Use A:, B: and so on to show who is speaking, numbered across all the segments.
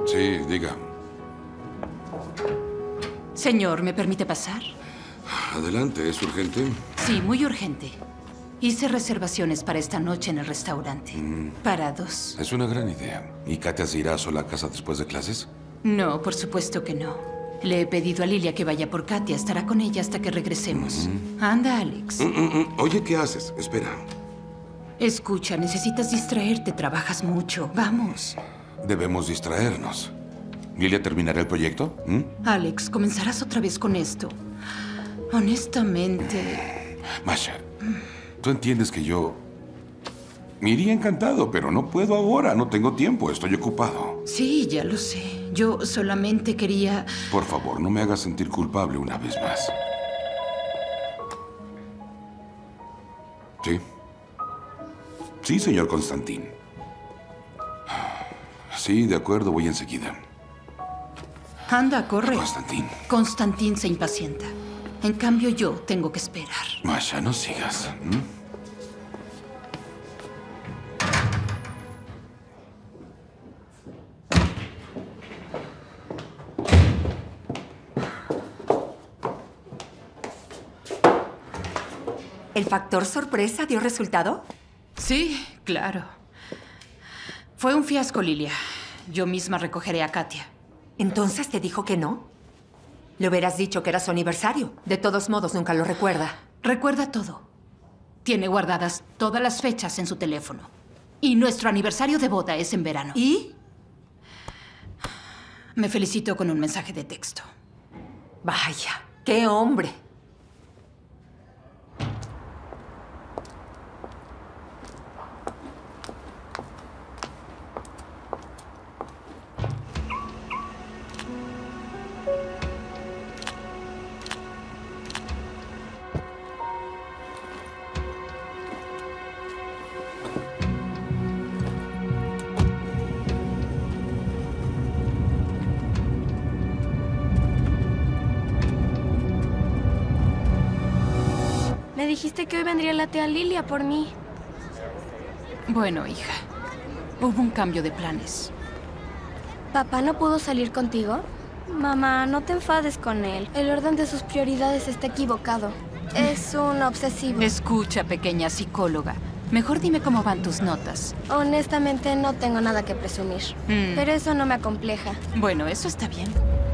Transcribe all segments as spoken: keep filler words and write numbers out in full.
A: Sí, diga.
B: Señor, ¿me permite pasar?
A: Adelante, ¿es urgente?
B: Sí, muy urgente. Hice reservaciones para esta noche en el restaurante. Mm. Para dos.
A: Es una gran idea. ¿Y Katia se irá sola a casa después de clases?
B: No, por supuesto que no. Le he pedido a Lilia que vaya por Katia. Estará con ella hasta que regresemos. Mm-hmm. Anda, Alex.
A: Mm, mm, mm. Oye, ¿qué haces? Espera.
B: Escucha, necesitas distraerte. Trabajas mucho. Vamos.
A: Debemos distraernos. ¿Lilia terminará el proyecto? ¿Mm?
B: Alex, comenzarás otra vez con esto. Honestamente...
A: Masha, tú entiendes que yo... Me iría encantado, pero no puedo ahora. No tengo tiempo. Estoy ocupado.
B: Sí, ya lo sé. Yo solamente quería...
A: Por favor, no me hagas sentir culpable una vez más. ¿Sí? Sí, señor Constantín. Sí, de acuerdo. Voy enseguida.
B: Anda, corre.
A: Constantín.
B: Constantín se impacienta. En cambio, yo tengo que esperar.
A: Masha, no sigas. ¿Mm?
C: ¿El factor sorpresa dio resultado?
B: Sí, claro. Fue un fiasco, Lilia. Yo misma recogeré a Katia.
C: ¿Entonces te dijo que no? Le hubieras dicho que era su aniversario. De todos modos, nunca lo recuerda.
B: Recuerda todo. Tiene guardadas todas las fechas en su teléfono. Y nuestro aniversario de boda es en verano.
C: ¿Y?
B: Me felicitó con un mensaje de texto.
C: Vaya, qué hombre.
D: Me dijiste que hoy vendría la tía Lilia por mí.
B: Bueno, hija, hubo un cambio de planes.
D: ¿Papá no pudo salir contigo? Mamá, no te enfades con él. El orden de sus prioridades está equivocado. Es un obsesivo.
B: Escucha, pequeña psicóloga. Mejor dime cómo van tus notas.
D: Honestamente, no tengo nada que presumir. Mm. Pero eso no me acompleja.
B: Bueno, eso está bien.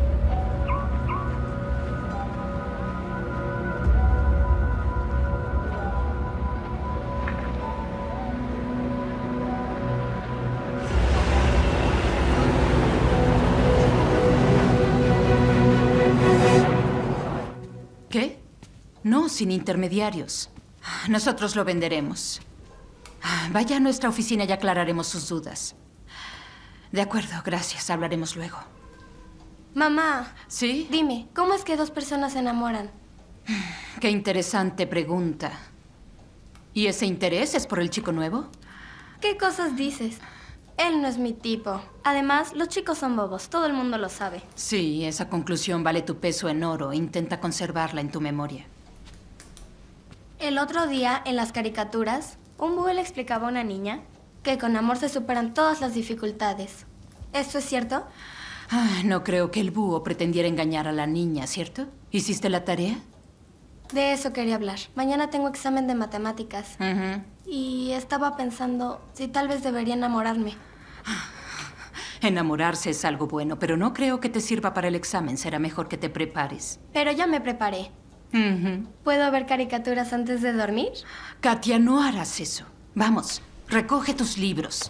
B: ¿Qué? No, sin intermediarios. Nosotros lo venderemos. Vaya a nuestra oficina y aclararemos sus dudas. De acuerdo, gracias. Hablaremos luego.
D: Mamá.
B: ¿Sí?
D: Dime, ¿cómo es que dos personas se enamoran?
B: Qué interesante pregunta. ¿Y ese interés es por el chico nuevo?
D: ¿Qué cosas dices? Él no es mi tipo. Además, los chicos son bobos. Todo el mundo lo sabe.
B: Sí, esa conclusión vale tu peso en oro. Intenta conservarla en tu memoria.
D: El otro día, en las caricaturas, un búho le explicaba a una niña que con amor se superan todas las dificultades. ¿Esto es cierto?
B: Ah, no creo que el búho pretendiera engañar a la niña, ¿cierto? ¿Hiciste la tarea?
D: De eso quería hablar. Mañana tengo examen de matemáticas.
B: Uh-huh.
D: Y estaba pensando si tal vez debería enamorarme.
B: Enamorarse es algo bueno, pero no creo que te sirva para el examen. Será mejor que te prepares.
D: Pero ya me preparé.
B: Uh-huh.
D: ¿Puedo ver caricaturas antes de dormir?
B: Katia, no harás eso. Vamos, recoge tus libros.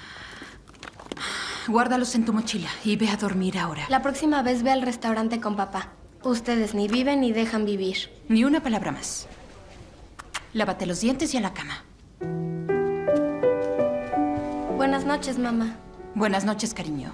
B: Guárdalos en tu mochila y ve a dormir ahora.
D: La próxima vez ve al restaurante con papá. Ustedes ni viven ni dejan vivir.
B: Ni una palabra más. Lávate los dientes y a la cama.
D: Buenas noches, mamá.
B: Buenas noches, cariño.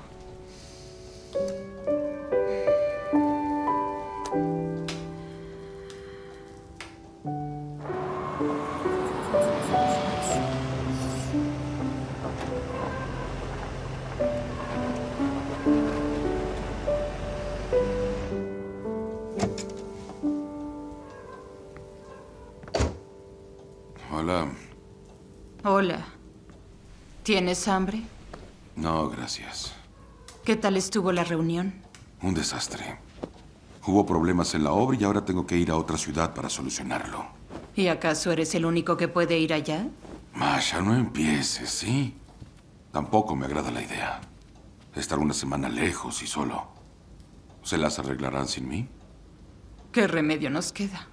A: Hola.
B: Hola. ¿Tienes hambre?
A: No, gracias.
B: ¿Qué tal estuvo la reunión?
A: Un desastre. Hubo problemas en la obra y ahora tengo que ir a otra ciudad para solucionarlo.
B: ¿Y acaso eres el único que puede ir allá?
A: Masha, no empieces, ¿sí? Tampoco me agrada la idea. Estar una semana lejos y solo. ¿Se las arreglarán sin mí?
B: ¿Qué remedio nos queda?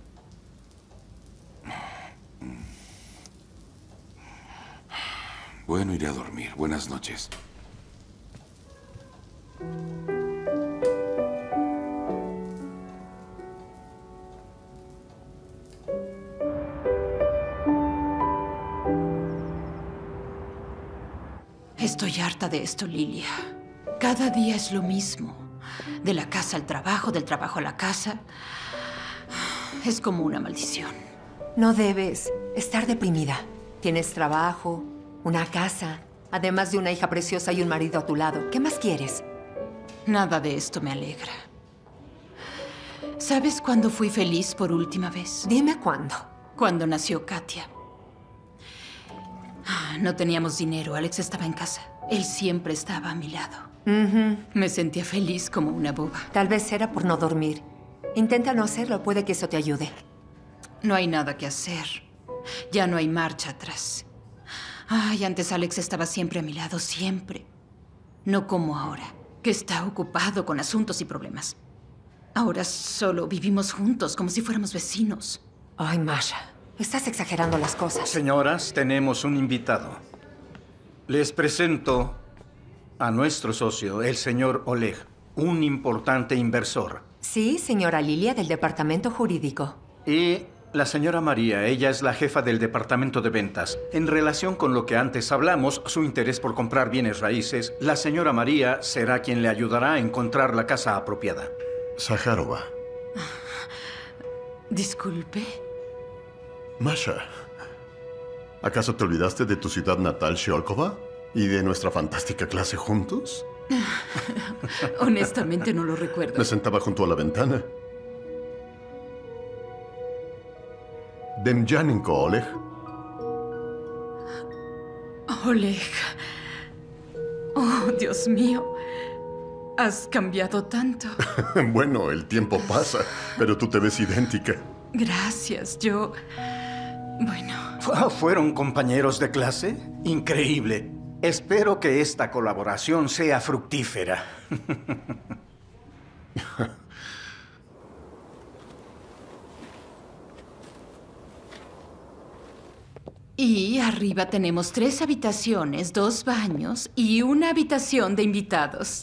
A: Bueno, iré a dormir. Buenas noches.
B: Estoy harta de esto, Lilia. Cada día es lo mismo. De la casa al trabajo, del trabajo a la casa. Es como una maldición.
C: No debes estar deprimida. Tienes trabajo, una casa, además de una hija preciosa y un marido a tu lado. ¿Qué más quieres?
B: Nada de esto me alegra. ¿Sabes cuándo fui feliz por última vez?
C: Dime cuándo.
B: Cuando nació Katia. No teníamos dinero. Alex estaba en casa. Él siempre estaba a mi lado.
C: Uh-huh.
B: Me sentía feliz como una boba.
C: Tal vez era por no dormir. Intenta no hacerlo. Puede que eso te ayude.
B: No hay nada que hacer. Ya no hay marcha atrás. Ay, antes Alex estaba siempre a mi lado, siempre. No como ahora, que está ocupado con asuntos y problemas. Ahora solo vivimos juntos, como si fuéramos vecinos.
C: Ay, Masha, estás exagerando las cosas.
E: Señoras, tenemos un invitado. Les presento a nuestro socio, el señor Oleg, un importante inversor.
C: Sí, señora Lilia, del departamento jurídico.
E: Y la señora María, ella es la jefa del departamento de ventas. En relación con lo que antes hablamos, su interés por comprar bienes raíces, la señora María será quien le ayudará a encontrar la casa apropiada.
F: Zakharova.
B: Disculpe.
F: Masha, ¿acaso te olvidaste de tu ciudad natal, Sholkova? ¿Y de nuestra fantástica clase juntos?
B: Honestamente no lo recuerdo.
F: Me sentaba junto a la ventana. Demjanenko, Oleg.
B: Oleg. Oh, Dios mío. Has cambiado tanto.
F: Bueno, el tiempo pasa, pero tú te ves idéntica.
B: Gracias, yo... Bueno...
E: ¿Fueron compañeros de clase? Increíble. Espero que esta colaboración sea fructífera.
B: Y arriba tenemos tres habitaciones, dos baños y una habitación de invitados.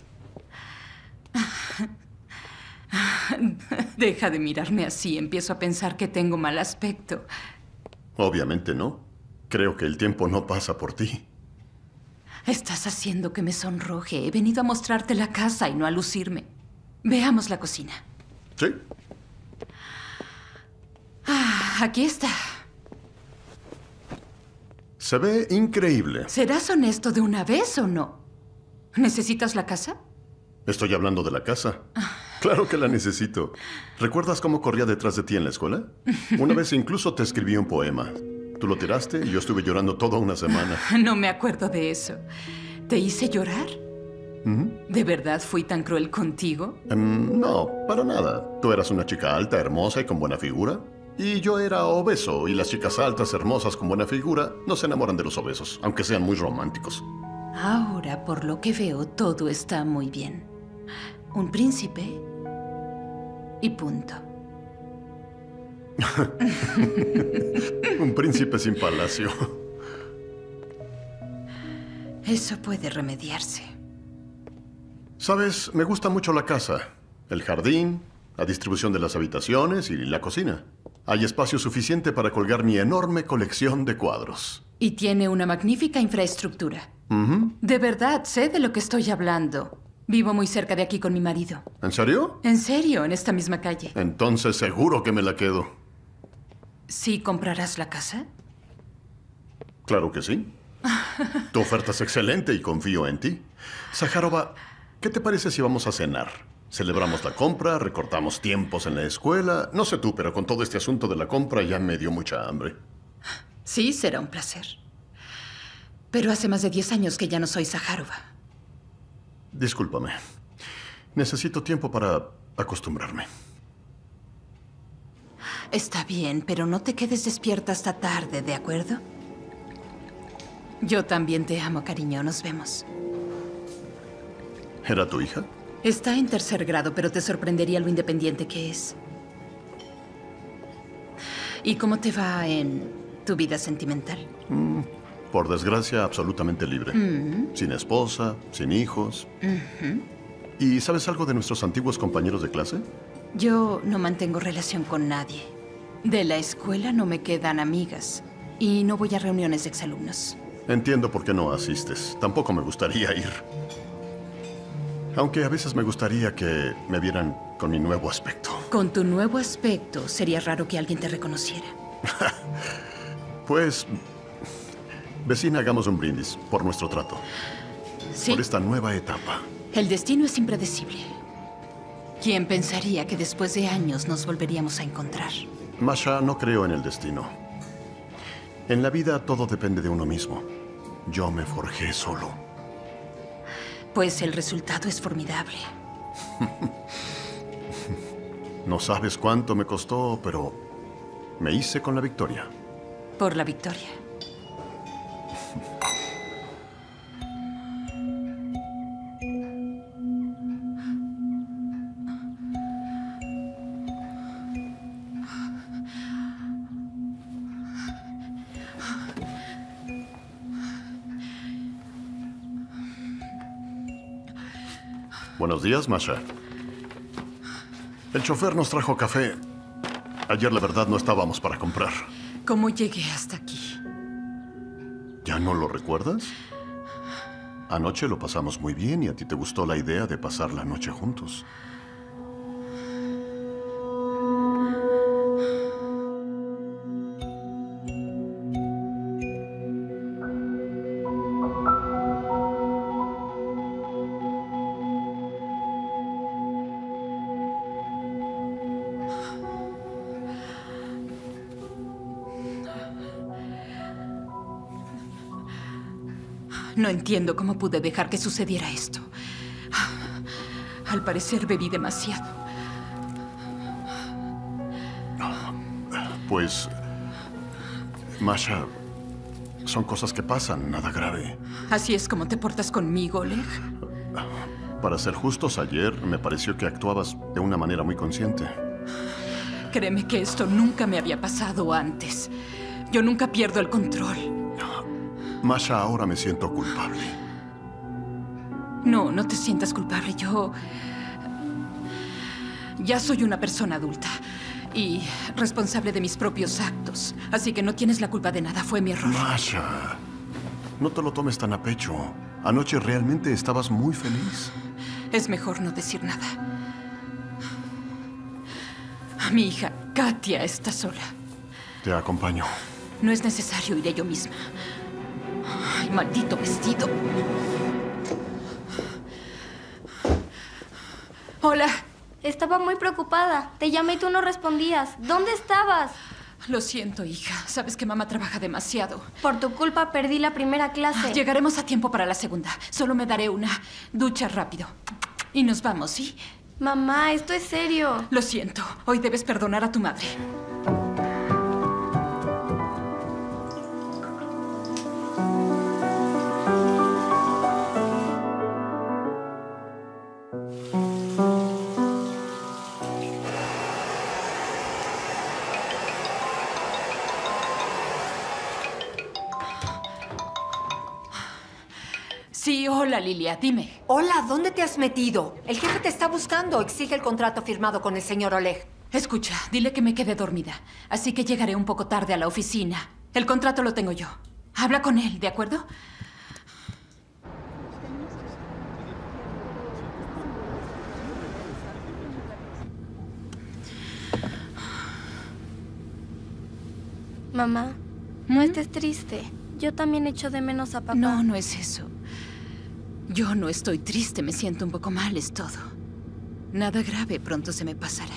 B: Deja de mirarme así. Empiezo a pensar que tengo mal aspecto.
F: Obviamente no. Creo que el tiempo no pasa por ti.
B: Estás haciendo que me sonroje. He venido a mostrarte la casa y no a lucirme. Veamos la cocina.
F: Sí.
B: Ah, aquí está.
F: Se ve increíble.
B: ¿Serás honesto de una vez o no? ¿Necesitas la casa?
F: Estoy hablando de la casa. Claro que la necesito. ¿Recuerdas cómo corría detrás de ti en la escuela? Una vez incluso te escribí un poema. Tú lo tiraste y yo estuve llorando toda una semana.
B: No me acuerdo de eso. ¿Te hice llorar?
F: ¿Mm?
B: ¿De verdad fui tan cruel contigo?
F: Um, no, para nada. Tú eras una chica alta, hermosa y con buena figura. Y yo era obeso, y las chicas altas, hermosas, con buena figura, no se enamoran de los obesos, aunque sean muy románticos.
B: Ahora, por lo que veo, todo está muy bien. Un príncipe y punto.
F: Un príncipe sin palacio.
B: Eso puede remediarse.
F: Sabes, me gusta mucho la casa. El jardín, la distribución de las habitaciones y la cocina. Hay espacio suficiente para colgar mi enorme colección de cuadros.
B: Y tiene una magnífica infraestructura.
F: Uh-huh.
B: De verdad, sé de lo que estoy hablando. Vivo muy cerca de aquí con mi marido.
F: ¿En serio?
B: En serio, en esta misma calle.
F: Entonces seguro que me la quedo.
B: ¿Sí comprarás la casa?
F: Claro que sí. Tu oferta es excelente y confío en ti. Zakharova, ¿qué te parece si vamos a cenar? Celebramos la compra, recortamos tiempos en la escuela. No sé tú, pero con todo este asunto de la compra ya me dio mucha hambre.
B: Sí, será un placer. Pero hace más de diez años que ya no soy Zakharova.
F: Discúlpame. Necesito tiempo para acostumbrarme.
B: Está bien, pero no te quedes despierta hasta tarde, ¿de acuerdo? Yo también te amo, cariño. Nos vemos.
F: ¿Era tu hija?
B: Está en tercer grado, pero te sorprendería lo independiente que es. ¿Y cómo te va en tu vida sentimental?
F: Mm, por desgracia, absolutamente libre.
B: Mm.
F: Sin esposa, sin hijos.
B: Uh-huh.
F: ¿Y sabes algo de nuestros antiguos compañeros de clase?
B: Yo no mantengo relación con nadie. De la escuela no me quedan amigas. Y no voy a reuniones de exalumnos.
F: Entiendo por qué no asistes. Tampoco me gustaría ir. Aunque a veces me gustaría que me vieran con mi nuevo aspecto.
B: Con tu nuevo aspecto, sería raro que alguien te reconociera.
F: Pues, vecina, hagamos un brindis por nuestro trato.
B: Sí.
F: Por esta nueva etapa.
B: El destino es impredecible. ¿Quién pensaría que después de años nos volveríamos a encontrar?
F: Masha, no creo en el destino. En la vida todo depende de uno mismo. Yo me forjé solo.
B: Pues el resultado es formidable.
F: No sabes cuánto me costó, pero me hice con la victoria.
B: Por la victoria.
F: Buenos días, Masha. El chofer nos trajo café. Ayer, la verdad, no estábamos para comprar.
B: ¿Cómo llegué hasta aquí?
F: ¿Ya no lo recuerdas? Anoche lo pasamos muy bien y a ti te gustó la idea de pasar la noche juntos.
B: No entiendo cómo pude dejar que sucediera esto. Al parecer bebí demasiado.
F: Pues, Masha, son cosas que pasan, nada grave.
B: ¿Así es como te portas conmigo, Oleg?
F: Para ser justos, ayer me pareció que actuabas de una manera muy consciente.
B: Créeme que esto nunca me había pasado antes. Yo nunca pierdo el control.
F: Masha, ahora me siento culpable.
B: No, no te sientas culpable. Yo... ya soy una persona adulta y responsable de mis propios actos. Así que no tienes la culpa de nada. Fue mi error.
F: Masha, no te lo tomes tan a pecho. Anoche realmente estabas muy feliz.
B: Es mejor no decir nada. Mi hija, Katia, está sola.
F: Te acompaño.
B: No es necesario, iré yo misma. Ay, maldito vestido. Hola.
D: Estaba muy preocupada. Te llamé y tú no respondías. ¿Dónde estabas?
B: Lo siento, hija. Sabes que mamá trabaja demasiado.
D: Por tu culpa perdí la primera clase.
B: Llegaremos a tiempo para la segunda. Solo me daré una ducha rápido. Y nos vamos, ¿sí?
D: Mamá, esto es serio.
B: Lo siento. Hoy debes perdonar a tu madre. Sí, hola, Lilia, dime.
C: Hola, ¿dónde te has metido? El jefe te está buscando. Exige el contrato firmado con el señor Oleg.
B: Escucha, dile que me quedé dormida. Así que llegaré un poco tarde a la oficina. El contrato lo tengo yo. Habla con él, ¿de acuerdo?
D: Mamá, no estés triste. Yo también echo de menos a papá.
B: No, no es eso. Yo no estoy triste, me siento un poco mal, es todo. Nada grave, pronto se me pasará.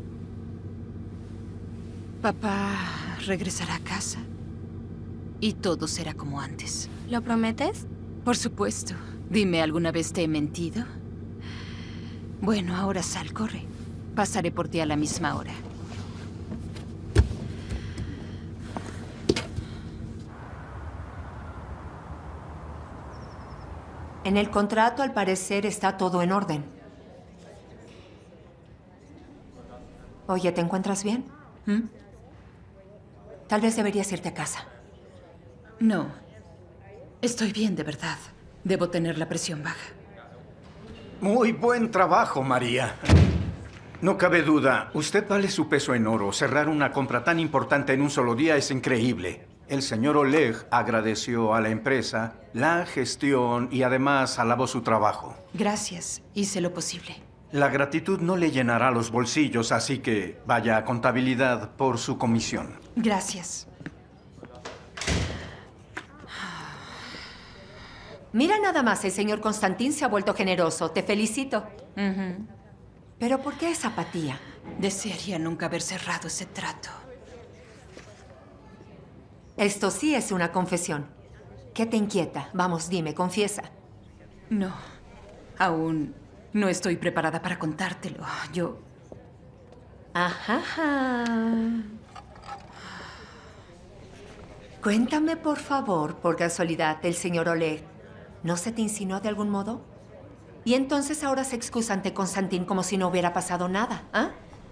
B: Papá regresará a casa y todo será como antes.
D: ¿Lo prometes?
B: Por supuesto. Dime, ¿alguna vez te he mentido? Bueno, ahora sal, corre. Pasaré por ti a la misma hora.
C: En el contrato, al parecer, está todo en orden. Oye, ¿te encuentras bien?
B: ¿Mm?
C: Tal vez deberías irte a casa.
B: No. Estoy bien, de verdad. Debo tener la presión baja.
E: Muy buen trabajo, María. No cabe duda, usted vale su peso en oro. Cerrar una compra tan importante en un solo día es increíble. El señor Oleg agradeció a la empresa la gestión y además alabó su trabajo.
B: Gracias. Hice lo posible.
E: La gratitud no le llenará los bolsillos, así que vaya a contabilidad por su comisión.
B: Gracias.
C: Mira nada más, el señor Constantín se ha vuelto generoso. Te felicito.
B: Uh-huh.
C: ¿Pero por qué esa apatía?
B: Desearía nunca haber cerrado ese trato.
C: Esto sí es una confesión. ¿Qué te inquieta? Vamos, dime, confiesa.
B: No. Aún no estoy preparada para contártelo. Yo...
C: Ajá. Cuéntame, por favor, por casualidad, el señor Oleg ¿no se te insinuó de algún modo? Y entonces ahora se excusa ante Constantín como si no hubiera pasado nada, ¿ah?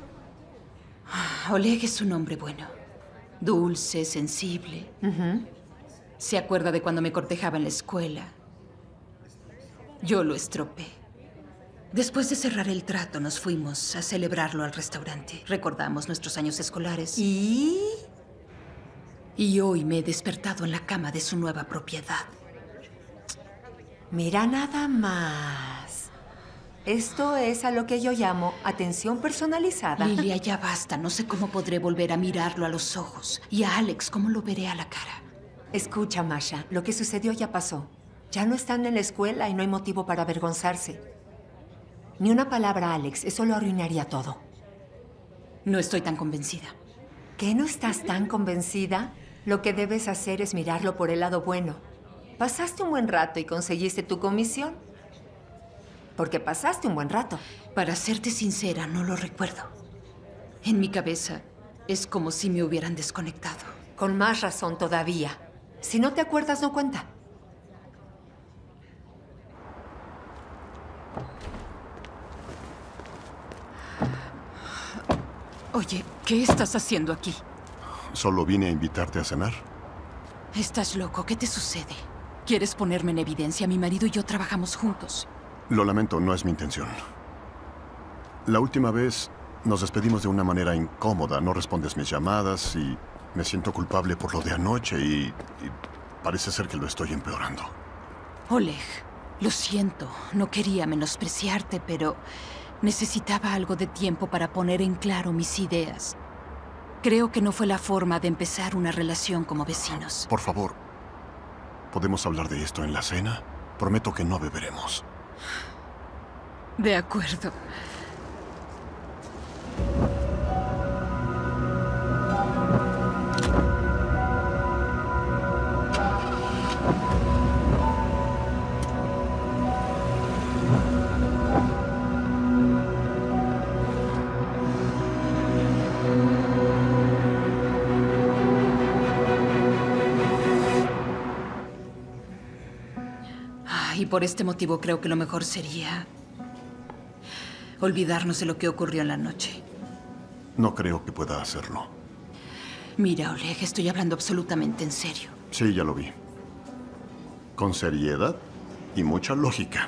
B: Oleg es un hombre bueno. Dulce, sensible.
C: Uh-huh.
B: Se acuerda de cuando me cortejaba en la escuela. Yo lo estropeé. Después de cerrar el trato, nos fuimos a celebrarlo al restaurante. Recordamos nuestros años escolares.
C: ¿Y?
B: Y hoy me he despertado en la cama de su nueva propiedad.
C: Mira nada más. Esto es a lo que yo llamo atención personalizada.
B: Lilia, ya basta. No sé cómo podré volver a mirarlo a los ojos. Y a Alex, ¿cómo lo veré a la cara?
C: Escucha, Masha, lo que sucedió ya pasó. Ya no están en la escuela y no hay motivo para avergonzarse. Ni una palabra, Alex. Eso lo arruinaría todo.
B: No estoy tan convencida.
C: ¿Qué no estás tan convencida? Lo que debes hacer es mirarlo por el lado bueno. Pasaste un buen rato y conseguiste tu comisión. Porque pasaste un buen rato.
B: Para serte sincera, no lo recuerdo. En mi cabeza es como si me hubieran desconectado.
C: Con más razón todavía. Si no te acuerdas, no cuenta.
B: Oye, ¿qué estás haciendo aquí?
F: Solo vine a invitarte a cenar.
B: Estás loco. ¿Qué te sucede? ¿Quieres ponerme en evidencia? Mi marido y yo trabajamos juntos.
F: Lo lamento, no es mi intención. La última vez nos despedimos de una manera incómoda. No respondes mis llamadas y me siento culpable por lo de anoche y, y parece ser que lo estoy empeorando.
B: Oleg, lo siento. No quería menospreciarte, pero necesitaba algo de tiempo para poner en claro mis ideas. Creo que no fue la forma de empezar una relación como vecinos.
F: Por favor, ¿podemos hablar de esto en la cena? Prometo que no beberemos.
B: De acuerdo. Y por este motivo creo que lo mejor sería olvidarnos de lo que ocurrió en la noche.
F: No creo que pueda hacerlo.
B: Mira, Oleg, estoy hablando absolutamente en serio.
F: Sí, ya lo vi. Con seriedad y mucha lógica.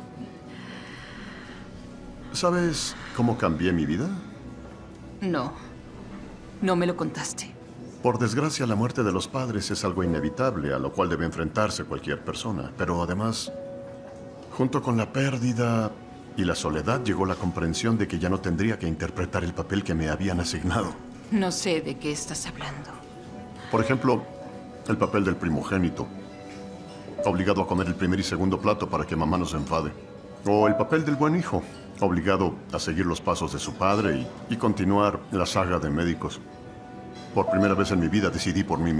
F: ¿Sabes cómo cambié mi vida?
B: No, no me lo contaste.
F: Por desgracia, la muerte de los padres es algo inevitable, a lo cual debe enfrentarse cualquier persona. Pero además, junto con la pérdida y la soledad, llegó la comprensión de que ya no tendría que interpretar el papel que me habían asignado.
B: No sé de qué estás hablando.
F: Por ejemplo, el papel del primogénito, obligado a comer el primer y segundo plato para que mamá no se enfade. O el papel del buen hijo, obligado a seguir los pasos de su padre y, y continuar la saga de médicos. Por primera vez en mi vida decidí por mí mismo. Dejé la universidad, que aborrecía. Vendí la casa paterna. Y me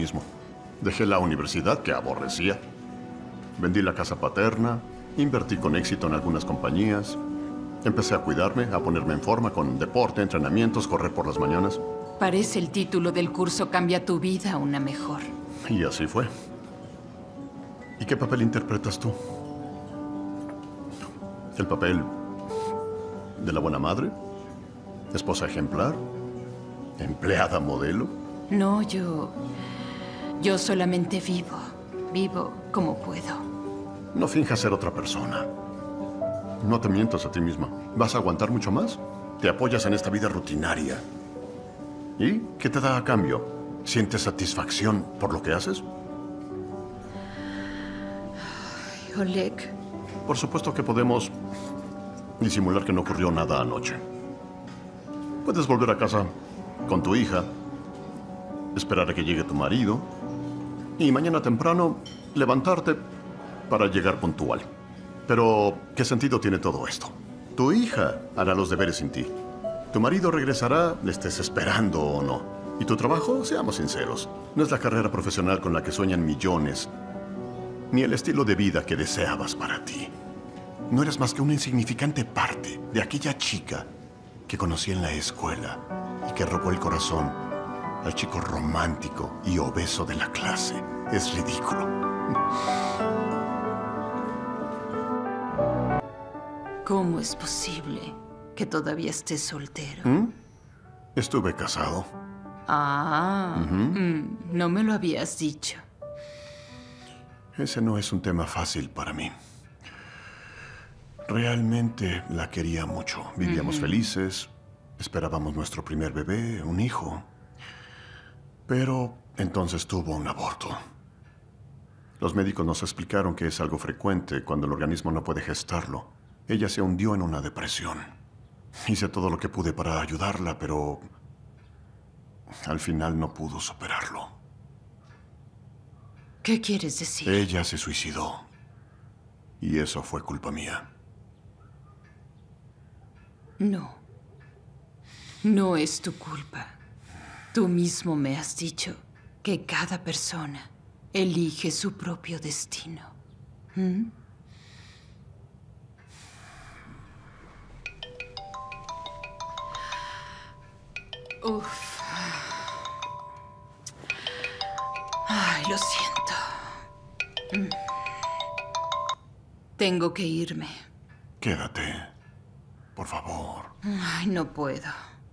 F: Invertí con éxito en algunas compañías. Empecé a cuidarme, a ponerme en forma con deporte, entrenamientos, correr por las mañanas.
B: Parece el título del curso Cambia tu vida a una mejor.
F: Y así fue. ¿Y qué papel interpretas tú? ¿El papel de la buena madre? ¿Esposa ejemplar? ¿Empleada modelo?
B: No, yo... Yo solamente vivo. Vivo como puedo.
F: No finjas ser otra persona. No te mientas a ti misma. ¿Vas a aguantar mucho más? Te apoyas en esta vida rutinaria. ¿Y qué te da a cambio? ¿Sientes satisfacción por lo que haces?
B: Ay, Oleg.
F: Por supuesto que podemos disimular que no ocurrió nada anoche. Puedes volver a casa con tu hija, esperar a que llegue tu marido y mañana temprano levantarte para llegar puntual. Pero, ¿qué sentido tiene todo esto? Tu hija hará los deberes sin ti. Tu marido regresará, le estés esperando o no. Y tu trabajo, seamos sinceros, no es la carrera profesional con la que sueñan millones, ni el estilo de vida que deseabas para ti. No eres más que una insignificante parte de aquella chica que conocí en la escuela y que robó el corazón al chico romántico y obeso de la clase. Es ridículo.
B: ¿Cómo es posible que todavía estés soltero?
F: ¿Mm? Estuve casado.
B: Ah, uh-huh. mm, no me lo habías dicho.
F: Ese no es un tema fácil para mí. Realmente la quería mucho. Vivíamos uh-huh. felices, esperábamos nuestro primer bebé, un hijo. Pero entonces tuvo un aborto. Los médicos nos explicaron que es algo frecuente cuando el organismo no puede gestarlo. Ella se hundió en una depresión. Hice todo lo que pude para ayudarla, pero al final no pudo superarlo.
B: ¿Qué quieres decir?
F: Ella se suicidó. Y eso fue culpa mía.
B: No. No es tu culpa. Tú mismo me has dicho que cada persona elige su propio destino. ¿Mm? Uf. Ay, lo siento. Tengo que irme.
F: Quédate, por favor.
B: Ay, no puedo.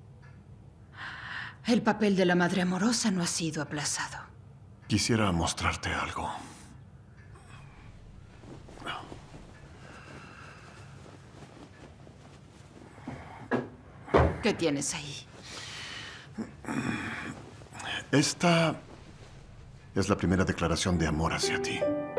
B: El papel de la madre amorosa no ha sido aplazado.
F: Quisiera mostrarte algo.
B: ¿Qué tienes ahí?
F: Esta es la primera declaración de amor hacia ti.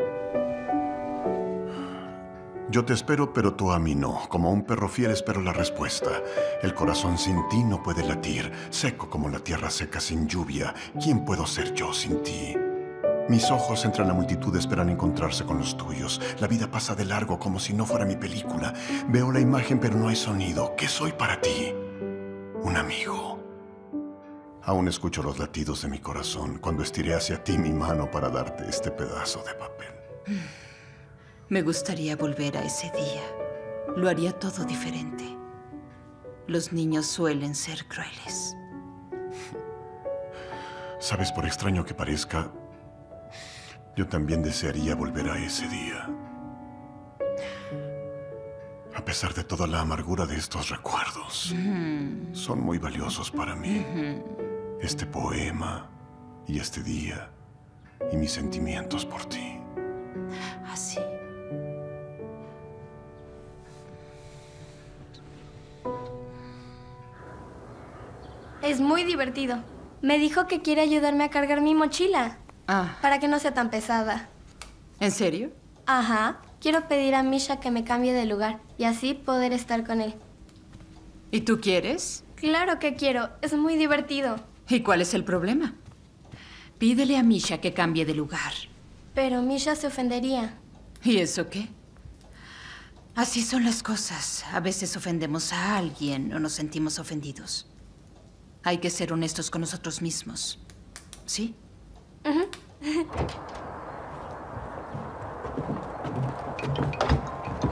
F: Yo te espero, pero tú a mí no. Como un perro fiel espero la respuesta. El corazón sin ti no puede latir, seco como la tierra seca sin lluvia. ¿Quién puedo ser yo sin ti? Mis ojos entre la multitud esperan encontrarse con los tuyos. La vida pasa de largo como si no fuera mi película. Veo la imagen, pero no hay sonido. ¿Qué soy para ti? Un amigo. Aún escucho los latidos de mi corazón cuando estiré hacia ti mi mano para darte este pedazo de papel.
B: Me gustaría volver a ese día. Lo haría todo diferente. Los niños suelen ser crueles.
F: Sabes, por extraño que parezca, yo también desearía volver a ese día. A pesar de toda la amargura de estos recuerdos, mm. son muy valiosos para mí. Mm-hmm. Este poema y este día y mis sentimientos por ti.
B: Así.
D: Es muy divertido. Me dijo que quiere ayudarme a cargar mi mochila.
B: Ah.
D: Para que no sea tan pesada.
B: ¿En serio?
D: Ajá. Quiero pedir a Misha que me cambie de lugar y así poder estar con él.
B: ¿Y tú quieres?
D: Claro que quiero. Es muy divertido.
B: ¿Y cuál es el problema? Pídele a Misha que cambie de lugar.
D: Pero Misha se ofendería.
B: ¿Y eso qué? Así son las cosas. A veces ofendemos a alguien o nos sentimos ofendidos. Hay que ser honestos con nosotros mismos. ¿Sí? Uh-huh.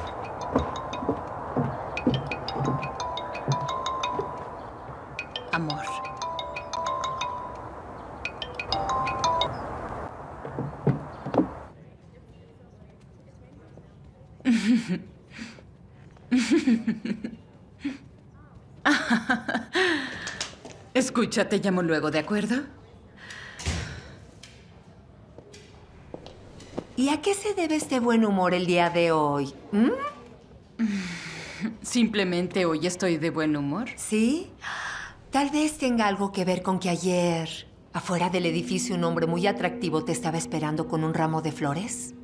B: Escucha, te llamo luego, ¿de acuerdo?
C: ¿Y a qué se debe este buen humor el día de hoy? ¿Mm?
B: Simplemente hoy estoy de buen humor.
C: ¿Sí? Tal vez tenga algo que ver con que ayer, afuera del edificio, un hombre muy atractivo te estaba esperando con un ramo de flores.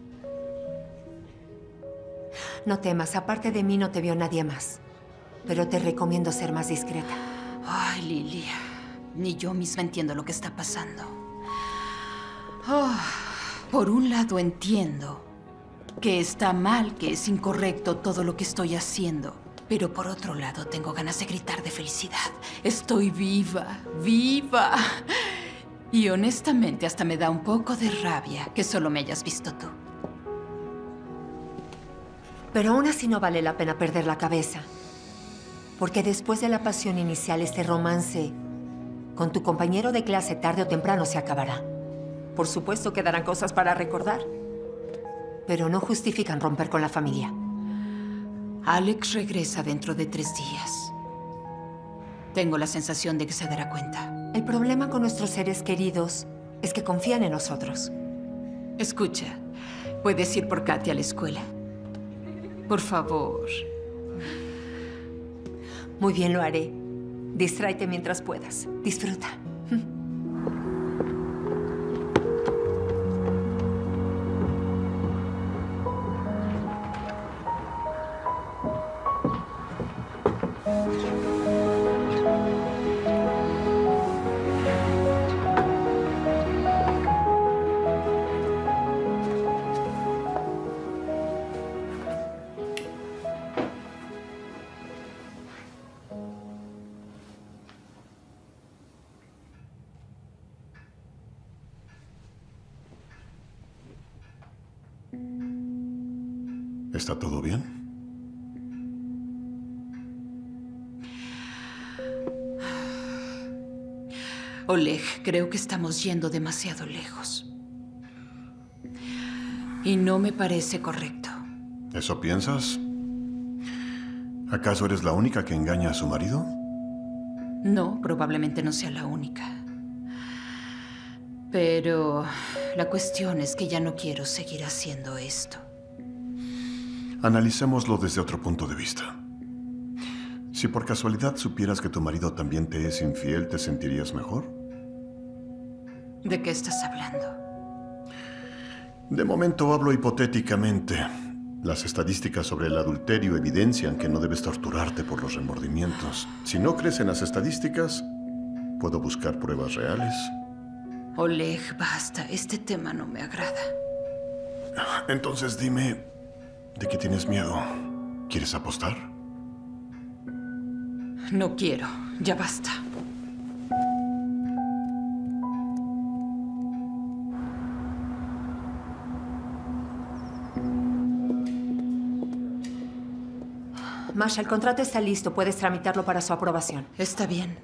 C: No temas, aparte de mí no te vio nadie más. Pero te recomiendo ser más discreta.
B: Ay, Lilia, ni yo misma entiendo lo que está pasando. Oh, por un lado entiendo que está mal, que es incorrecto todo lo que estoy haciendo. Pero por otro lado tengo ganas de gritar de felicidad. Estoy viva, viva. Y honestamente hasta me da un poco de rabia que solo me hayas visto tú.
C: Pero aún así no vale la pena perder la cabeza. Porque después de la pasión inicial, este romance con tu compañero de clase tarde o temprano se acabará. Por supuesto quedarán cosas para recordar. Pero no justifican romper con la familia.
B: Alex regresa dentro de tres días. Tengo la sensación de que se dará cuenta.
C: El problema con nuestros seres queridos es que confían en nosotros.
B: Escucha, ¿puedes ir por Katy a la escuela? Por favor.
C: Muy bien, lo haré. Distráete mientras puedas. Disfruta.
F: ¿Está todo bien?
B: Oleg, creo que estamos yendo demasiado lejos. Y no me parece correcto.
F: ¿Eso piensas? ¿Acaso eres la única que engaña a su marido?
B: No, probablemente no sea la única. Pero la cuestión es que ya no quiero seguir haciendo esto.
F: Analicémoslo desde otro punto de vista. Si por casualidad supieras que tu marido también te es infiel, ¿te sentirías mejor?
B: ¿De qué estás hablando?
F: De momento hablo hipotéticamente. Las estadísticas sobre el adulterio evidencian que no debes torturarte por los remordimientos. Si no crees en las estadísticas, puedo buscar pruebas reales.
B: Oleg, basta. Este tema no me agrada.
F: Entonces dime, ¿de qué tienes miedo? ¿Quieres apostar?
B: No quiero. Ya basta.
C: Masha, el contrato está listo. Puedes tramitarlo para su aprobación.
B: Está bien.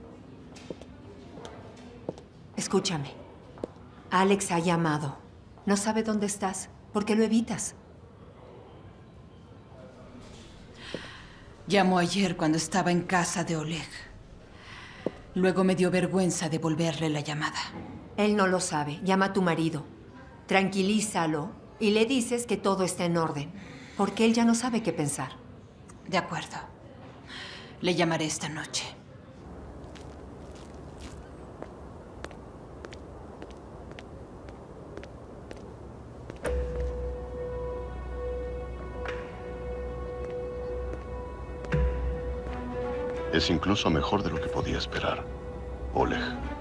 C: Escúchame. Alex ha llamado. No sabe dónde estás. ¿Por qué lo evitas?
B: Llamó ayer cuando estaba en casa de Oleg. Luego me dio vergüenza devolverle la llamada.
C: Él no lo sabe. Llama a tu marido. Tranquilízalo y le dices que todo está en orden. Porque él ya no sabe qué pensar.
B: De acuerdo. Le llamaré esta noche.
F: Es incluso mejor de lo que podía esperar, Oleg.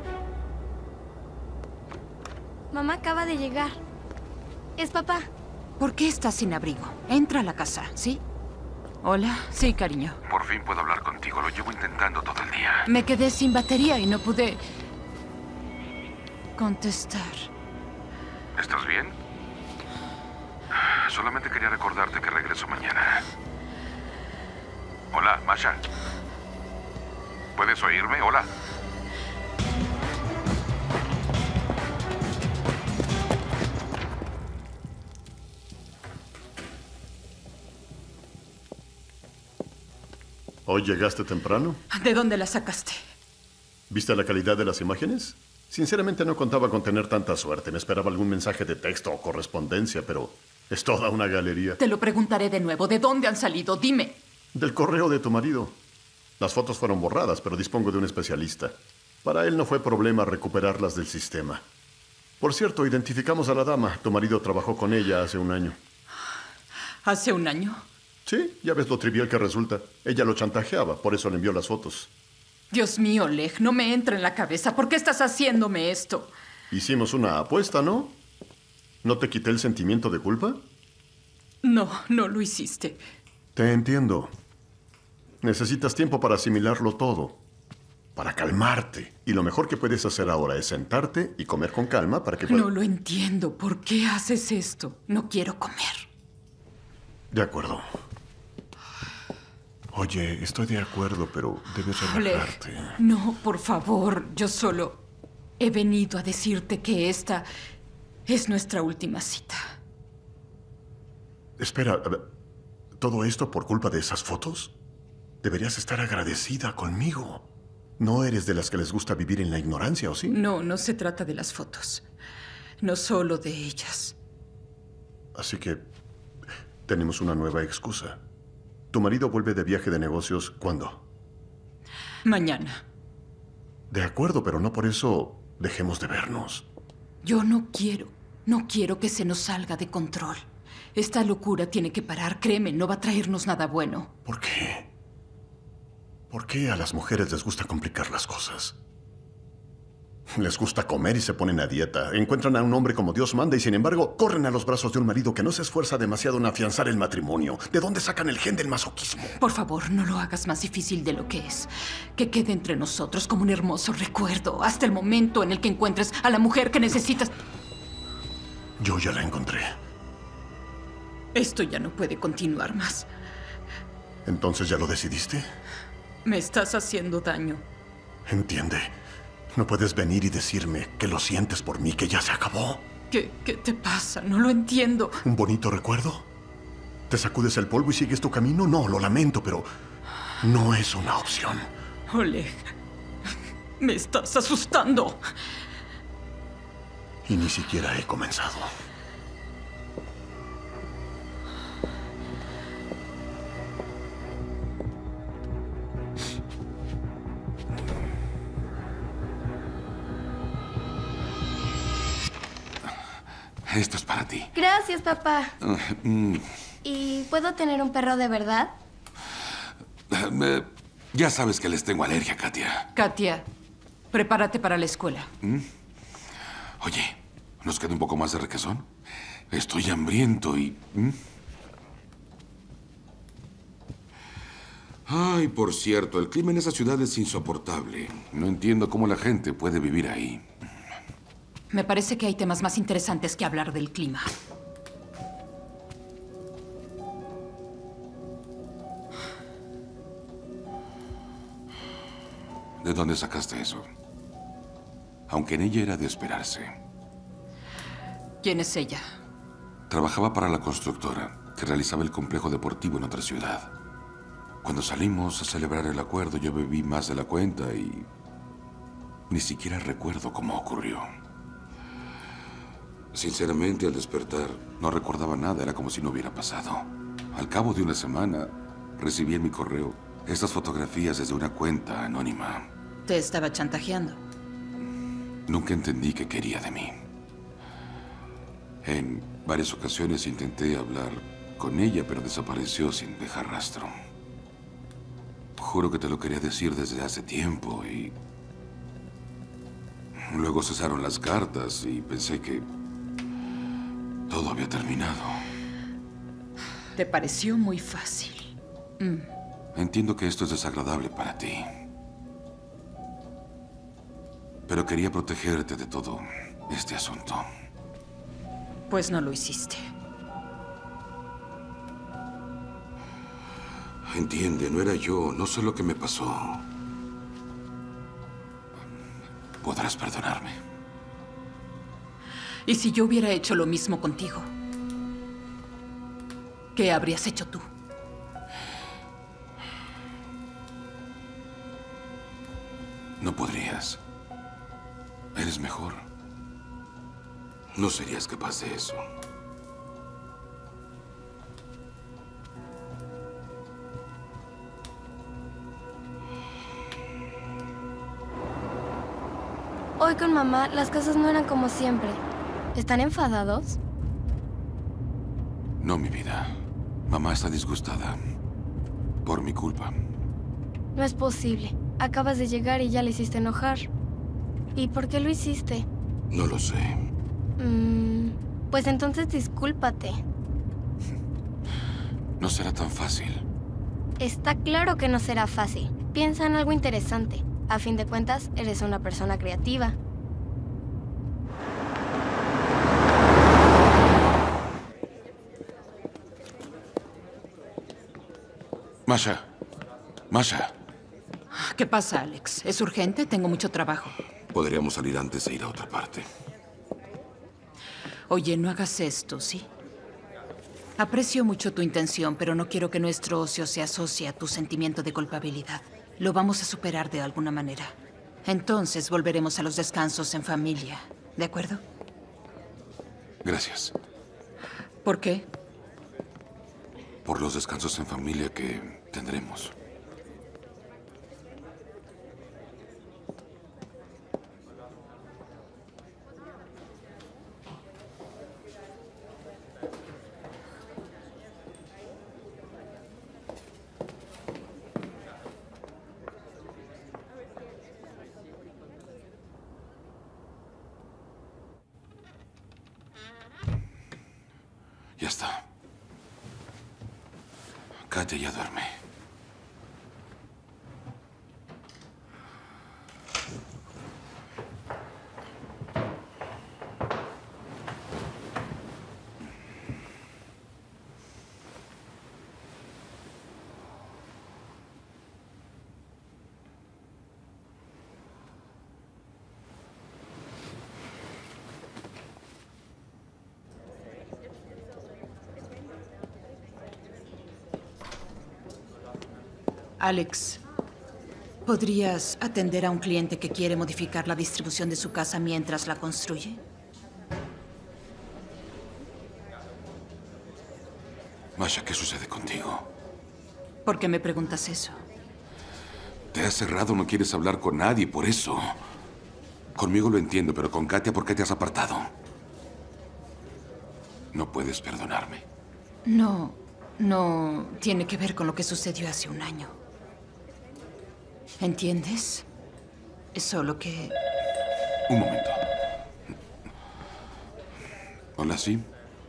D: Mamá acaba de llegar. Es papá.
B: ¿Por qué estás sin abrigo? Entra a la casa, ¿sí? Hola. Sí, cariño.
A: Por fin puedo hablar contigo. Lo llevo intentando todo el día.
B: Me quedé sin batería y no pude contestar.
A: ¿Estás bien? Solamente quería recordarte que regreso mañana. Hola, Masha. ¿Puedes oírme? Hola.
F: ¿Hoy llegaste temprano?
B: ¿De dónde la sacaste?
F: ¿Viste la calidad de las imágenes? Sinceramente no contaba con tener tanta suerte. Me esperaba algún mensaje de texto o correspondencia, pero es toda una galería.
B: Te lo preguntaré de nuevo. ¿De dónde han salido? Dime.
F: Del correo de tu marido. Las fotos fueron borradas, pero dispongo de un especialista. Para él no fue problema recuperarlas del sistema. Por cierto, identificamos a la dama. Tu marido trabajó con ella hace un año.
B: ¿Hace un año?
F: Sí, ya ves lo trivial que resulta. Ella lo chantajeaba, por eso le envió las fotos.
B: Dios mío, Oleg, no me entra en la cabeza. ¿Por qué estás haciéndome esto?
F: Hicimos una apuesta, ¿no? ¿No te quité el sentimiento de culpa?
B: No, no lo hiciste.
F: Te entiendo. Necesitas tiempo para asimilarlo todo, para calmarte. Y lo mejor que puedes hacer ahora es sentarte y comer con calma para que puedas...
B: No lo entiendo. ¿Por qué haces esto? No quiero comer.
F: De acuerdo. Oye, estoy de acuerdo, pero debes relajarte.
B: Oleg, no, por favor. Yo solo he venido a decirte que esta es nuestra última cita.
F: Espera, a ver, ¿todo esto por culpa de esas fotos? Deberías estar agradecida conmigo. ¿No eres de las que les gusta vivir en la ignorancia, o sí?
B: No, no se trata de las fotos. No solo de ellas.
F: Así que tenemos una nueva excusa. Tu marido vuelve de viaje de negocios, ¿cuándo?
B: Mañana.
F: De acuerdo, pero no por eso dejemos de vernos.
B: Yo no quiero, no quiero que se nos salga de control. Esta locura tiene que parar, créeme, no va a traernos nada bueno.
F: ¿Por qué? ¿Por qué a las mujeres les gusta complicar las cosas? Les gusta comer y se ponen a dieta. Encuentran a un hombre como Dios manda y, sin embargo, corren a los brazos de un marido que no se esfuerza demasiado en afianzar el matrimonio. ¿De dónde sacan el gen del masoquismo?
B: Por favor, no lo hagas más difícil de lo que es. Que quede entre nosotros como un hermoso recuerdo hasta el momento en el que encuentres a la mujer que necesitas.
F: Yo ya la encontré.
B: Esto ya no puede continuar más.
F: ¿Entonces ya lo decidiste?
B: Me estás haciendo daño.
F: Entiende. No puedes venir y decirme que lo sientes por mí, que ya se acabó.
B: ¿Qué, qué te pasa? No lo entiendo.
F: ¿Un bonito recuerdo? ¿Te sacudes el polvo y sigues tu camino? No, lo lamento, pero no es una opción.
B: Oleg, me estás asustando.
F: Y ni siquiera he comenzado.
A: Esto es para ti.
D: Gracias, papá.
A: Uh, mm,
D: ¿Y puedo tener un perro de verdad?
A: eh, ya sabes que les tengo alergia, Katia.
B: Katia, prepárate para la escuela.
A: Oye, ¿nos queda un poco más de requesón? Estoy hambriento y... ¿Mm? Ay, por cierto, el clima en esa ciudad es insoportable. No entiendo cómo la gente puede vivir ahí.
B: Me parece que hay temas más interesantes que hablar del clima.
A: ¿De dónde sacaste eso? Aunque en ella era de esperarse.
B: ¿Quién es ella?
A: Trabajaba para la constructora que realizaba el complejo deportivo en otra ciudad. Cuando salimos a celebrar el acuerdo, yo bebí más de la cuenta y ni siquiera recuerdo cómo ocurrió. Sinceramente, al despertar, no recordaba nada. Era como si no hubiera pasado. Al cabo de una semana, recibí en mi correo estas fotografías desde una cuenta anónima.
B: Te estaba chantajeando.
A: Nunca entendí qué quería de mí. En varias ocasiones intenté hablar con ella, pero desapareció sin dejar rastro. Juro que te lo quería decir desde hace tiempo y... Luego cesaron las cartas y pensé que todo había terminado.
B: Te pareció muy fácil. Mm.
A: Entiendo que esto es desagradable para ti. Pero quería protegerte de todo este asunto.
B: Pues no lo hiciste.
A: Entiende, no era yo, no sé lo que me pasó. Podrás perdonarme.
B: ¿Y si yo hubiera hecho lo mismo contigo? ¿Qué habrías hecho tú?
A: No podrías. Eres mejor. No serías capaz de eso.
D: Hoy con mamá las cosas no eran como siempre. ¿Están enfadados?
A: No, mi vida. Mamá está disgustada. Por mi culpa.
D: No es posible. Acabas de llegar y ya le hiciste enojar. ¿Y por qué lo hiciste?
A: No lo sé.
D: Mm, pues entonces discúlpate.
A: No será tan fácil.
D: Está claro que no será fácil. Piensa en algo interesante. A fin de cuentas, eres una persona creativa.
A: Masha. Masha.
B: ¿Qué pasa, Alex? ¿Es urgente? Tengo mucho trabajo.
A: Podríamos salir antes de ir a otra parte.
B: Oye, no hagas esto, ¿sí? Aprecio mucho tu intención, pero no quiero que nuestro ocio se asocie a tu sentimiento de culpabilidad. Lo vamos a superar de alguna manera. Entonces volveremos a los descansos en familia, ¿de acuerdo?
A: Gracias.
B: ¿Por qué?
A: Por los descansos en familia que tendremos. Ya está. Katia ya duerme.
B: Alex, ¿podrías atender a un cliente que quiere modificar la distribución de su casa mientras la construye?
A: Masha, ¿qué sucede contigo?
B: ¿Por qué me preguntas eso?
A: Te has cerrado, no quieres hablar con nadie, por eso. Conmigo lo entiendo, pero con Katia, ¿por qué te has apartado? No puedes perdonarme.
B: No, no tiene que ver con lo que sucedió hace un año. ¿Entiendes? Es solo que...
A: Un momento. Hola, ¿sí?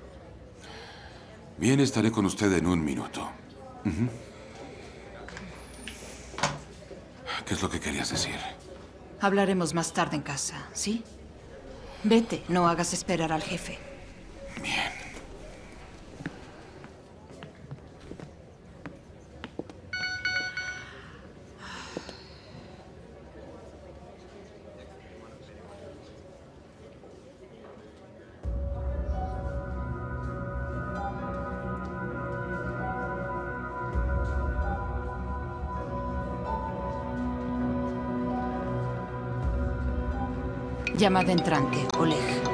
A: Bien, estaré con usted en un minuto. Uh-huh. ¿Qué es lo que querías decir?
B: Hablaremos más tarde en casa, ¿sí? Vete, no hagas esperar al jefe.
A: Bien.
B: Llamada entrante, Oleg.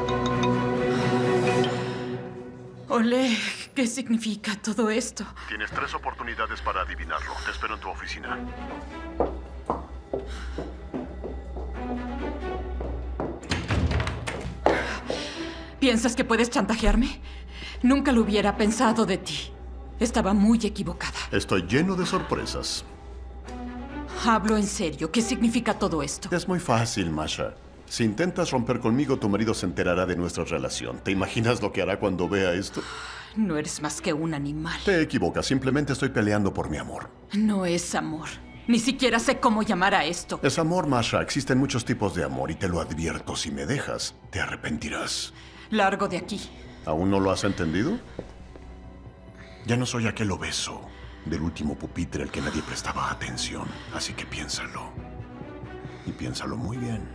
B: Oleg, ¿qué significa todo esto?
F: Tienes tres oportunidades para adivinarlo. Te espero en tu oficina.
B: ¿Piensas que puedes chantajearme? Nunca lo hubiera pensado de ti. Estaba muy equivocada.
F: Estoy lleno de sorpresas.
B: Hablo en serio. ¿Qué significa todo esto?
F: Es muy fácil, Masha. Si intentas romper conmigo, tu marido se enterará de nuestra relación. ¿Te imaginas lo que hará cuando vea esto?
B: No eres más que un animal.
F: Te equivocas. Simplemente estoy peleando por mi amor.
B: No es amor. Ni siquiera sé cómo llamar a esto.
F: Es amor, Masha. Existen muchos tipos de amor y te lo advierto. Si me dejas, te arrepentirás.
B: Largo de aquí.
F: ¿Aún no lo has entendido? Ya no soy aquel obeso del último pupitre al que nadie prestaba atención. Así que piénsalo. Y piénsalo muy bien.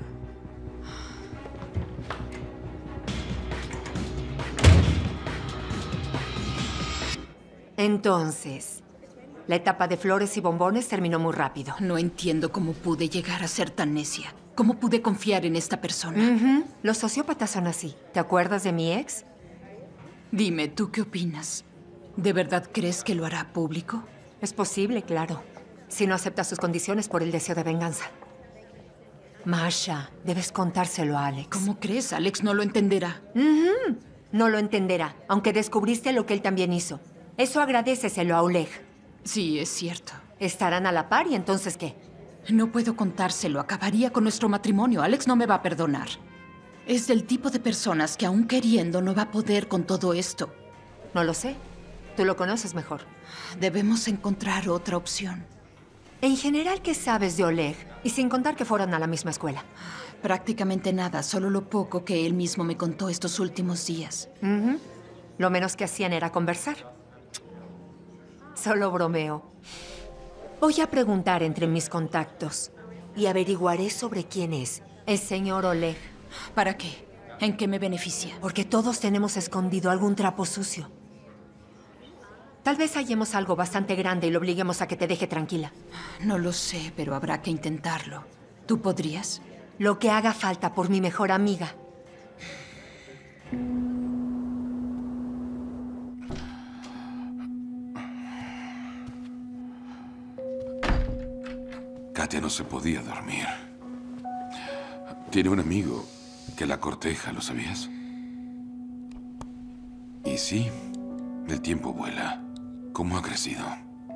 C: Entonces, La etapa de flores y bombones terminó muy rápido.
B: No entiendo cómo pude llegar a ser tan necia. ¿Cómo pude confiar en esta persona?
C: Ujú. Los sociópatas son así. ¿Te acuerdas de mi ex?
B: Dime, ¿tú qué opinas? ¿De verdad crees que lo hará público?
C: Es posible, claro. Si no acepta sus condiciones por el deseo de venganza. Masha, debes contárselo a Alex.
B: ¿Cómo crees? Alex no lo entenderá.
C: Ujú. No lo entenderá, aunque descubriste lo que él también hizo. Eso agradéceselo a Oleg.
B: Sí, es cierto.
C: Estarán a la par y entonces, ¿qué?
B: No puedo contárselo. Acabaría con nuestro matrimonio. Alex no me va a perdonar. Es del tipo de personas que aún queriendo no va a poder con todo esto.
C: No lo sé. Tú lo conoces mejor.
B: Debemos encontrar otra opción.
C: En general, ¿qué sabes de Oleg? Y sin contar que fueron a la misma escuela.
B: Prácticamente nada, solo lo poco que él mismo me contó estos últimos días.
C: Ujú. Lo menos que hacían era conversar. Solo bromeo. Voy a preguntar entre mis contactos y averiguaré sobre quién es el señor Oleg.
B: ¿Para qué? ¿En qué me beneficia?
C: Porque todos tenemos escondido algún trapo sucio. Tal vez hallemos algo bastante grande y lo obliguemos a que te deje tranquila.
B: No lo sé, pero habrá que intentarlo. ¿Tú podrías?
C: Lo que haga falta por mi mejor amiga.
A: Katia no se podía dormir. Tiene un amigo que la corteja, ¿lo sabías? Y sí, el tiempo vuela. ¿Cómo ha crecido?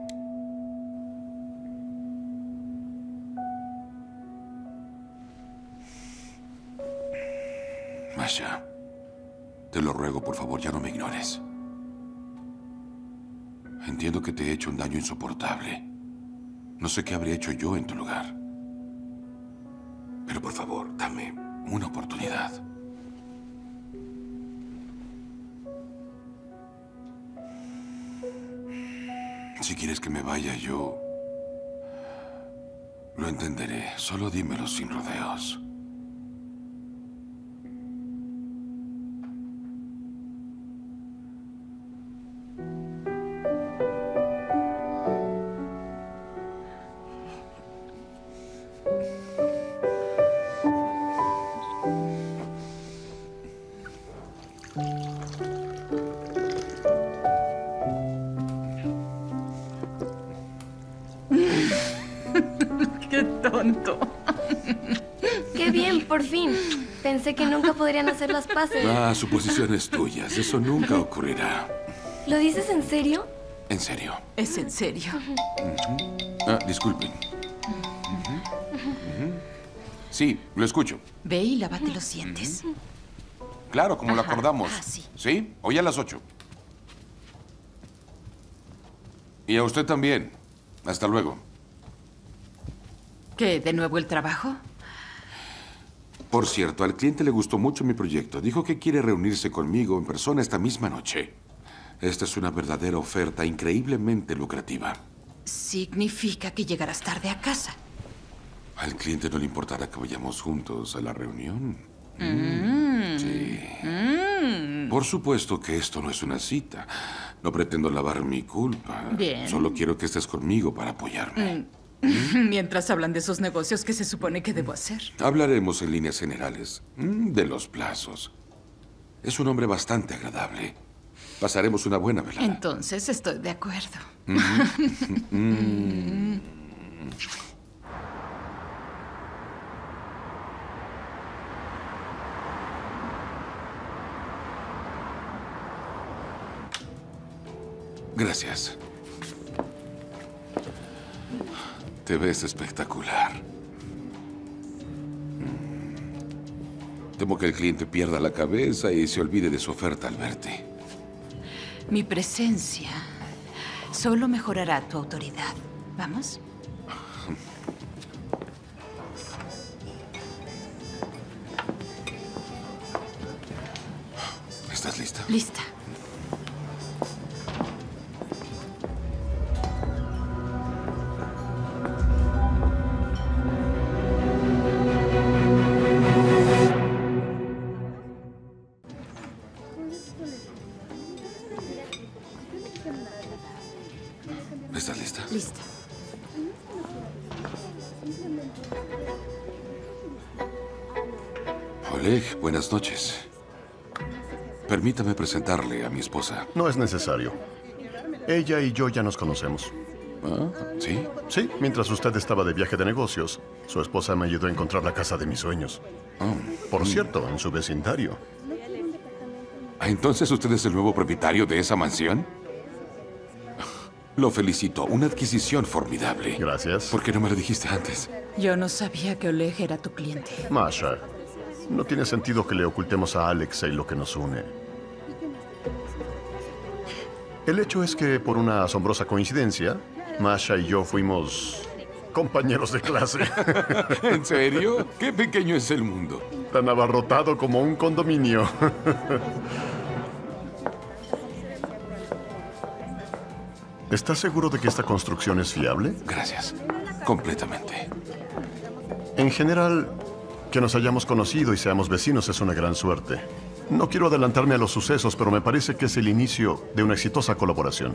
A: Masha, te lo ruego, por favor, ya no me ignores. Entiendo que te he hecho un daño insoportable. No sé qué habría hecho yo en tu lugar. Pero por favor, dame una oportunidad. Si quieres que me vaya, yo lo entenderé. Solo dímelo sin rodeos.
B: ¡Qué tonto!
D: ¡Qué bien, por fin! Pensé que nunca podrían hacer las paces.
A: Ah, suposiciones tuyas. Eso nunca ocurrirá.
D: ¿Lo dices en serio?
A: En serio.
B: Es en serio.
A: Ah, disculpen. Sí, lo escucho.
B: Ve y lávate los dientes.
A: Claro, como lo
B: Ajá.
A: acordamos.
B: Ah, sí.
A: ¿Sí? Hoy a las ocho. Y a usted también. Hasta luego.
B: ¿Qué, de nuevo el trabajo?
A: Por cierto, al cliente le gustó mucho mi proyecto. Dijo que quiere reunirse conmigo en persona esta misma noche. Esta es una verdadera oferta increíblemente lucrativa.
B: Significa que llegarás tarde a casa.
A: Al cliente no le importará que vayamos juntos a la reunión. Sí. Por supuesto que esto no es una cita. No pretendo lavar mi culpa.
B: Bien.
A: Solo quiero que estés conmigo para apoyarme.
B: Mientras hablan de esos negocios, ¿qué se supone que debo hacer?
A: Hablaremos en líneas generales mm, de los plazos. Es un hombre bastante agradable. Pasaremos una buena velada.
B: Entonces estoy de acuerdo.
A: Gracias. Te ves espectacular. Temo que el cliente pierda la cabeza y se olvide de su oferta al verte.
B: Mi presencia solo mejorará tu autoridad. ¿Vamos?
A: ¿Estás lista?
B: Lista.
A: ¿Estás lista? Oleg, buenas noches. Permítame presentarle a mi esposa.
F: No es necesario. Ella y yo ya nos conocemos.
A: ¿Ah? ¿Sí?
F: Sí, mientras usted estaba de viaje de negocios, su esposa me ayudó a encontrar la casa de mis sueños.
A: Oh.
F: Por cierto, en su vecindario.
A: Ah, ¿entonces usted es el nuevo propietario de esa mansión? Lo felicito. Una adquisición formidable.
F: Gracias.
A: ¿Por qué no me lo dijiste antes?
B: Yo no sabía que Oleg era tu cliente.
F: Masha, no tiene sentido que le ocultemos a Alexei lo que nos une. El hecho es que, por una asombrosa coincidencia, Masha y yo fuimos compañeros de clase.
A: ¿En serio? Qué pequeño es el mundo.
F: Tan abarrotado como un condominio. ¿Estás seguro de que esta construcción es fiable?
A: Gracias. Completamente.
F: En general, que nos hayamos conocido y seamos vecinos es una gran suerte. No quiero adelantarme a los sucesos, pero me parece que es el inicio de una exitosa colaboración.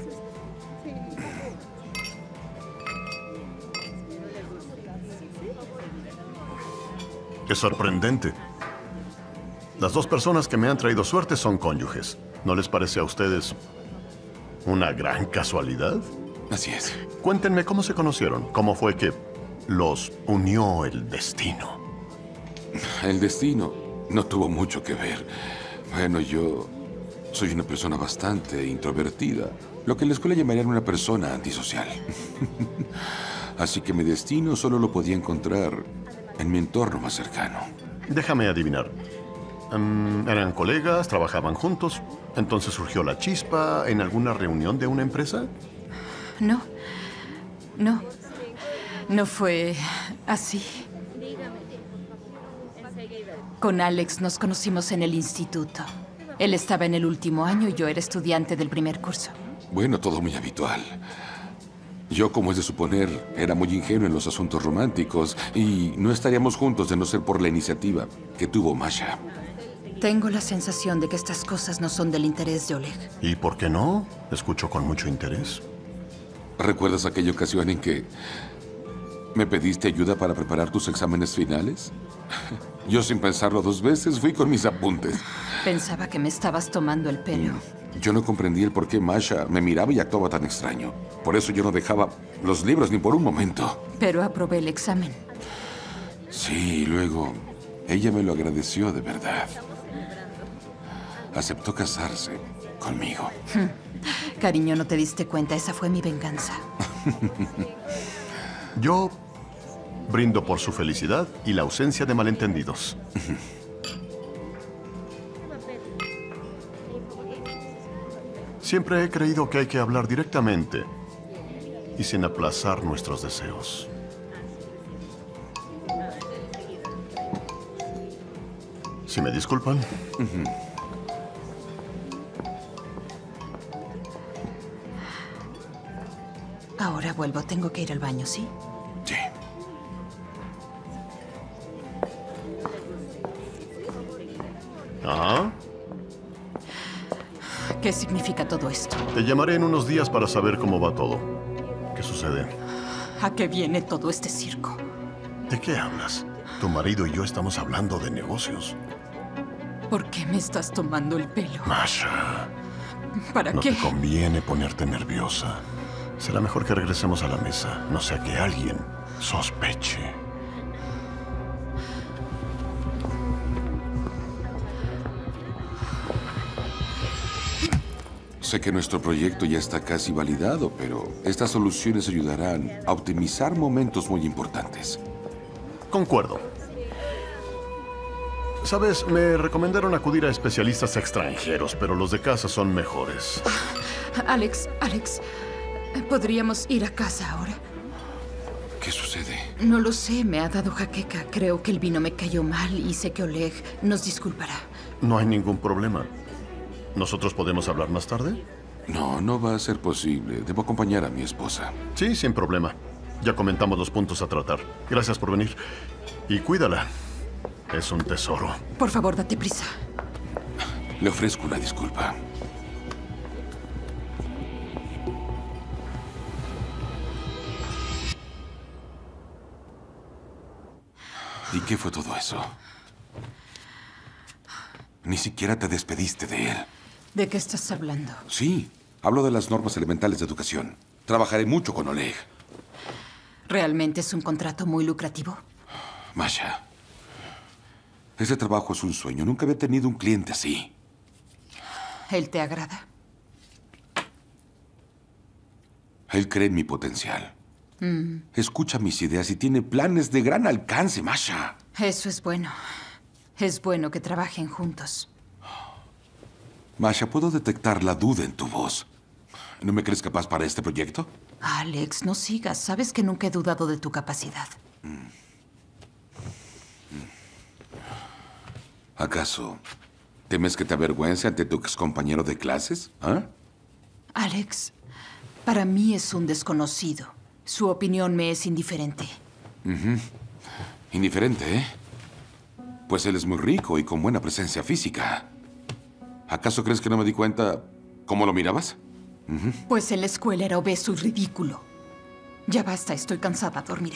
F: Es sorprendente. Las dos personas que me han traído suerte son cónyuges. ¿No les parece a ustedes una gran casualidad?
A: Así es.
F: Cuéntenme cómo se conocieron. ¿Cómo fue que los unió el destino?
A: El destino no tuvo mucho que ver. Bueno, yo soy una persona bastante introvertida, lo que en la escuela llamarían una persona antisocial. Así que mi destino solo lo podía encontrar en mi entorno más cercano.
F: Déjame adivinar. Um, ¿Eran colegas? ¿Trabajaban juntos? ¿Entonces surgió la chispa en alguna reunión de una empresa?
B: No, no, no fue así. Con Alex nos conocimos en el instituto. Él estaba en el último año y yo era estudiante del primer curso.
A: Bueno, todo muy habitual. Yo, como es de suponer, era muy ingenuo en los asuntos románticos y no estaríamos juntos de no ser por la iniciativa que tuvo Masha.
B: Tengo la sensación de que estas cosas no son del interés de Oleg.
F: ¿Y por qué no? Escucho con mucho interés.
A: ¿Recuerdas aquella ocasión en que me pediste ayuda para preparar tus exámenes finales? Yo, sin pensarlo dos veces, fui con mis apuntes.
B: Pensaba que me estabas tomando el pelo.
A: Yo no comprendí el por qué Masha me miraba y actuaba tan extraño. Por eso yo no dejaba los libros ni por un momento.
B: Pero aprobé el examen.
A: Sí, y luego ella me lo agradeció de verdad. Aceptó casarse conmigo.
B: Cariño, no te diste cuenta. Esa fue mi venganza.
F: Yo brindo por su felicidad y la ausencia de malentendidos. Siempre he creído que hay que hablar directamente y sin aplazar nuestros deseos. Si me disculpan.
B: Ahora vuelvo. Tengo que ir al baño, ¿sí?
A: Sí.
F: Ajá.
B: ¿Qué significa todo esto?
F: Te llamaré en unos días para saber cómo va todo. ¿Qué sucede?
B: ¿A qué viene todo este circo?
F: ¿De qué hablas? Tu marido y yo estamos hablando de negocios.
B: ¿Por qué me estás tomando el pelo?
F: Masha,
B: ¿Para
F: no
B: qué?
F: te conviene ponerte nerviosa. Será mejor que regresemos a la mesa, no sea que alguien sospeche.
A: Sé que nuestro proyecto ya está casi validado, pero estas soluciones ayudarán a optimizar momentos muy importantes.
F: Concuerdo. Sabes, me recomendaron acudir a especialistas extranjeros, pero los de casa son mejores.
B: Alex, Alex, ¿podríamos ir a casa ahora?
A: ¿Qué sucede?
B: No lo sé, me ha dado jaqueca. Creo que el vino me cayó mal y sé que Oleg nos disculpará.
F: No hay ningún problema. ¿Nosotros podemos hablar más tarde?
A: No, no va a ser posible. Debo acompañar a mi esposa.
F: Sí, sin problema. Ya comentamos los puntos a tratar. Gracias por venir. Y cuídala. Es un tesoro.
B: Por favor, date prisa.
A: Le ofrezco una disculpa. ¿Y qué fue todo eso? Ni siquiera te despediste de él.
B: ¿De qué estás hablando?
A: Sí, hablo de las normas elementales de educación. Trabajaré mucho con Oleg.
B: ¿Realmente es un contrato muy lucrativo?
A: Masha, ese trabajo es un sueño. Nunca había tenido un cliente así.
B: ¿Él te agrada?
A: Él cree en mi potencial.
B: Mm.
A: Escucha mis ideas y tiene planes de gran alcance, Masha.
B: Eso es bueno. Es bueno que trabajen juntos.
A: Masha, puedo detectar la duda en tu voz. ¿No me crees capaz para este proyecto?
B: Alex, no sigas. Sabes que nunca he dudado de tu capacidad.
A: ¿Acaso temes que te avergüence ante tu excompañero de clases? ¿Ah?
B: Alex, para mí es un desconocido. Su opinión me es indiferente.
A: Uh-huh. Indiferente, ¿eh? Pues él es muy rico y con buena presencia física. ¿Acaso crees que no me di cuenta cómo lo mirabas? Uh-huh.
B: Pues en la escuela era obeso y ridículo. Ya basta, estoy cansada, dormiré.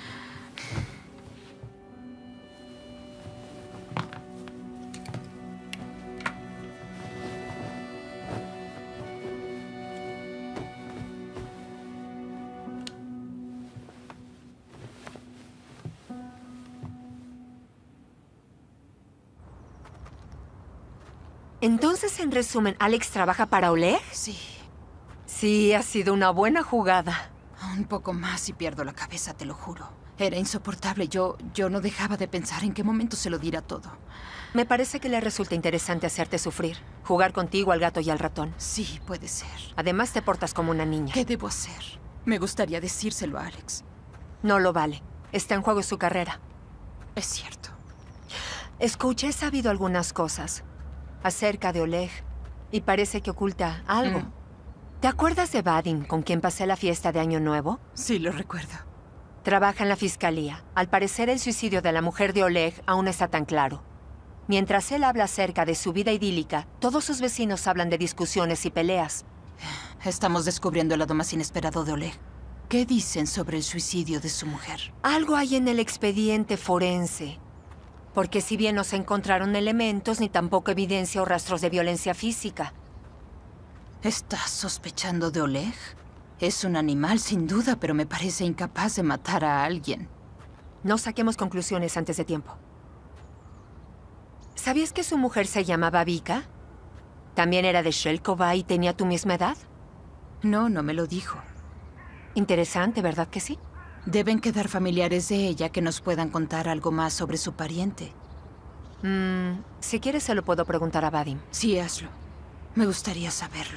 C: Entonces, en resumen, ¿Alex trabaja para Oleg?
B: Sí.
C: Sí, ha sido una buena jugada.
B: Un poco más y pierdo la cabeza, te lo juro. Era insoportable. Yo, yo no dejaba de pensar en qué momento se lo dirá todo.
C: Me parece que le resulta interesante hacerte sufrir. Jugar contigo al gato y al ratón.
B: Sí, puede ser.
C: Además, te portas como una niña.
B: ¿Qué debo hacer? Me gustaría decírselo a Alex.
C: No lo vale. Está en juego su carrera.
B: Es cierto.
C: Escucha, he sabido algunas cosas acerca de Oleg y parece que oculta algo.
B: Mm.
C: ¿Te acuerdas de Vadim, con quien pasé la fiesta de Año Nuevo?
B: Sí, lo recuerdo.
C: Trabaja en la fiscalía. Al parecer, el suicidio de la mujer de Oleg aún no está tan claro. Mientras él habla acerca de su vida idílica, todos sus vecinos hablan de discusiones y peleas.
B: Estamos descubriendo el lado más inesperado de Oleg. ¿Qué dicen sobre el suicidio de su mujer?
C: Algo hay en el expediente forense. Porque si bien no se encontraron elementos, ni tampoco evidencia o rastros de violencia física.
B: ¿Estás sospechando de Oleg? Es un animal, sin duda, pero me parece incapaz de matar a alguien.
C: No saquemos conclusiones antes de tiempo. ¿Sabías que su mujer se llamaba Vika? ¿También era de Shelkova y tenía tu misma edad?
B: No, no me lo dijo.
C: Interesante, ¿verdad que sí?
B: Deben quedar familiares de ella que nos puedan contar algo más sobre su pariente.
C: Mm, si quieres, se lo puedo preguntar a Vadim.
B: Sí, hazlo. Me gustaría saberlo.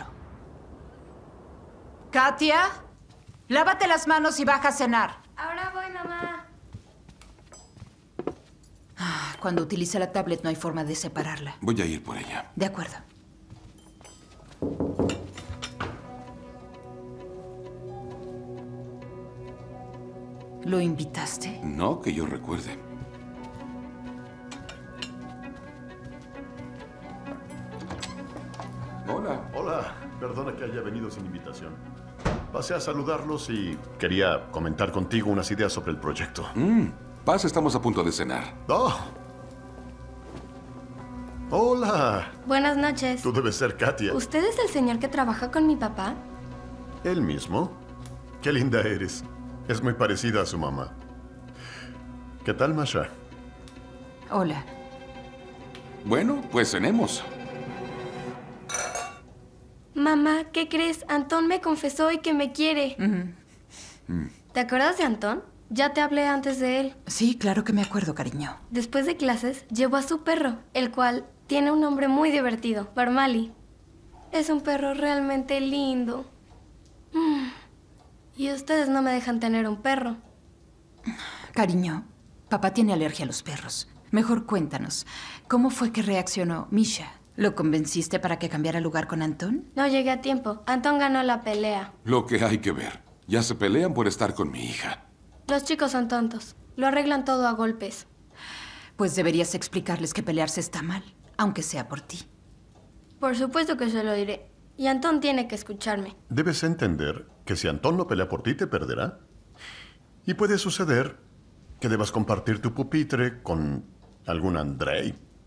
B: Katia, lávate las manos y baja a cenar.
D: Ahora voy, mamá.
B: Ah, cuando utilice la tablet no hay forma de separarla.
A: Voy a ir por ella.
B: De acuerdo. ¿Lo invitaste?
A: No que yo recuerde. Hola.
F: Hola, perdona que haya venido sin invitación. Pasé a saludarlos y quería comentar contigo unas ideas sobre el proyecto.
A: Mm, Paz, estamos a punto de cenar.
F: ¡Oh! ¡Hola!
D: Buenas noches.
F: Tú debes ser Katia.
D: ¿Usted es el señor que trabaja con mi papá?
F: ¿Él mismo? Qué linda eres. Es muy parecida a su mamá. ¿Qué tal, Masha?
B: Hola.
A: Bueno, pues cenemos.
D: Mamá, ¿qué crees? Antón me confesó hoy que me quiere.
B: Uh-huh.
D: ¿Te acuerdas de Antón? Ya te hablé antes de él.
B: Sí, claro que me acuerdo, cariño.
D: Después de clases, llevó a su perro, el cual tiene un nombre muy divertido, Barmali. Es un perro realmente lindo. Mm. Y ustedes no me dejan tener un perro.
B: Cariño, papá tiene alergia a los perros. Mejor cuéntanos, ¿cómo fue que reaccionó Misha? ¿Lo convenciste para que cambiara lugar con Antón?
D: No llegué a tiempo. Antón ganó la pelea.
A: Lo que hay que ver. Ya se pelean por estar con mi hija.
D: Los chicos son tontos. Lo arreglan todo a golpes.
B: Pues deberías explicarles que pelearse está mal, aunque sea por ti.
D: Por supuesto que se lo diré. Y Antón tiene que escucharme.
F: Debes entender que si Antón no pelea por ti, te perderá. Y puede suceder que debas compartir tu pupitre con algún Andrei.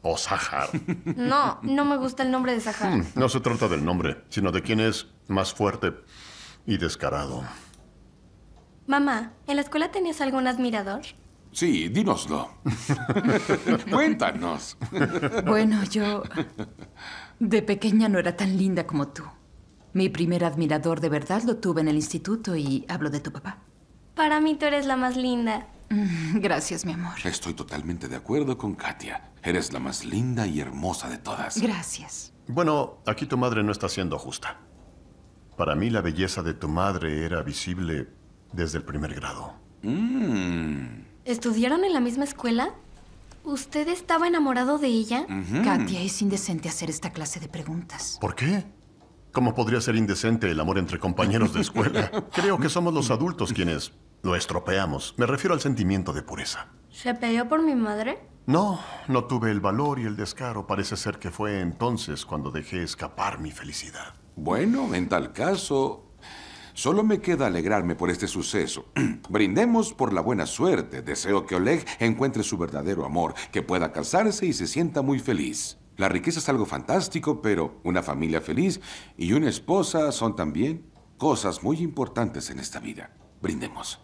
F: o Sahar.
D: No, no me gusta el nombre de Sahar.
F: Mm, no se trata del nombre, sino de quién es más fuerte y descarado.
D: Mamá, ¿en la escuela tenías algún admirador?
A: Sí, dínoslo. Cuéntanos.
B: Bueno, yo... De pequeña no era tan linda como tú. Mi primer admirador de verdad lo tuve en el instituto y hablo de tu papá.
D: Para mí tú eres la más linda.
B: Gracias, mi amor.
A: Estoy totalmente de acuerdo con Katia. Eres la más linda y hermosa de todas.
B: Gracias.
F: Bueno, aquí tu madre no está siendo justa. Para mí la belleza de tu madre era visible desde el primer grado.
A: Mm.
D: ¿Estudiaron en la misma escuela? ¿Usted estaba enamorado de ella?
A: Ujú.
B: Katia, es indecente hacer esta clase de preguntas.
F: ¿Por qué? ¿Cómo podría ser indecente el amor entre compañeros de escuela? Creo que somos los adultos quienes lo estropeamos. Me refiero al sentimiento de pureza.
D: ¿Se peleó por mi madre?
F: No, no tuve el valor y el descaro. Parece ser que fue entonces cuando dejé escapar mi felicidad.
A: Bueno, en tal caso, solo me queda alegrarme por este suceso. Brindemos por la buena suerte. Deseo que Oleg encuentre su verdadero amor, que pueda casarse y se sienta muy feliz. La riqueza es algo fantástico, pero una familia feliz y una esposa son también cosas muy importantes en esta vida. Brindemos.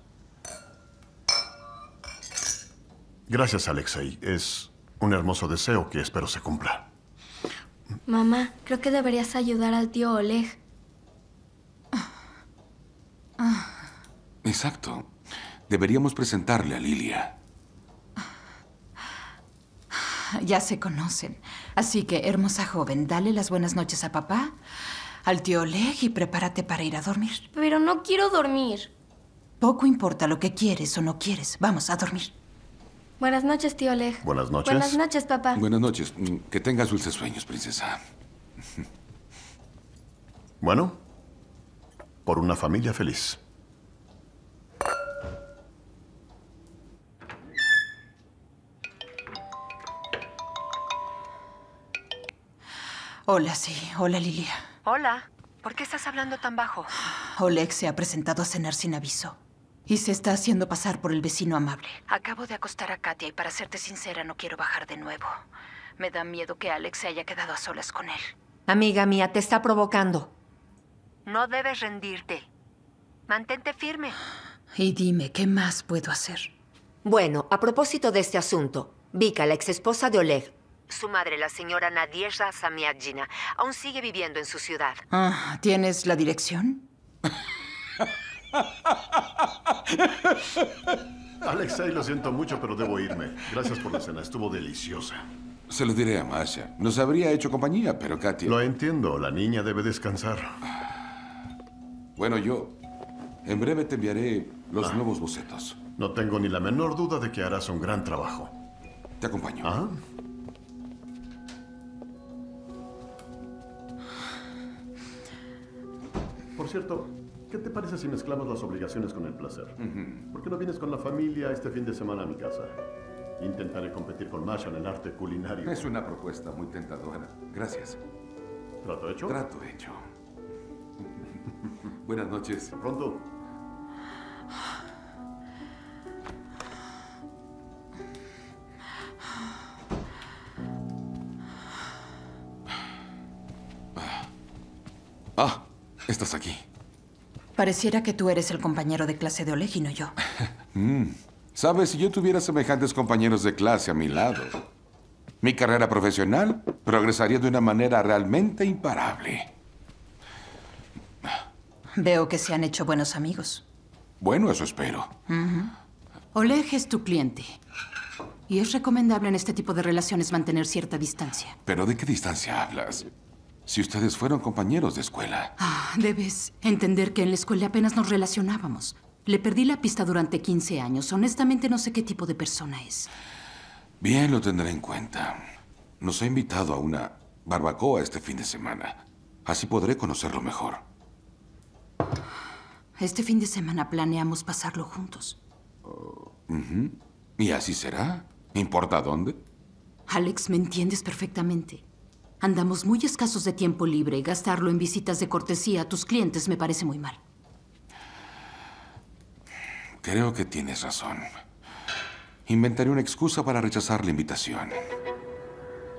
F: Gracias, Alexei. Es un hermoso deseo que espero se cumpla.
D: Mamá, creo que deberías ayudar al tío Oleg.
A: Exacto. Deberíamos presentarle a Lilia.
B: Ya se conocen. Así que, hermosa joven, dale las buenas noches a papá, al tío Oleg y prepárate para ir a dormir.
D: Pero no quiero dormir.
B: Poco importa lo que quieres o no quieres. Vamos a dormir.
D: Buenas noches, tío Oleg.
F: Buenas noches.
D: Buenas noches, papá.
A: Buenas noches. Mm, Que tengas dulces sueños, princesa.
F: Bueno, por una familia feliz.
B: Hola, sí. Hola, Lilia.
C: Hola. ¿Por qué estás hablando tan bajo?
B: Oleg se ha presentado a cenar sin aviso. Y se está haciendo pasar por el vecino amable. Acabo de acostar a Katia y para serte sincera no quiero bajar de nuevo. Me da miedo que Alex se haya quedado a solas con él.
C: Amiga mía, te está provocando. No debes rendirte. Mantente firme.
B: Y dime, ¿qué más puedo hacer?
C: Bueno, a propósito de este asunto, Vika, la exesposa de Oleg, su madre, la señora Nadezhda Samiakhina, aún sigue viviendo en su ciudad.
B: Ah, ¿tienes la dirección?
F: Alexei, lo siento mucho, pero debo irme. Gracias por la cena, estuvo deliciosa.
A: Se lo diré a Masha. Nos habría hecho compañía, pero Katia...
F: Lo entiendo, la niña debe descansar.
A: Bueno, yo... En breve te enviaré los nuevos bocetos.
F: No tengo ni la menor duda de que harás un gran trabajo.
A: Te acompaño.
F: ¿Ah? Por cierto, ¿qué te parece si mezclamos las obligaciones con el placer? ¿Por qué no vienes con la familia este fin de semana a mi casa? Intentaré competir con Masha en el arte culinario.
A: Es una propuesta muy tentadora. Gracias.
F: ¿Trato hecho?
A: Trato hecho. Buenas noches.
F: Pronto.
A: Ah, estás aquí.
B: Pareciera que tú eres el compañero de clase de Oleg y no yo.
A: Sabes, si yo tuviera semejantes compañeros de clase a mi lado, mi carrera profesional progresaría de una manera realmente imparable.
B: Veo que se han hecho buenos amigos.
A: Bueno, eso espero.
B: Oleg es tu cliente. Y es recomendable en este tipo de relaciones mantener cierta distancia.
A: ¿Pero de qué distancia hablas? Si ustedes fueron compañeros de escuela.
B: Ah, debes entender que en la escuela apenas nos relacionábamos. Le perdí la pista durante quince años. Honestamente no sé qué tipo de persona es.
A: Bien, lo tendré en cuenta. Nos ha invitado a una barbacoa este fin de semana. Así podré conocerlo mejor.
B: Este fin de semana planeamos pasarlo juntos.
A: ¿Y así será? ¿Importa dónde?
B: Alex, me entiendes perfectamente. Andamos muy escasos de tiempo libre y gastarlo en visitas de cortesía a tus clientes me parece muy mal.
A: Creo que tienes razón. Inventaré una excusa para rechazar la invitación.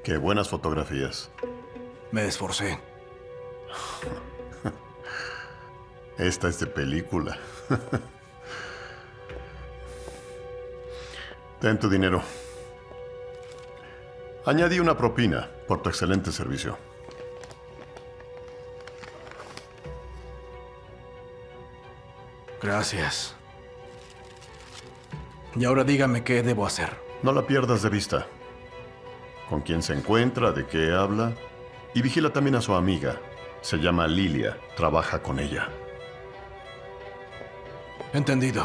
F: Qué buenas fotografías.
G: Me esforcé.
F: Esta es de película. Ten tu dinero. Añadí una propina por tu excelente servicio.
G: Gracias. Y ahora dígame qué debo hacer.
F: No la pierdas de vista. Con quién se encuentra, de qué habla. Y vigila también a su amiga. Se llama Lilia. Trabaja con ella.
G: Entendido.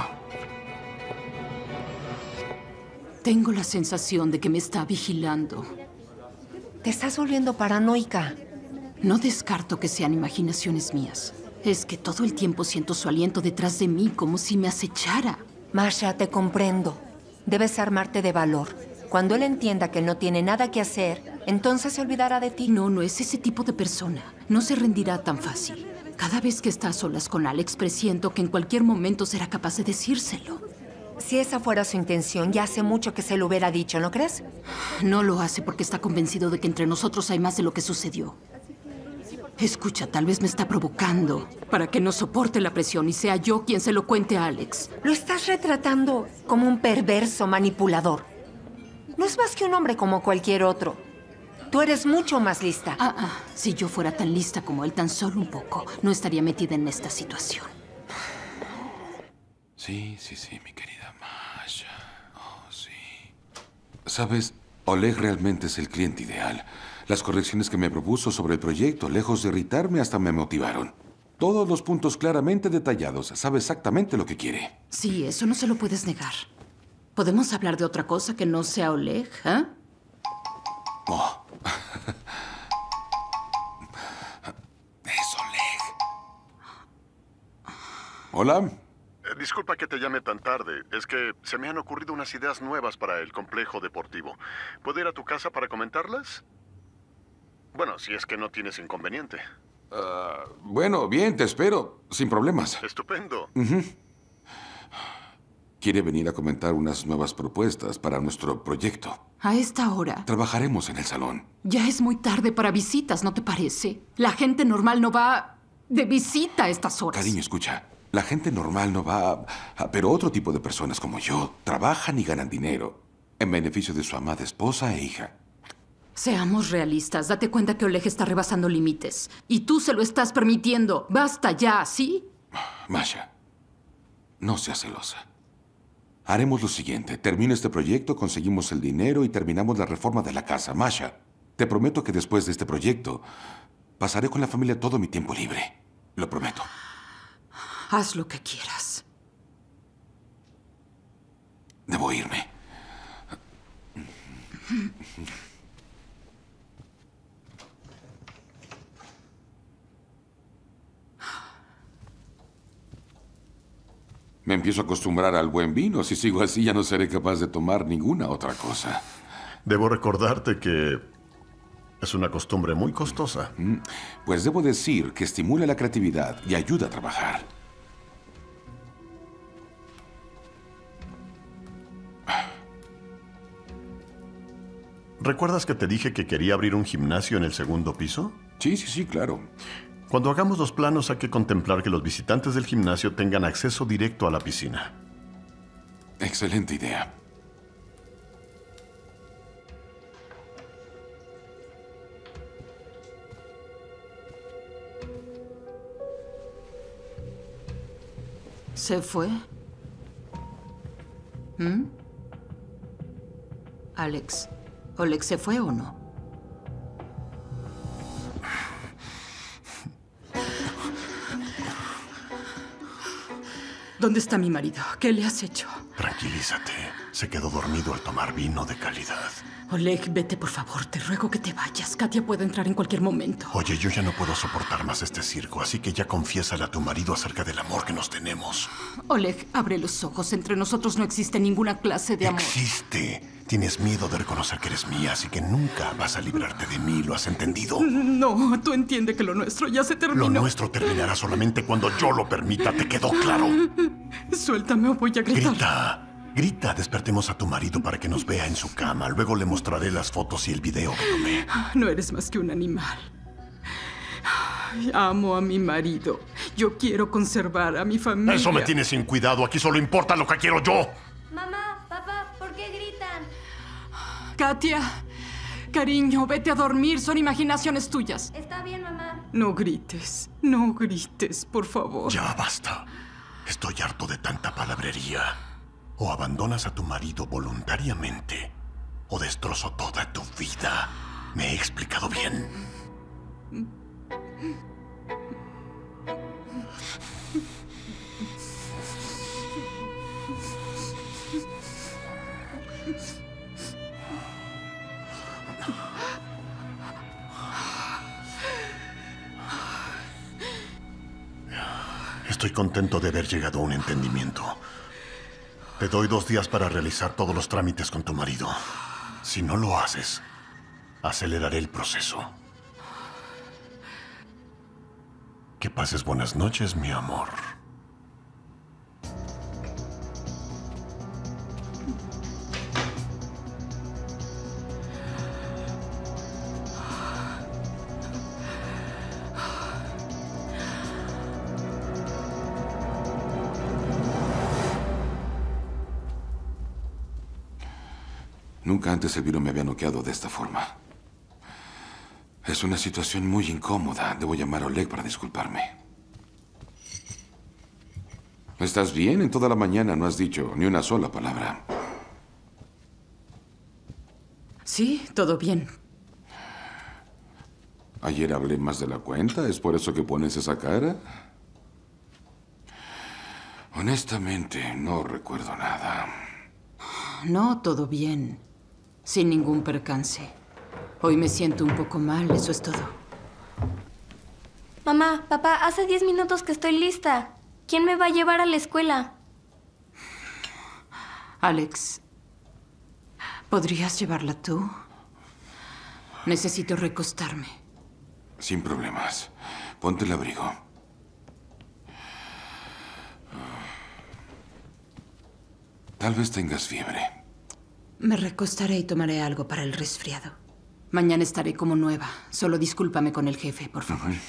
B: Tengo la sensación de que me está vigilando.
C: Te estás volviendo paranoica.
B: No descarto que sean imaginaciones mías. Es que todo el tiempo siento su aliento detrás de mí, como si me acechara.
C: Masha, te comprendo. Debes armarte de valor. Cuando él entienda que no tiene nada que hacer, entonces se olvidará de ti.
B: No, no es ese tipo de persona. No se rendirá tan fácil. Cada vez que está a solas con Alex, presiento que en cualquier momento será capaz de decírselo.
C: Si esa fuera su intención, ya hace mucho que se lo hubiera dicho, ¿no crees?
B: No lo hace porque está convencido de que entre nosotros hay más de lo que sucedió. Escucha, tal vez me está provocando para que no soporte la presión y sea yo quien se lo cuente a Alex.
C: Lo estás retratando como un perverso manipulador. No es más que un hombre como cualquier otro. Tú eres mucho más lista.
B: Ah, ah, si yo fuera tan lista como él, tan solo un poco, no estaría metida en esta situación.
A: Sí, sí, sí, mi querida Masha. Oh, sí. Sabes, Oleg realmente es el cliente ideal. Las correcciones que me propuso sobre el proyecto, lejos de irritarme, hasta me motivaron. Todos los puntos claramente detallados. Sabe exactamente lo que quiere.
B: Sí, eso no se lo puedes negar. ¿Podemos hablar de otra cosa que no sea Oleg, eh?
A: Oh. Es Oleg. Hola.
F: Eh, disculpa que te llame tan tarde. Es que se me han ocurrido unas ideas nuevas para el complejo deportivo. ¿Puedo ir a tu casa para comentarlas? Bueno, si es que no tienes inconveniente.
A: Uh, bueno, bien, te espero. Sin problemas.
F: Estupendo.
A: Uh-huh. Quiere venir a comentar unas nuevas propuestas para nuestro proyecto.
B: A esta hora.
A: Trabajaremos en el salón.
B: Ya es muy tarde para visitas, ¿no te parece? La gente normal no va de visita a estas horas.
A: Cariño, escucha. La gente normal no va a, a... Pero otro tipo de personas como yo trabajan y ganan dinero en beneficio de su amada esposa e hija.
B: Seamos realistas. Date cuenta que Oleg está rebasando límites. Y tú se lo estás permitiendo. Basta ya, ¿sí?
A: Masha, no seas celosa. Haremos lo siguiente. Termino este proyecto, conseguimos el dinero y terminamos la reforma de la casa. Masha, te prometo que después de este proyecto pasaré con la familia todo mi tiempo libre. Lo prometo.
B: Haz lo que quieras.
A: Debo irme. Me empiezo a acostumbrar al buen vino. Si sigo así, ya no seré capaz de tomar ninguna otra cosa.
F: Debo recordarte que es una costumbre muy costosa.
A: Mm, Pues debo decir que estimula la creatividad y ayuda a trabajar.
F: ¿Recuerdas que te dije que quería abrir un gimnasio en el segundo piso?
A: Sí, sí, sí, claro.
F: Cuando hagamos los planos hay que contemplar que los visitantes del gimnasio tengan acceso directo a la piscina.
A: Excelente idea.
B: ¿Se fue? ¿Mm? Alex, ¿Oleg se fue o no? ¿Dónde está mi marido? ¿Qué le has hecho?
F: Tranquilízate. Se quedó dormido al tomar vino de calidad.
B: Oleg, vete, por favor. Te ruego que te vayas. Katia puede entrar en cualquier momento.
F: Oye, yo ya no puedo soportar más este circo, así que ya confiésale a tu marido acerca del amor que nos tenemos.
B: Oleg, abre los ojos. Entre nosotros no existe ninguna clase de amor.
F: Existe. Tienes miedo de reconocer que eres mía, así que nunca vas a librarte de mí. ¿Lo has entendido?
B: No, tú entiendes que lo nuestro ya se terminó.
F: Lo nuestro terminará solamente cuando yo lo permita. ¿Te quedó claro?
B: Suéltame o voy a gritar.
F: Grita. Grita, despertemos a tu marido para que nos vea en su cama. Luego le mostraré las fotos y el video que tomé.
H: No eres más que un animal. Amo a mi marido. Yo quiero conservar a mi familia.
F: Eso me tiene sin cuidado. Aquí solo importa lo que quiero yo.
D: Mamá, papá, ¿por qué gritan?
H: Katia, cariño, vete a dormir. Son imaginaciones tuyas.
D: Está bien, mamá.
H: No grites. No grites, por favor.
F: Ya basta. Estoy harto de tanta palabrería. O abandonas a tu marido voluntariamente, o destrozo toda tu vida. ¿Me he explicado bien? Estoy contento de haber llegado a un entendimiento. Te doy dos días para realizar todos los trámites con tu marido. Si no lo haces, aceleraré el proceso. Que pases buenas noches, mi amor.
A: Nunca antes el virus me había noqueado de esta forma. Es una situación muy incómoda. Debo llamar a Oleg para disculparme. ¿Estás bien? En toda la mañana no has dicho ni una sola palabra.
H: Sí, todo bien.
A: Ayer hablé más de la cuenta. ¿Es por eso que pones esa cara? Honestamente, no recuerdo nada.
B: No, todo bien. Sin ningún percance. Hoy me siento un poco mal, eso es todo.
D: Mamá, papá, hace diez minutos que estoy lista. ¿Quién me va a llevar a la escuela?
B: Alex, ¿podrías llevarla tú? Necesito recostarme.
A: Sin problemas. Ponte el abrigo. Tal vez tengas fiebre.
B: Me recostaré y tomaré algo para el resfriado. Mañana estaré como nueva. Solo discúlpame con el jefe, por favor.
A: Uh-huh.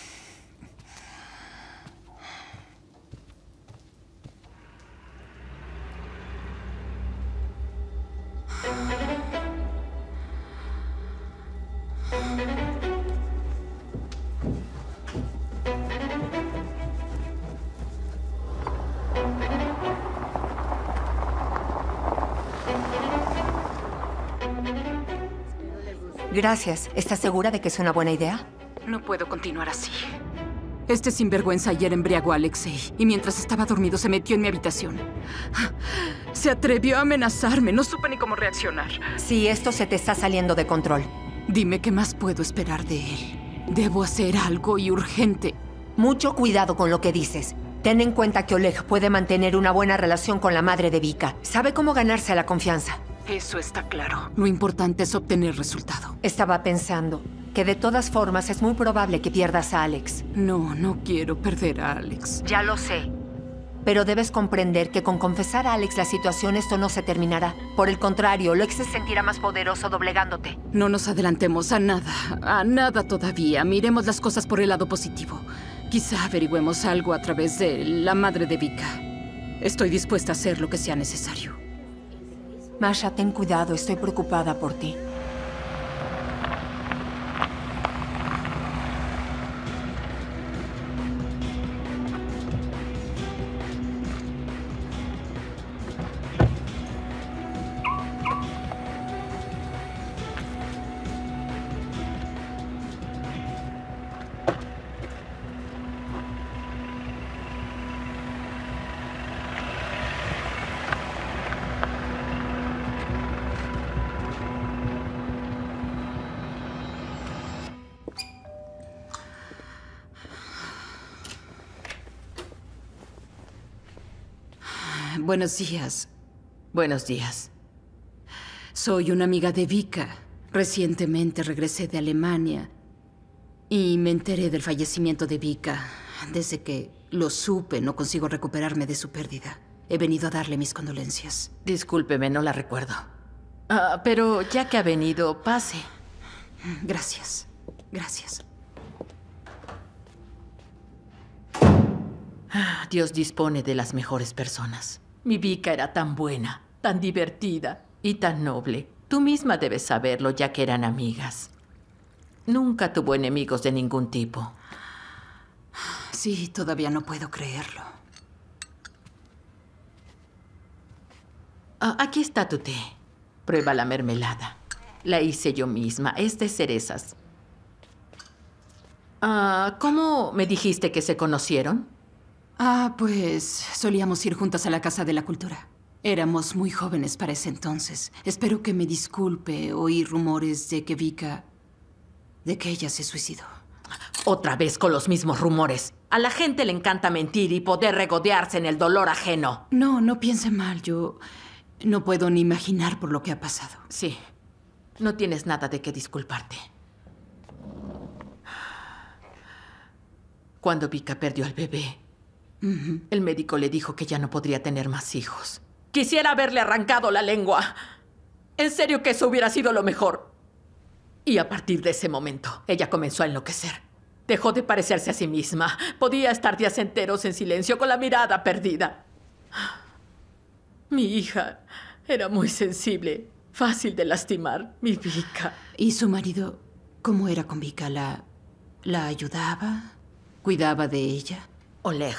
C: Gracias. ¿Estás segura de que es una buena idea?
B: No puedo continuar así.
H: Este sinvergüenza ayer embriagó a Alexei y mientras estaba dormido se metió en mi habitación. Se atrevió a amenazarme. No supe ni cómo reaccionar.
C: Sí, esto se te está saliendo de control.
H: Dime qué más puedo esperar de él. Debo hacer algo y urgente.
C: Mucho cuidado con lo que dices. Ten en cuenta que Oleg puede mantener una buena relación con la madre de Vika. Sabe cómo ganarse la confianza.
H: Eso está claro. Lo importante es obtener resultado.
C: Estaba pensando que de todas formas es muy probable que pierdas a Alex.
H: No, no quiero perder a Alex.
C: Ya lo sé. Pero debes comprender que con confesar a Alex la situación esto no se terminará. Por el contrario, Oleg se sentirá más poderoso doblegándote.
H: No nos adelantemos a nada, a nada todavía. Miremos las cosas por el lado positivo. Quizá averigüemos algo a través de la madre de Vika. Estoy dispuesta a hacer lo que sea necesario.
C: Masha, ten cuidado. Estoy preocupada por ti.
B: Buenos días.
C: Buenos días.
B: Soy una amiga de Vika. Recientemente regresé de Alemania y me enteré del fallecimiento de Vika. Desde que lo supe, no consigo recuperarme de su pérdida. He venido a darle mis condolencias.
I: Discúlpeme, no la recuerdo. Ah, pero ya que ha venido, pase.
B: Gracias. Gracias.
I: Ah, Dios dispone de las mejores personas. Mi Vika era tan buena, tan divertida y tan noble. Tú misma debes saberlo, ya que eran amigas. Nunca tuvo enemigos de ningún tipo.
B: Sí, todavía no puedo creerlo.
I: Ah, aquí está tu té. Prueba la mermelada. La hice yo misma. Es de cerezas. Ah, ¿cómo me dijiste que se conocieron?
B: Ah, pues solíamos ir juntas a la Casa de la Cultura. Éramos muy jóvenes para ese entonces. Espero que me disculpe oír rumores de que Vika... de que ella se suicidó.
I: Otra vez con los mismos rumores. A la gente le encanta mentir y poder regodearse en el dolor ajeno.
B: No, no piense mal. Yo no puedo ni imaginar por lo que ha pasado.
I: Sí. No tienes nada de qué disculparte. Cuando Vika perdió al bebé, uh-huh. el médico le dijo que ya no podría tener más hijos. Quisiera haberle arrancado la lengua. En serio que eso hubiera sido lo mejor. Y a partir de ese momento, ella comenzó a enloquecer. Dejó de parecerse a sí misma. Podía estar días enteros en silencio con la mirada perdida. Mi hija era muy sensible, fácil de lastimar, mi Vika.
B: ¿Y su marido cómo era con Vika? ¿La, la ayudaba? ¿Cuidaba de ella?
I: Oleg.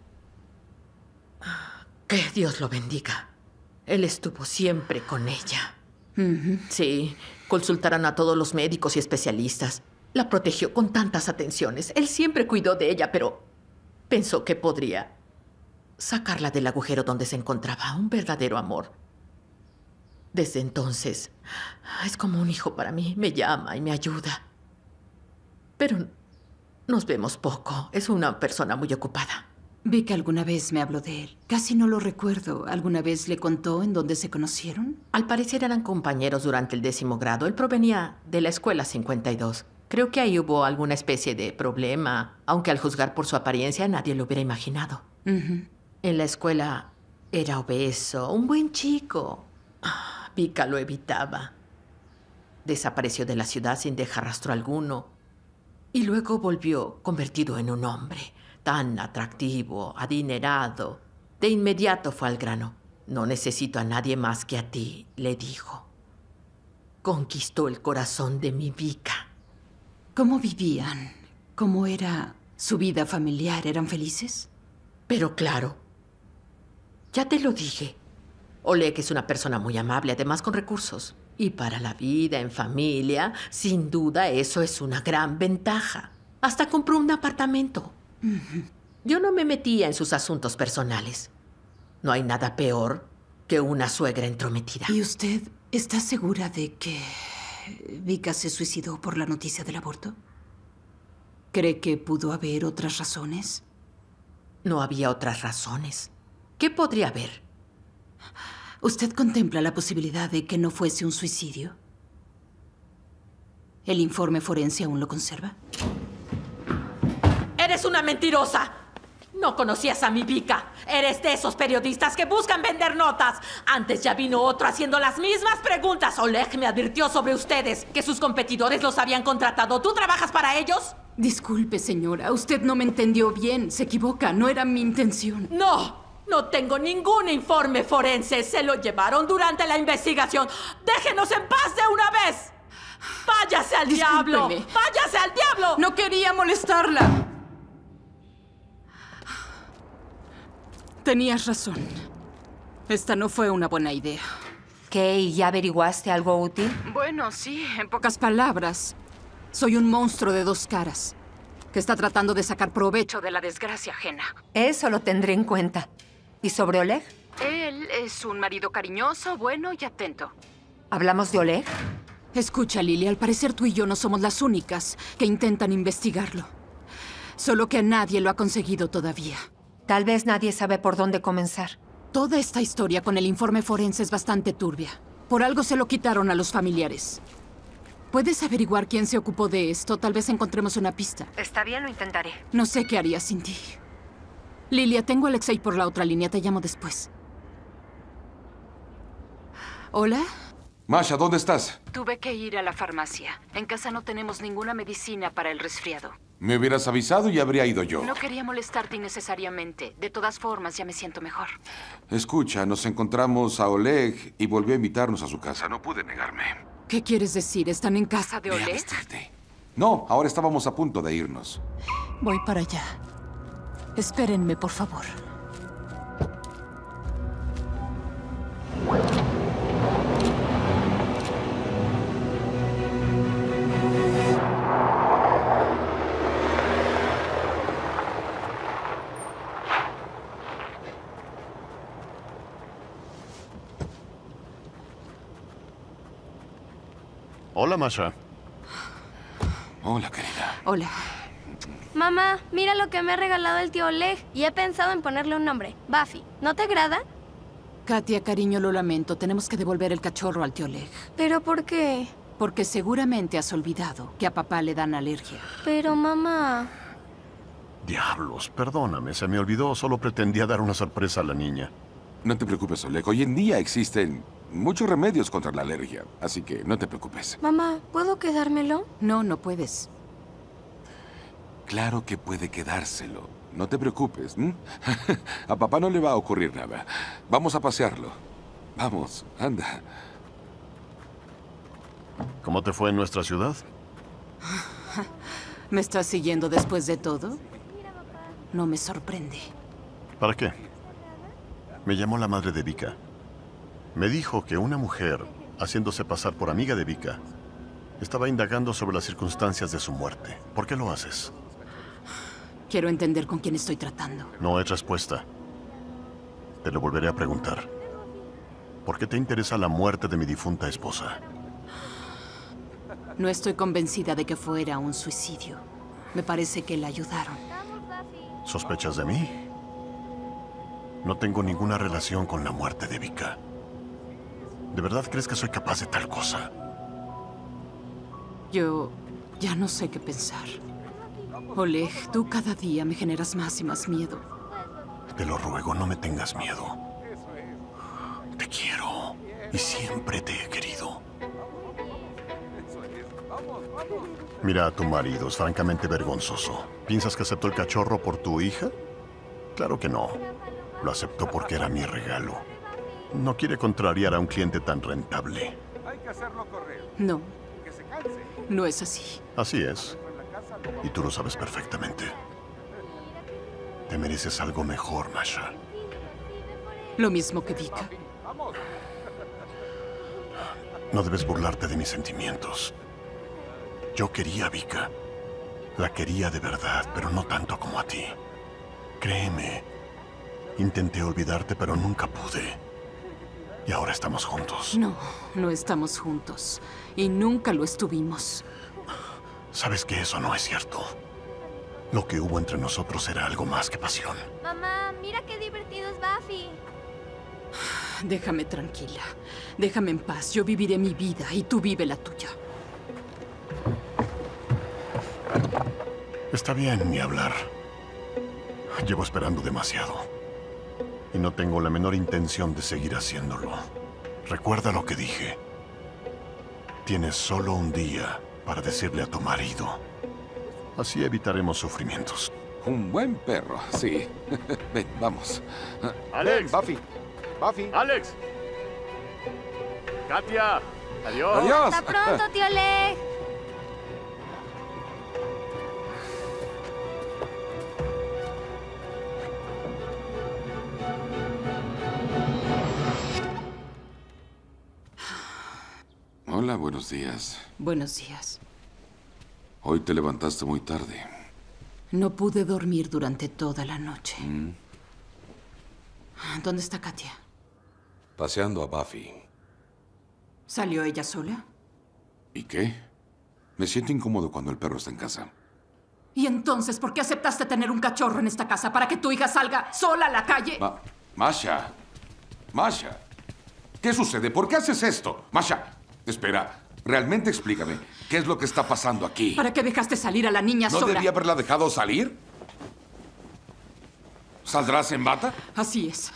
I: Que Dios lo bendiga. Él estuvo siempre con ella.
B: Uh-huh.
I: Sí, consultaron a todos los médicos y especialistas. La protegió con tantas atenciones. Él siempre cuidó de ella, pero pensó que podría sacarla del agujero donde se encontraba. Un verdadero amor. Desde entonces, es como un hijo para mí. Me llama y me ayuda. Pero nos vemos poco. Es una persona muy ocupada.
B: Vika alguna vez me habló de él. Casi no lo recuerdo. ¿Alguna vez le contó en dónde se conocieron?
I: Al parecer eran compañeros durante el décimo grado. Él provenía de la escuela cincuenta y dos. Creo que ahí hubo alguna especie de problema, aunque al juzgar por su apariencia nadie lo hubiera imaginado.
B: Uh-huh.
I: En la escuela era obeso, un buen chico. Ah, Vika lo evitaba. Desapareció de la ciudad sin dejar rastro alguno. Y luego volvió convertido en un hombre. Tan atractivo, adinerado. De inmediato fue al grano. No necesito a nadie más que a ti, le dijo. Conquistó el corazón de mi Vika.
B: ¿Cómo vivían? ¿Cómo era su vida familiar? ¿Eran felices?
I: Pero claro. Ya te lo dije. Oleg es una persona muy amable, además con recursos. Y para la vida en familia, sin duda eso es una gran ventaja. Hasta compró un apartamento.
B: Uh-huh.
I: Yo no me metía en sus asuntos personales. No hay nada peor que una suegra entrometida.
B: ¿Y usted está segura de que Vika se suicidó por la noticia del aborto? ¿Cree que pudo haber otras razones?
I: No había otras razones. ¿Qué podría haber?
B: ¿Usted contempla la posibilidad de que no fuese un suicidio? ¿El informe forense aún lo conserva?
I: ¡Eres una mentirosa! No conocías a mi Vika. Eres de esos periodistas que buscan vender notas. Antes ya vino otro haciendo las mismas preguntas. Oleg me advirtió sobre ustedes, que sus competidores los habían contratado. ¿Tú trabajas para ellos?
B: Disculpe, señora. Usted no me entendió bien. Se equivoca. No era mi intención.
I: ¡No! No tengo ningún informe forense. Se lo llevaron durante la investigación. ¡Déjenos en paz de una vez! ¡Váyase al diablo! ¡Váyase al diablo!
B: No quería molestarla. Tenías razón. Esta no fue una buena idea.
C: ¿Qué? ¿Y ya averiguaste algo útil?
B: Bueno, sí, en pocas palabras. Soy un monstruo de dos caras que está tratando de sacar provecho de la desgracia ajena.
C: Eso lo tendré en cuenta. ¿Y sobre Oleg?
B: Él es un marido cariñoso, bueno y atento.
C: ¿Hablamos de Oleg?
B: Escucha, Lily, al parecer tú y yo no somos las únicas que intentan investigarlo. Solo que nadie lo ha conseguido todavía.
C: Tal vez nadie sabe por dónde comenzar.
B: Toda esta historia con el informe forense es bastante turbia. Por algo se lo quitaron a los familiares. ¿Puedes averiguar quién se ocupó de esto? Tal vez encontremos una pista.
C: Está bien, lo intentaré.
B: No sé qué haría sin ti.
H: Lilia, tengo a Alexei por la otra línea. Te llamo después. ¿Hola?
A: Masha, ¿dónde estás?
H: Tuve que ir a la farmacia. En casa no tenemos ninguna medicina para el resfriado.
A: Me hubieras avisado y habría ido yo.
H: No quería molestarte innecesariamente. De todas formas, ya me siento mejor.
A: Escucha, nos encontramos a Oleg y volvió a invitarnos a su casa. No pude negarme.
H: ¿Qué quieres decir? ¿Están en casa de
A: Ve a
H: Oleg?
A: vestirte. No, ahora estábamos a punto de irnos.
H: Voy para allá. Espérenme, por favor.
F: Hola, Masha.
A: Hola, querida.
H: Hola.
D: Mamá, mira lo que me ha regalado el tío Oleg y he pensado en ponerle un nombre. Buffy. ¿No te agrada?
H: Katia, cariño, lo lamento. Tenemos que devolver el cachorro al tío Oleg.
D: ¿Pero por qué?
H: Porque seguramente has olvidado que a papá le dan alergia.
D: Pero, mamá...
F: Diablos, perdóname, se me olvidó. Solo pretendía dar una sorpresa a la niña.
A: No te preocupes, Oleg. Hoy en día existen muchos remedios contra la alergia, así que no te preocupes.
D: Mamá, ¿puedo quedármelo?
H: No, no puedes.
A: Claro que puede quedárselo. No te preocupes. ¿m? A papá no le va a ocurrir nada. Vamos a pasearlo. Vamos, anda.
F: ¿Cómo te fue en nuestra ciudad?
H: ¿Me estás siguiendo después de todo? No me sorprende.
F: ¿Para qué? Me llamó la madre de Vika. Me dijo que una mujer, haciéndose pasar por amiga de Vika, estaba indagando sobre las circunstancias de su muerte. ¿Por qué lo haces?
H: Quiero entender con quién estoy tratando.
F: No es respuesta. Te lo volveré a preguntar. ¿Por qué te interesa la muerte de mi difunta esposa?
H: No estoy convencida de que fuera un suicidio. Me parece que la ayudaron.
F: ¿Sospechas de mí? No tengo ninguna relación con la muerte de Vika. ¿De verdad crees que soy capaz de tal cosa?
H: Yo ya no sé qué pensar. Oleg, tú cada día me generas más y más miedo.
F: Te lo ruego, no me tengas miedo. Te quiero y siempre te he querido. Mira a tu marido, es francamente vergonzoso. ¿Piensas que aceptó el cachorro por tu hija? Claro que no. Lo aceptó porque era mi regalo. No quiere contrariar a un cliente tan rentable.
H: No, no es así.
F: Así es. Y tú lo sabes perfectamente. Te mereces algo mejor, Masha.
H: Lo mismo que Vika.
F: No debes burlarte de mis sentimientos. Yo quería a Vika. La quería de verdad, pero no tanto como a ti. Créeme. Intenté olvidarte, pero nunca pude. Y ahora estamos juntos.
H: No, no estamos juntos. Y nunca lo estuvimos.
F: Sabes que eso no es cierto. Lo que hubo entre nosotros era algo más que pasión.
D: Mamá, mira qué divertido es Buffy.
H: Déjame tranquila. Déjame en paz. Yo viviré mi vida y tú vive la tuya.
F: Está bien, ni hablar. Llevo esperando demasiado. Y no tengo la menor intención de seguir haciéndolo. Recuerda lo que dije. Tienes solo un día para decirle a tu marido. Así evitaremos sufrimientos.
A: Un buen perro, sí. Ven, vamos.
J: Alex.
A: Ven, Buffy. Buffy.
J: Alex. Katia. Adiós.
A: Adiós.
D: Hasta pronto, tío Oleg.
A: Hola, buenos días.
H: Buenos días.
A: Hoy te levantaste muy tarde.
H: No pude dormir durante toda la noche.
A: Mm.
H: ¿Dónde está Katia?
A: Paseando a Buffy.
H: ¿Salió ella sola?
A: ¿Y qué? Me siento incómodo cuando el perro está en casa.
H: ¿Y entonces por qué aceptaste tener un cachorro en esta casa? ¿Para que tu hija salga sola a la calle?
A: Ma Masha. Masha. ¿Qué sucede? ¿Por qué haces esto? Masha, espera. Realmente explícame. ¿Qué es lo que está pasando aquí?
H: ¿Para qué dejaste salir a la niña
A: ¿No
H: sola?
A: debía haberla dejado salir? ¿Saldrás en bata?
H: Así es.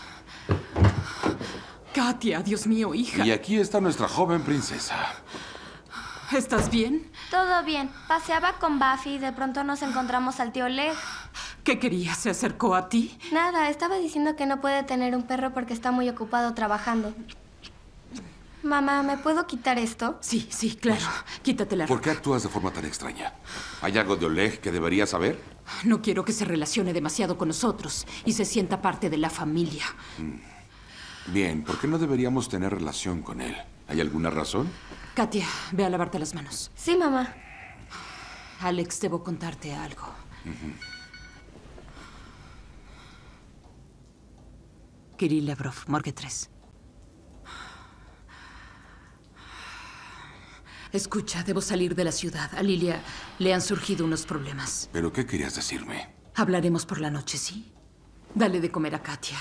H: Katia, Dios mío, hija.
A: Y aquí está nuestra joven princesa.
H: ¿Estás bien?
D: Todo bien. Paseaba con Buffy y de pronto nos encontramos al tío Oleg.
H: ¿Qué quería? ¿Se acercó a ti?
D: Nada, estaba diciendo que no puede tener un perro porque está muy ocupado trabajando. Mamá, ¿me puedo quitar esto?
H: Sí, sí, claro. Quítate la ropa.
A: ¿Por qué actúas de forma tan extraña? ¿Hay algo de Oleg que debería saber?
H: No quiero que se relacione demasiado con nosotros y se sienta parte de la familia.
A: Mm. Bien, ¿por qué no deberíamos tener relación con él? ¿Hay alguna razón?
H: Katia, ve a lavarte las manos.
D: Sí, mamá.
H: Alex, debo contarte algo.
A: Uh-huh.
H: Kirill Levrov, Morgue tres. Escucha, debo salir de la ciudad. A Lilia le han surgido unos problemas.
A: ¿Pero qué querías decirme?
H: Hablaremos por la noche, ¿sí? Dale de comer a Katia.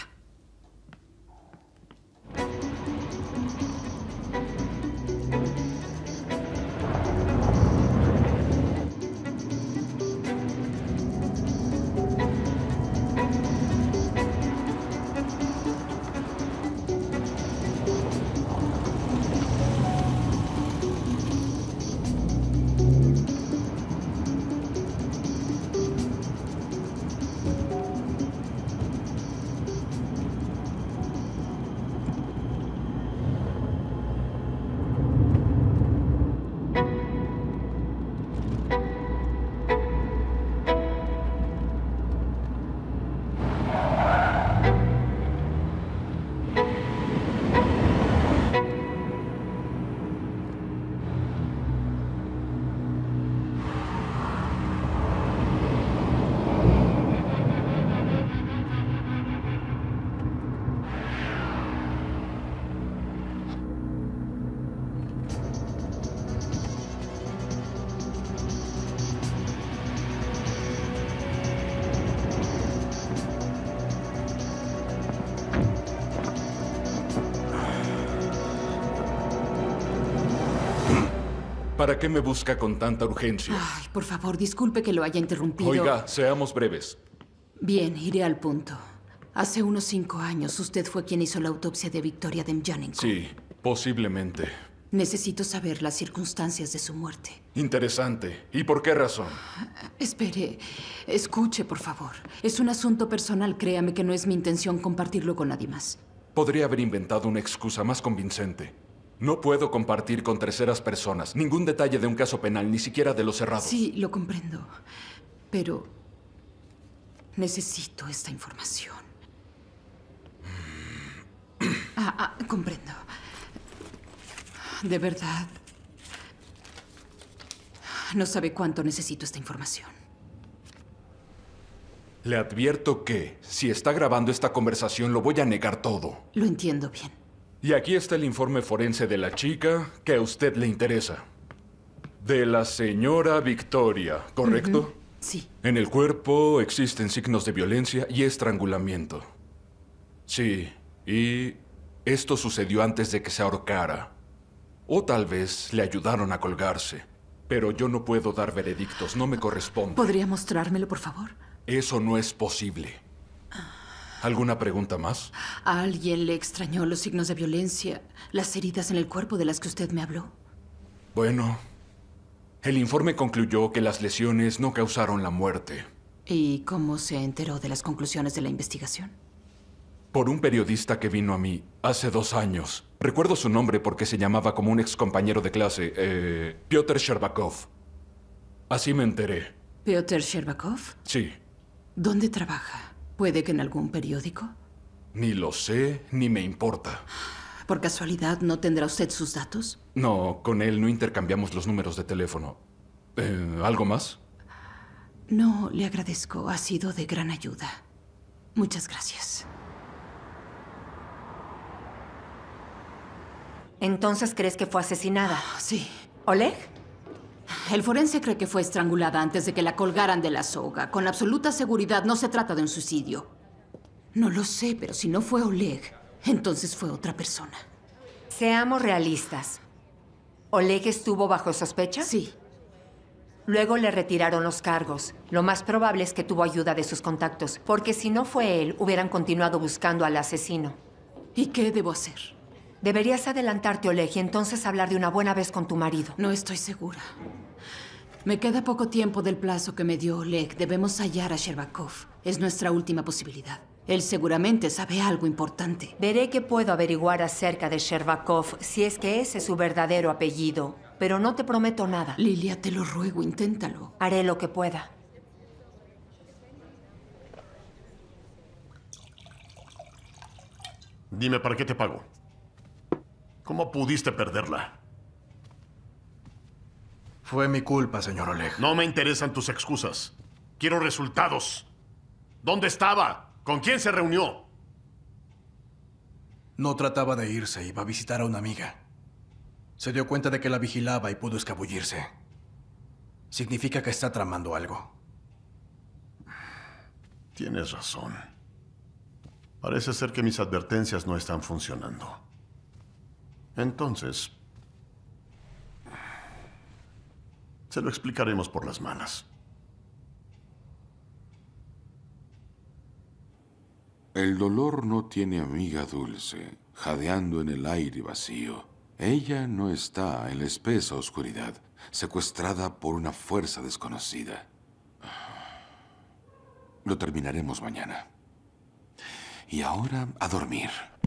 K: ¿Para qué me busca con tanta urgencia?
H: Ay, por favor, disculpe que lo haya interrumpido.
K: Oiga, seamos breves.
H: Bien, iré al punto. Hace unos cinco años, usted fue quien hizo la autopsia de Victoria Demjanenko.
K: Sí, posiblemente.
H: Necesito saber las circunstancias de su muerte.
K: Interesante. ¿Y por qué razón?
H: Espere, escuche, por favor. Es un asunto personal, créame que no es mi intención compartirlo con nadie más.
K: Podría haber inventado una excusa más convincente. No puedo compartir con terceras personas ningún detalle de un caso penal, ni siquiera de los cerrados.
H: Sí, lo comprendo. Pero necesito esta información. Ah, ah, comprendo. De verdad. No sabe cuánto necesito esta información.
K: Le advierto que, si está grabando esta conversación, lo voy a negar todo.
H: Lo entiendo bien.
K: Y aquí está el informe forense de la chica que a usted le interesa. De la señora Victoria, ¿correcto?
H: Uh-huh. Sí.
K: En el cuerpo existen signos de violencia y estrangulamiento. Sí, y esto sucedió antes de que se ahorcara. O tal vez le ayudaron a colgarse. Pero yo no puedo dar veredictos, no me corresponde.
H: ¿Podría mostrármelo, por favor?
K: Eso no es posible. ¿Alguna pregunta más?
H: ¿A alguien le extrañó los signos de violencia, las heridas en el cuerpo de las que usted me habló?
K: Bueno, el informe concluyó que las lesiones no causaron la muerte.
H: ¿Y cómo se enteró de las conclusiones de la investigación?
K: Por un periodista que vino a mí hace dos años. Recuerdo su nombre porque se llamaba como un ex compañero de clase, eh, Piotr Sherbakov. Así me enteré.
H: ¿Piotr Sherbakov?
K: Sí.
H: ¿Dónde trabaja? ¿Puede que en algún periódico?
K: Ni lo sé, ni me importa.
H: ¿Por casualidad no tendrá usted sus datos?
K: No, con él no intercambiamos los números de teléfono. Eh, ¿Algo más?
H: No, le agradezco. Ha sido de gran ayuda. Muchas gracias.
C: ¿Entonces crees que fue asesinada?
H: Sí.
C: ¿Oleg?
H: El forense cree que fue estrangulada antes de que la colgaran de la soga. Con absoluta seguridad no se trata de un suicidio. No lo sé, pero si no fue Oleg, entonces fue otra persona.
C: Seamos realistas. ¿Oleg estuvo bajo sospecha?
H: Sí.
C: Luego le retiraron los cargos. Lo más probable es que tuvo ayuda de sus contactos, porque si no fue él, hubieran continuado buscando al asesino.
H: ¿Y qué debo hacer?
C: Deberías adelantarte, Oleg, y entonces hablar de una buena vez con tu marido.
H: No estoy segura. Me queda poco tiempo del plazo que me dio Oleg. Debemos hallar a Shcherbakov. Es nuestra última posibilidad. Él seguramente sabe algo importante.
C: Veré qué puedo averiguar acerca de Shcherbakov, si es que ese es su verdadero apellido. Pero no te prometo nada.
H: Lilia, te lo ruego, inténtalo.
C: Haré lo que pueda.
F: Dime, ¿para qué te pago? ¿Cómo pudiste perderla?
G: Fue mi culpa, señor Oleg.
F: No me interesan tus excusas. Quiero resultados. ¿Dónde estaba? ¿Con quién se reunió?
G: No trataba de irse, iba a visitar a una amiga. Se dio cuenta de que la vigilaba y pudo escabullirse. Significa que está tramando algo.
F: Tienes razón. Parece ser que mis advertencias no están funcionando. Entonces, se lo explicaremos por las malas.
A: El dolor no tiene amiga dulce, jadeando en el aire vacío. Ella no está en la espesa oscuridad, secuestrada por una fuerza desconocida. Lo terminaremos mañana. Y ahora, a dormir.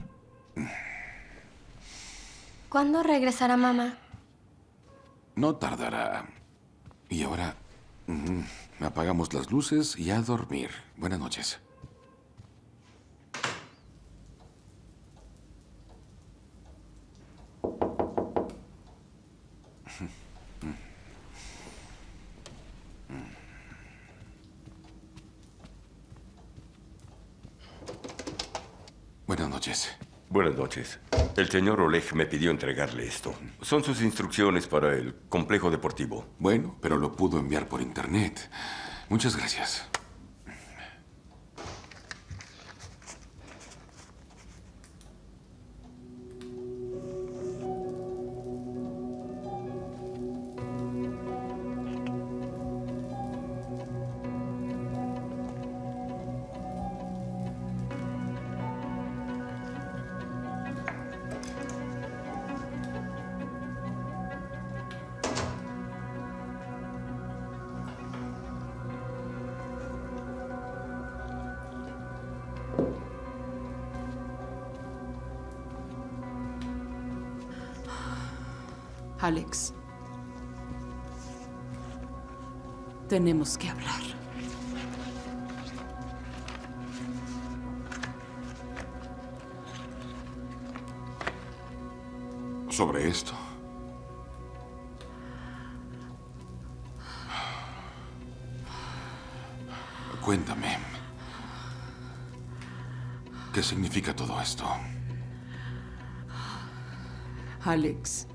D: ¿Cuándo regresará mamá?
A: No tardará. Y ahora, mm, apagamos las luces y a dormir. Buenas noches. Buenas noches.
L: Buenas noches. El señor Oleg me pidió entregarle esto. Son sus instrucciones para el complejo deportivo.
A: Bueno, pero lo pudo enviar por internet. Muchas gracias.
H: Alex, tenemos que hablar.
A: Sobre esto. Cuéntame. ¿Qué significa todo esto?
H: Alex.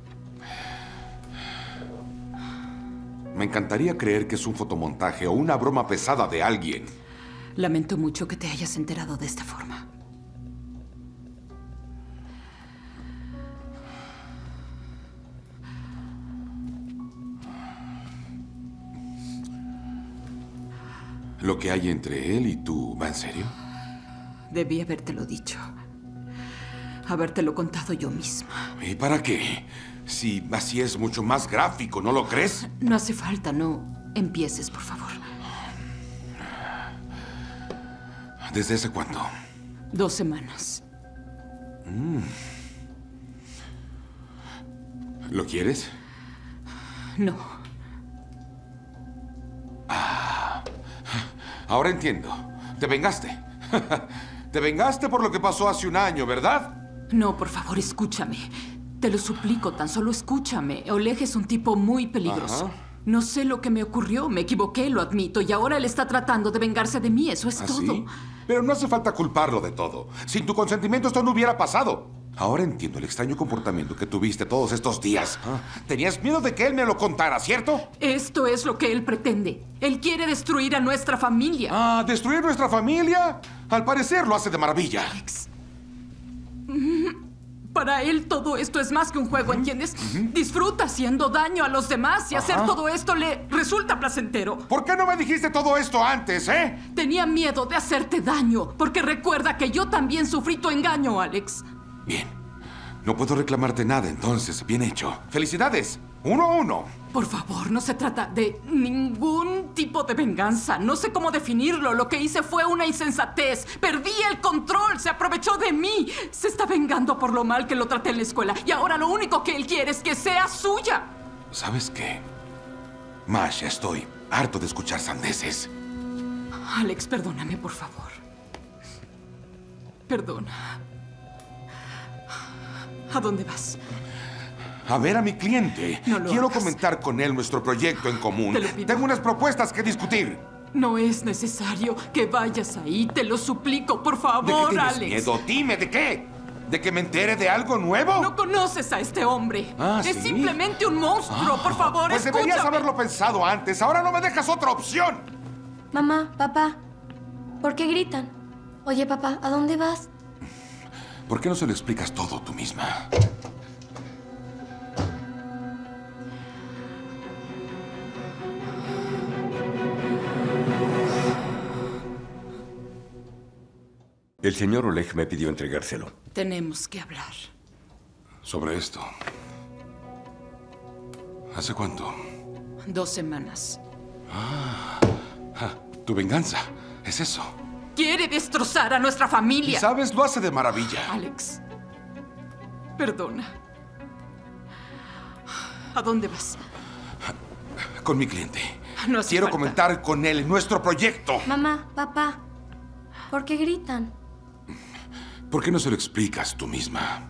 A: Me encantaría creer que es un fotomontaje o una broma pesada de alguien.
H: Lamento mucho que te hayas enterado de esta forma.
A: ¿Lo que hay entre él y tú va en serio?
H: Debí habértelo dicho. Habértelo contado yo misma.
A: ¿Y para qué? Si así es mucho más gráfico, ¿no lo crees?
H: No hace falta, no empieces, por favor.
A: ¿Desde hace cuándo?
H: Dos semanas.
A: Mm. ¿Lo quieres?
H: No.
A: Ah, ahora entiendo. Te vengaste. Te vengaste por lo que pasó hace un año, ¿verdad?
H: No, por favor, escúchame. Te lo suplico, tan solo escúchame. Oleg es un tipo muy peligroso. Ajá. No sé lo que me ocurrió, me equivoqué, lo admito, y ahora él está tratando de vengarse de mí, eso es
A: ¿Ah,
H: todo.
A: ¿Sí? Pero no hace falta culparlo de todo. Sin tu consentimiento esto no hubiera pasado. Ahora entiendo el extraño comportamiento que tuviste todos estos días. Ah, tenías miedo de que él me lo contara, ¿cierto?
H: Esto es lo que él pretende. Él quiere destruir a nuestra familia.
A: Ah, ¿destruir nuestra familia? Al parecer lo hace de maravilla.
H: Alex. Para él todo esto es más que un juego, ¿entiendes? Uh-huh. Disfruta haciendo daño a los demás y Ajá. hacer todo esto le resulta placentero.
A: ¿Por qué no me dijiste todo esto antes, eh?
H: Tenía miedo de hacerte daño, porque recuerda que yo también sufrí tu engaño, Alex.
A: Bien. No puedo reclamarte nada, entonces. Bien hecho. ¡Felicidades! ¡Uno a uno!
H: Por favor, no se trata de ningún tipo de venganza. No sé cómo definirlo. Lo que hice fue una insensatez. Perdí el control. Se aprovechó de mí. Se está vengando por lo mal que lo traté en la escuela. Y ahora lo único que él quiere es que sea suya.
A: ¿Sabes qué? Mash, ya estoy harto de escuchar sandeces.
H: Alex, perdóname, por favor. Perdona. ¿A dónde vas?
A: A ver a mi cliente.
H: No lo
A: Quiero
H: hagas.
A: comentar con él nuestro proyecto en común.
H: Te lo pido.
A: Tengo unas propuestas que discutir.
H: No es necesario que vayas ahí. Te lo suplico, por favor,
A: ¿De qué tienes
H: Alex.
A: miedo? Dime, ¿de qué? ¿De que me entere de algo nuevo?
H: No conoces a este hombre.
A: Ah,
H: es
A: ¿sí?
H: simplemente un monstruo.
A: Ah,
H: por favor,
A: pues
H: escúchame.
A: deberías haberlo pensado antes. Ahora no me dejas otra opción.
D: Mamá, papá, ¿por qué gritan? Oye, papá, ¿a dónde vas?
A: ¿Por qué no se lo explicas todo tú misma?
L: El señor Oleg me pidió entregárselo.
H: Tenemos que hablar.
A: Sobre esto. ¿Hace cuánto?
H: Dos semanas.
A: Ah, ah, tu venganza. ¿Es eso?
H: Quiere destrozar a nuestra familia.
A: Y sabes, lo hace de maravilla.
H: Alex, perdona. ¿A dónde vas?
A: Con mi cliente.
H: No hace
A: Quiero
H: falta.
A: comentar con él nuestro proyecto.
D: Mamá, papá, ¿por qué gritan?
A: ¿Por qué no se lo explicas tú misma?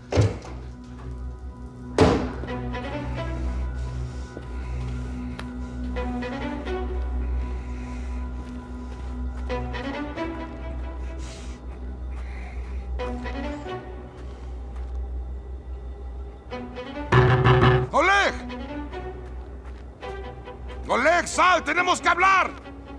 A: ¡Oleg! ¡Oleg, sal! ¡Tenemos que hablar!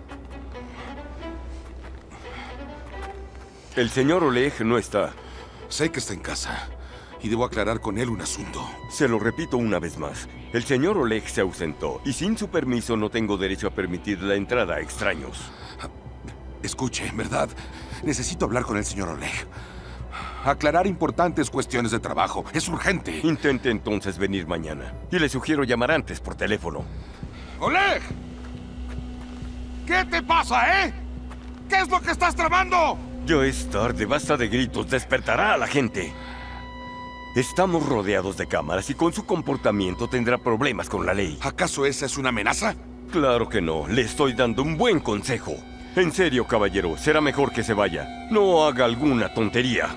L: El señor Oleg no está.
A: Sé que está en casa y debo aclarar con él un asunto.
L: Se lo repito una vez más. El señor Oleg se ausentó y sin su permiso no tengo derecho a permitir la entrada a extraños.
A: Escuche, en verdad, necesito hablar con el señor Oleg. Aclarar importantes cuestiones de trabajo. Es urgente.
L: Intente entonces venir mañana. Y le sugiero llamar antes por teléfono.
A: ¡Oleg! ¿Qué te pasa, eh? ¿Qué es lo que estás tramando?
L: Ya es tarde, basta de gritos, despertará a la gente. Estamos rodeados de cámaras y con su comportamiento tendrá problemas con la ley.
A: ¿Acaso esa es una amenaza?
L: Claro que no, le estoy dando un buen consejo. En serio, caballero, será mejor que se vaya. No haga alguna tontería.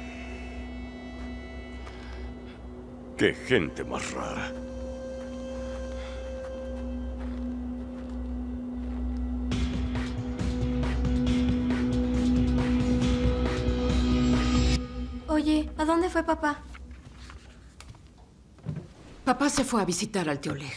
L: ¡Qué gente más rara!
D: Oye, ¿a dónde fue papá?
H: Papá se fue a visitar al tío Oleg.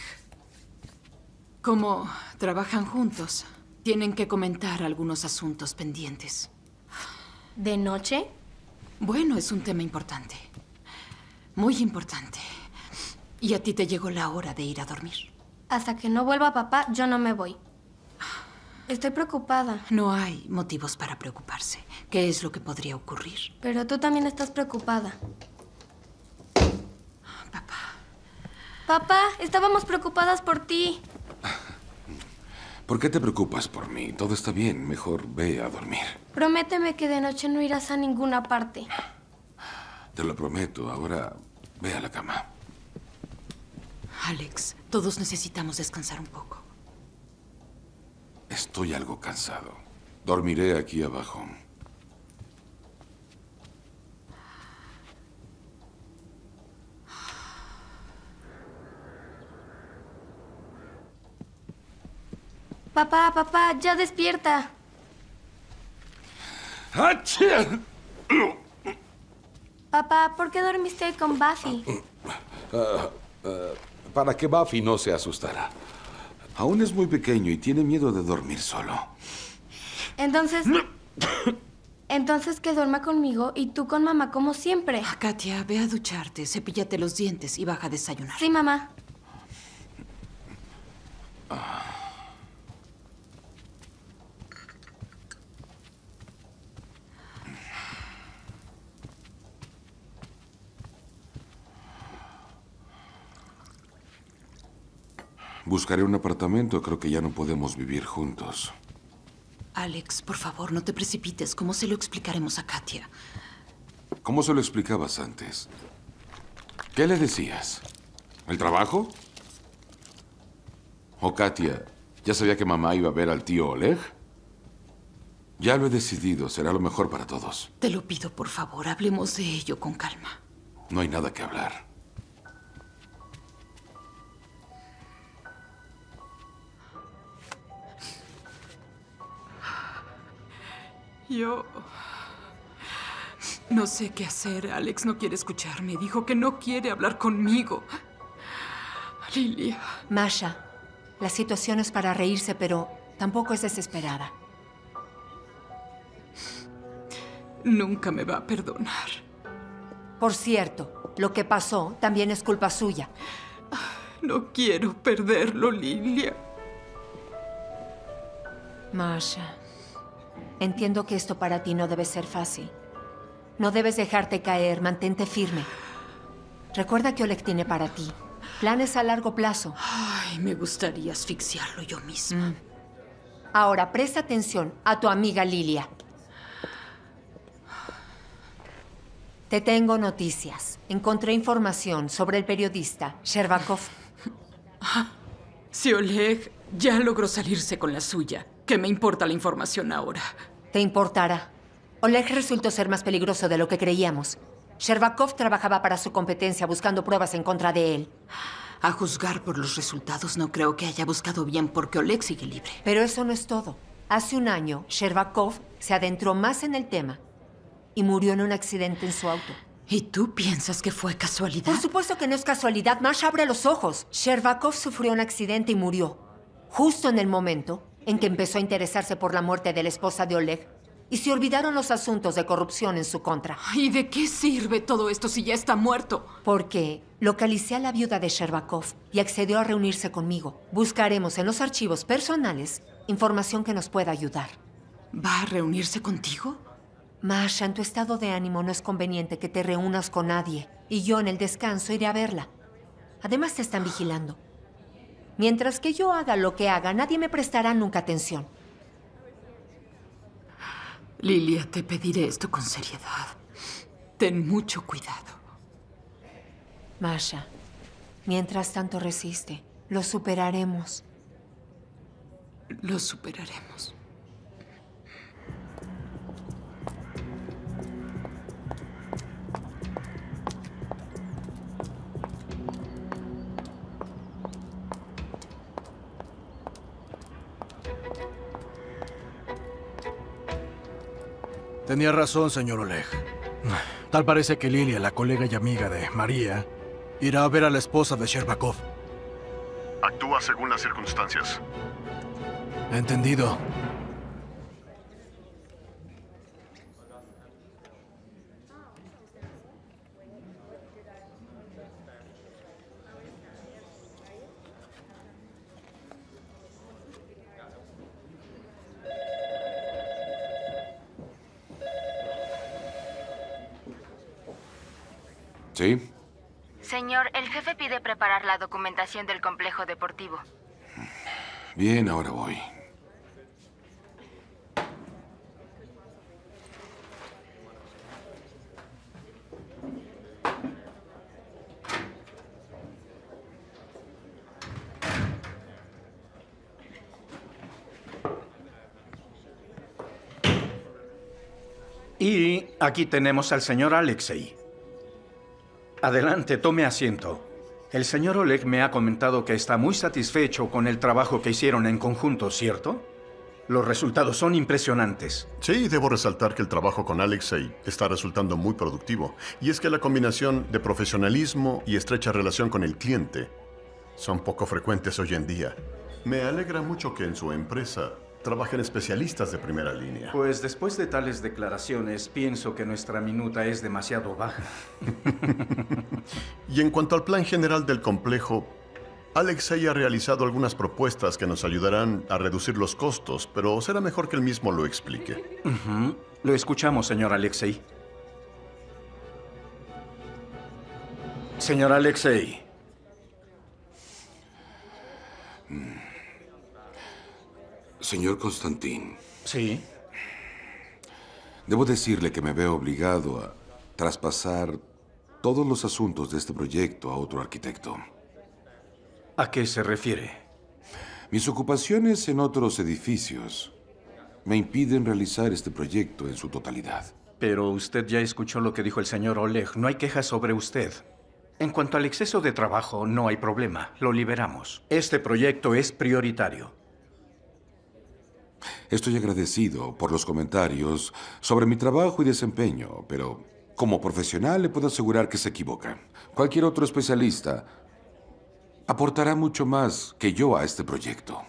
H: Como trabajan juntos, tienen que comentar algunos asuntos pendientes.
D: ¿De noche?
H: Bueno, es un tema importante. Muy importante. Y a ti te llegó la hora de ir a dormir.
D: Hasta que no vuelva papá, yo no me voy. Estoy preocupada.
H: No hay motivos para preocuparse. ¿Qué es lo que podría ocurrir?
D: Pero tú también estás preocupada.
H: Papá.
D: Papá, estábamos preocupadas por ti.
A: ¿Por qué te preocupas por mí? Todo está bien. Mejor ve a dormir.
D: Prométeme que de noche no irás a ninguna parte.
A: Te lo prometo. Ahora ve a la cama.
H: Alex, todos necesitamos descansar un poco.
A: Estoy algo cansado. Dormiré aquí abajo.
D: Papá, papá, ya despierta. Papá, ¿por qué dormiste con Buffy?
A: Uh, uh, para que Buffy no se asustara. Aún es muy pequeño y tiene miedo de dormir solo.
D: Entonces... Entonces que duerma conmigo y tú con mamá como siempre.
H: Ah, Katia, ve a ducharte, cepíllate los dientes y baja a desayunar.
D: Sí, mamá.
A: Buscaré un apartamento. Creo que ya no podemos vivir juntos.
H: Alex, por favor, no te precipites. ¿Cómo se lo explicaremos a Katia?
A: ¿Cómo se lo explicabas antes? ¿Qué le decías? ¿El trabajo? ¿O Katia ya sabía que mamá iba a ver al tío Oleg? Ya lo he decidido. Será lo mejor para todos.
H: Te lo pido, por favor. Hablemos de ello con calma.
A: No hay nada que hablar.
H: Yo... no sé qué hacer. Alex no quiere escucharme. Dijo que no quiere hablar conmigo. Lilia.
C: Masha, la situación es para reírse, pero tampoco es desesperada.
H: Nunca me va a perdonar.
C: Por cierto, lo que pasó también es culpa suya.
H: No quiero perderlo, Lilia.
C: Masha, entiendo que esto para ti no debe ser fácil. No debes dejarte caer, mantente firme. Recuerda que Oleg tiene para ti planes a largo plazo.
H: Ay, me gustaría asfixiarlo yo misma.
C: Mm. Ahora, presta atención a tu amiga Lilia. Te tengo noticias. Encontré información sobre el periodista Sherbakov.
H: Si Oleg ya logró salirse con la suya, ¿qué me importa la información ahora?
C: Te importará. Oleg resultó ser más peligroso de lo que creíamos. Sherbakov trabajaba para su competencia buscando pruebas en contra de él.
H: A juzgar por los resultados, no creo que haya buscado bien porque Oleg sigue libre.
C: Pero eso no es todo. Hace un año, Sherbakov se adentró más en el tema y murió en un accidente en su auto.
H: ¿Y tú piensas que fue casualidad?
C: Por supuesto que no es casualidad. Masha, abre los ojos. Sherbakov sufrió un accidente y murió. Justo en el momento en que empezó a interesarse por la muerte de la esposa de Oleg. Y se olvidaron los asuntos de corrupción en su contra.
H: ¿Y de qué sirve todo esto si ya está muerto?
C: Porque localicé a la viuda de Sherbakov y accedió a reunirse conmigo. Buscaremos en los archivos personales información que nos pueda ayudar.
H: ¿Va a reunirse contigo?
C: Masha, en tu estado de ánimo no es conveniente que te reúnas con nadie. Y yo en el descanso iré a verla. Además te están vigilando. Mientras que yo haga lo que haga, nadie me prestará nunca atención.
H: Lilia, te pediré esto con seriedad. Ten mucho cuidado.
C: Masha, mientras tanto resiste. Lo superaremos.
H: Lo superaremos.
G: Tenía razón, señor Oleg. Tal parece que Lilia, la colega y amiga de María, irá a ver a la esposa de Sherbakov.
F: Actúa según las circunstancias.
G: Entendido.
A: ¿Sí?
M: Señor, el jefe pide preparar la documentación del complejo deportivo.
A: Bien, ahora voy.
E: Y aquí tenemos al señor Alexei. Adelante, tome asiento. El señor Oleg me ha comentado que está muy satisfecho con el trabajo que hicieron en conjunto, ¿cierto? Los resultados son impresionantes.
F: Sí, debo resaltar que el trabajo con Alexei está resultando muy productivo. Y es que la combinación de profesionalismo y estrecha relación con el cliente son poco frecuentes hoy en día. Me alegra mucho que en su empresa trabajan especialistas de primera línea.
E: Pues después de tales declaraciones, pienso que nuestra minuta es demasiado baja.
F: Y en cuanto al plan general del complejo, Alexei ha realizado algunas propuestas que nos ayudarán a reducir los costos, pero será mejor que él mismo lo explique.
E: Uh-huh. Lo escuchamos, señor Alexei. Señor Alexei.
A: Señor Constantín.
E: Sí.
A: Debo decirle que me veo obligado a traspasar todos los asuntos de este proyecto a otro arquitecto.
E: ¿A qué se refiere?
A: Mis ocupaciones en otros edificios me impiden realizar este proyecto en su totalidad.
E: Pero usted ya escuchó lo que dijo el señor Oleg. No hay quejas sobre usted. En cuanto al exceso de trabajo, no hay problema. Lo liberamos. Este proyecto es prioritario.
A: Estoy agradecido por los comentarios sobre mi trabajo y desempeño, pero como profesional le puedo asegurar que se equivoca. Cualquier otro especialista aportará mucho más que yo a este proyecto.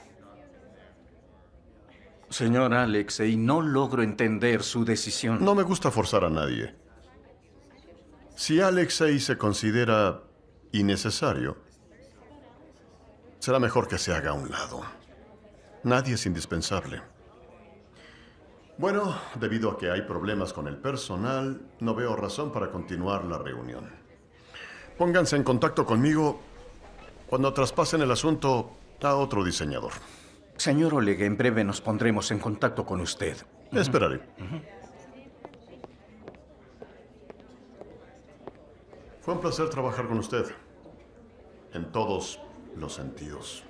E: Señor Alexei, no logro entender su decisión.
F: No me gusta forzar a nadie. Si Alexei se considera innecesario, será mejor que se haga a un lado. Nadie es indispensable. Bueno, debido a que hay problemas con el personal, no veo razón para continuar la reunión. Pónganse en contacto conmigo cuando traspasen el asunto a otro diseñador.
E: Señor Oleg, en breve nos pondremos en contacto con usted.
F: Esperaré.
E: Uh-huh.
F: Fue un placer trabajar con usted, en todos los sentidos.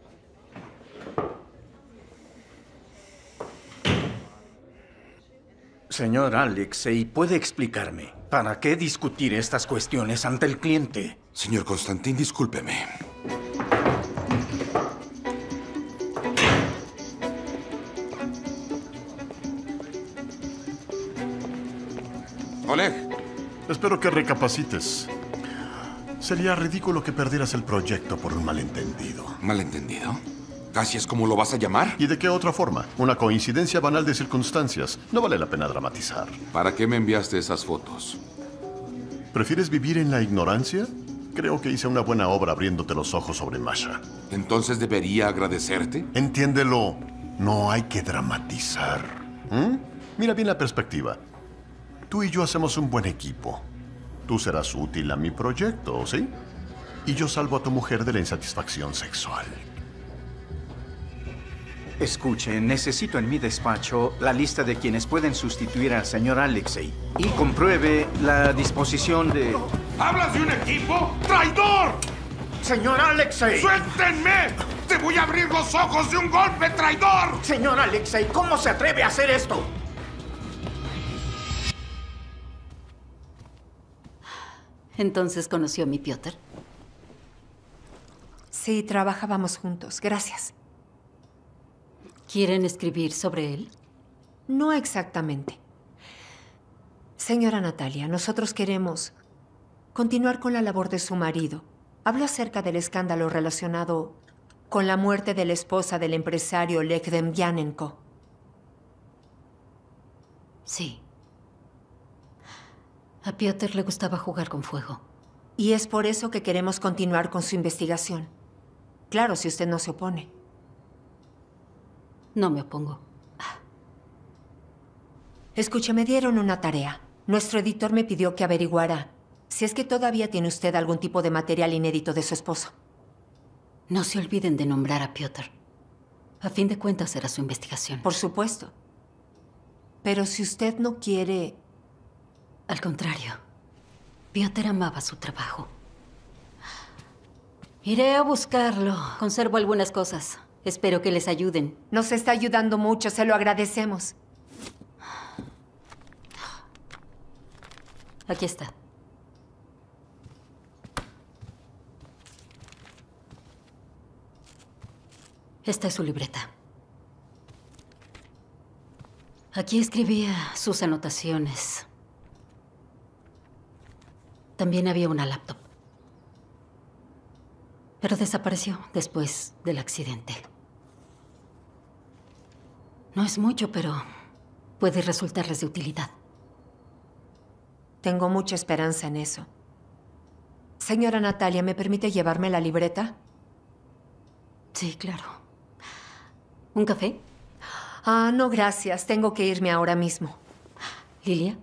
E: Señor Alexei, ¿puede explicarme para qué discutir estas cuestiones ante el cliente?
A: Señor Constantín, discúlpeme. Oleg.
F: Espero que recapacites. Sería ridículo que perdieras el proyecto por un malentendido.
A: ¿Malentendido? ¿Así es como lo vas a llamar?
F: ¿Y de qué otra forma? Una coincidencia banal de circunstancias. No vale la pena dramatizar.
A: ¿Para qué me enviaste esas fotos?
F: ¿Prefieres vivir en la ignorancia? Creo que hice una buena obra abriéndote los ojos sobre Masha.
A: ¿Entonces debería agradecerte?
F: Entiéndelo. No hay que dramatizar. ¿Mm? Mira bien la perspectiva. Tú y yo hacemos un buen equipo. Tú serás útil a mi proyecto, ¿sí? Y yo salvo a tu mujer de la insatisfacción sexual.
E: Escuche, necesito en mi despacho la lista de quienes pueden sustituir al señor Alexei y compruebe la disposición de...
N: ¿Hablas de un equipo? ¡Traidor!
E: ¡Señor Alexei!
N: ¡Suéltenme! ¡Te voy a abrir los ojos de un golpe, traidor!
E: Señor Alexei, ¿cómo se atreve a hacer esto?
H: ¿Entonces conoció a mi Piotr?
C: Sí, trabajábamos juntos. Gracias.
H: ¿Quieren escribir sobre él?
C: No exactamente. Señora Natalia, nosotros queremos continuar con la labor de su marido. Hablo acerca del escándalo relacionado con la muerte de la esposa del empresario Oleg Demyanenko.
H: Sí. A Piotr le gustaba jugar con fuego.
C: Y es por eso que queremos continuar con su investigación. Claro, si usted no se opone.
H: No me opongo.
C: Escuche, me dieron una tarea. Nuestro editor me pidió que averiguara si es que todavía tiene usted algún tipo de material inédito de su esposo.
H: No se olviden de nombrar a Piotr. A fin de cuentas era su investigación.
C: Por supuesto. Pero si usted no quiere...
H: Al contrario. Piotr amaba su trabajo. Iré a buscarlo. Conservo algunas cosas. Espero que les ayuden.
C: Nos está ayudando mucho, se lo agradecemos.
H: Aquí está. Esta es su libreta. Aquí escribía sus anotaciones. También había una laptop. Pero desapareció después del accidente.
O: No es mucho, pero puede resultarles de utilidad.
C: Tengo mucha esperanza en eso. Señora Natalia, ¿me permite llevarme la libreta?
O: Sí, claro. ¿Un café?
C: Ah, no, gracias. Tengo que irme ahora mismo.
O: Lilia,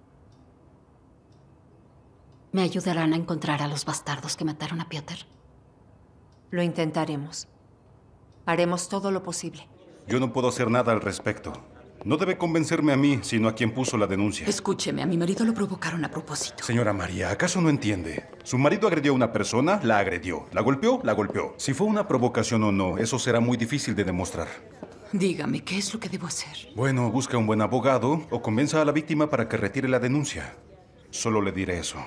O: ¿me ayudarán a encontrar a los bastardos que mataron a Piotr?
C: Lo intentaremos. Haremos todo lo posible.
P: Yo no puedo hacer nada al respecto. No debe convencerme a mí, sino a quien puso la denuncia.
H: Escúcheme, a mi marido lo provocaron a propósito.
P: Señora María, ¿acaso no entiende? Su marido agredió a una persona, la agredió. La golpeó, la golpeó. Si fue una provocación o no, eso será muy difícil de demostrar.
H: Dígame, ¿qué es lo que debo hacer?
P: Bueno, busca un buen abogado o convenza a la víctima para que retire la denuncia. Solo le diré eso.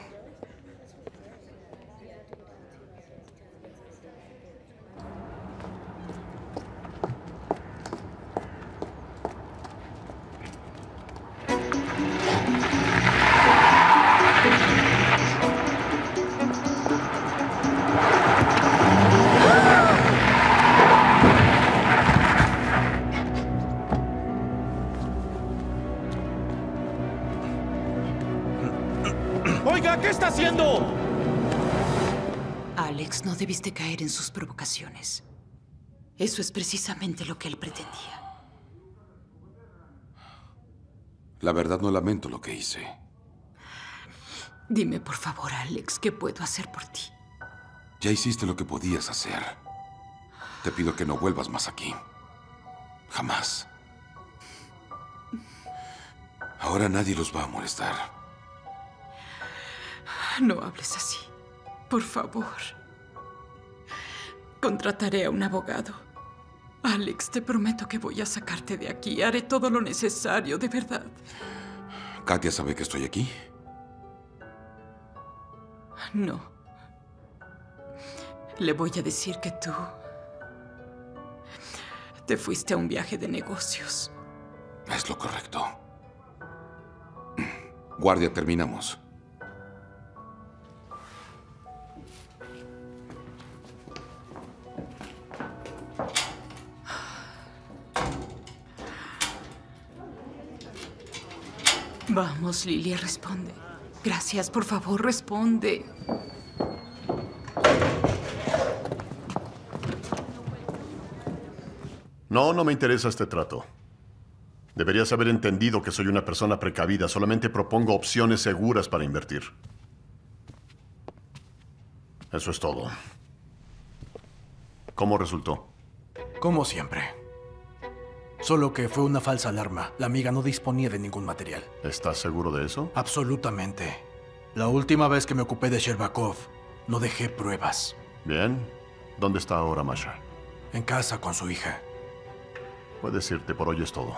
Q: Oiga, ¿qué está haciendo?
H: Alex, no debiste caer en sus provocaciones. Eso es precisamente lo que él pretendía.
A: La verdad, no lamento lo que hice.
H: Dime, por favor, Alex, ¿qué puedo hacer por ti?
A: Ya hiciste lo que podías hacer. Te pido que no vuelvas más aquí. Jamás. Ahora nadie los va a molestar.
H: No hables así. Por favor. Contrataré a un abogado. Alex, te prometo que voy a sacarte de aquí. Haré todo lo necesario, de verdad.
A: ¿Katia sabe que estoy aquí?
H: No. Le voy a decir que tú te fuiste a un viaje de negocios.
A: Es lo correcto. Guardia, terminamos.
H: Vamos, Lilia, responde. Gracias, por favor, responde.
F: No, no me interesa este trato. Deberías haber entendido que soy una persona precavida. Solamente propongo opciones seguras para invertir. Eso es todo. ¿Cómo resultó?
G: Como siempre. Solo que fue una falsa alarma. La amiga no disponía de ningún material.
F: ¿Estás seguro de eso?
G: Absolutamente. La última vez que me ocupé de Sherbakov, no dejé pruebas.
F: Bien. ¿Dónde está ahora Masha?
G: En casa con su hija.
F: Puedes irte, por hoy es todo.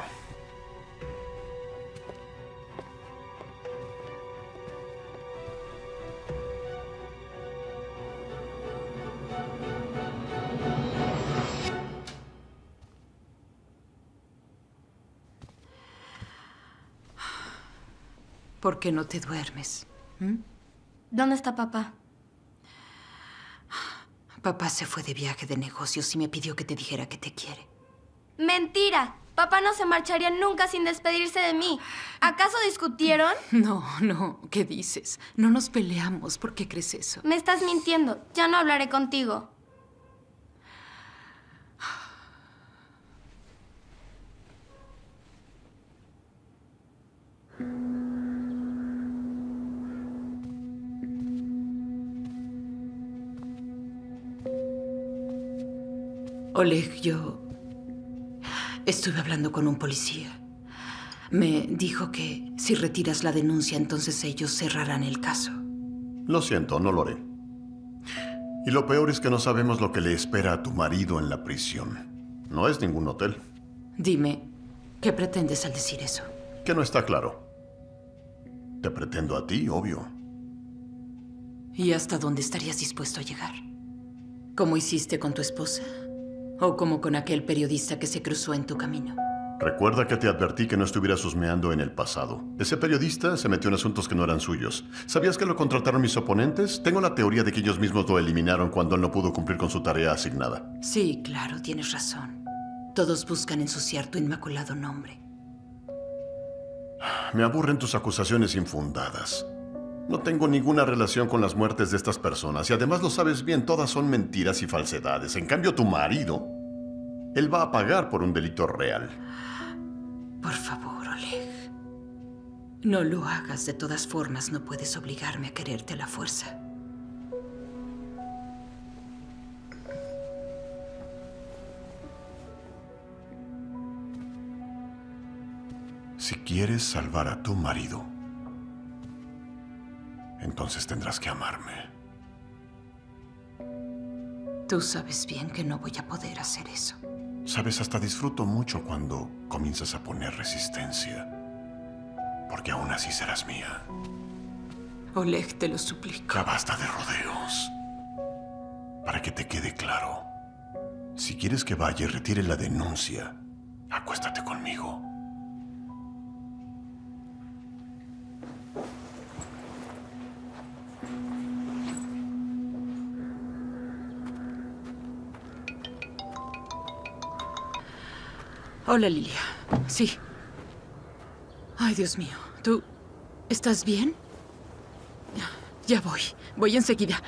H: ¿Por qué no te duermes? ¿Mm?
D: ¿Dónde está papá?
H: Papá se fue de viaje de negocios y me pidió que te dijera que te quiere.
D: ¡Mentira! Papá no se marcharía nunca sin despedirse de mí. ¿Acaso discutieron?
H: No, no. ¿Qué dices? No nos peleamos. ¿Por qué crees eso?
D: Me estás mintiendo. Ya no hablaré contigo.
H: Oleg, yo estuve hablando con un policía. Me dijo que si retiras la denuncia, entonces ellos cerrarán el caso.
F: Lo siento, no lo haré. Y lo peor es que no sabemos lo que le espera a tu marido en la prisión. No es ningún hotel.
H: Dime, ¿qué pretendes al decir eso?
F: Que no está claro. Te pretendo a ti, obvio.
H: ¿Y hasta dónde estarías dispuesto a llegar? ¿Como hiciste con tu esposa? ¿O como con aquel periodista que se cruzó en tu camino?
F: Recuerda que te advertí que no estuvieras husmeando en el pasado. Ese periodista se metió en asuntos que no eran suyos. ¿Sabías que lo contrataron mis oponentes? Tengo la teoría de que ellos mismos lo eliminaron cuando él no pudo cumplir con su tarea asignada.
H: Sí, claro, tienes razón.
B: Todos buscan ensuciar tu inmaculado nombre.
F: Me aburren tus acusaciones infundadas. No tengo ninguna relación con las muertes de estas personas y además lo sabes bien, todas son mentiras y falsedades. En cambio, tu marido, él va a pagar por un delito real.
B: Por favor, Oleg. No lo hagas. De todas formas, no puedes obligarme a quererte a la fuerza.
F: Si quieres salvar a tu marido, entonces tendrás que amarme.
B: Tú sabes bien que no voy a poder hacer eso.
F: Sabes, hasta disfruto mucho cuando comienzas a poner resistencia. Porque aún así serás mía.
B: Oleg, te lo suplico.
F: Ya basta de rodeos. Para que te quede claro, si quieres que vaya y retire la denuncia, acuéstate conmigo.
H: Hola, Lilia. Sí. Ay, Dios mío. ¿Tú estás bien? Ya voy. Voy enseguida.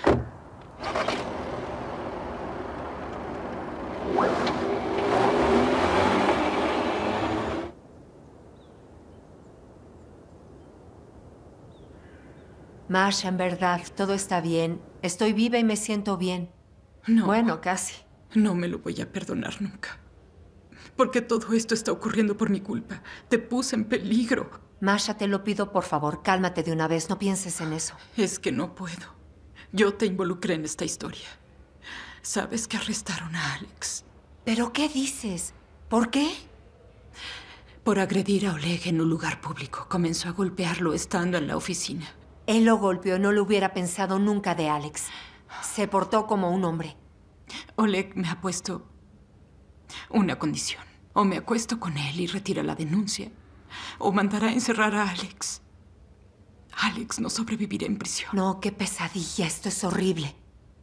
C: Masha, en verdad, todo está bien. Estoy viva y me siento bien.
H: No.
C: Bueno, casi.
H: No me lo voy a perdonar nunca. Porque todo esto está ocurriendo por mi culpa. Te puse en peligro.
C: Masha, te lo pido, por favor, cálmate de una vez. No pienses en eso.
H: Es que no puedo. Yo te involucré en esta historia. Sabes que arrestaron a Alex.
C: ¿Pero qué dices? ¿Por qué?
H: Por agredir a Oleg en un lugar público. Comenzó a golpearlo estando en la oficina.
C: Él lo golpeó. No lo hubiera pensado nunca de Alex. Se portó como un hombre.
H: Oleg me ha puesto una condición. O me acuesto con él y retira la denuncia, o mandará a encerrar a Alex. Alex no sobrevivirá en prisión.
C: No, qué pesadilla. Esto es horrible.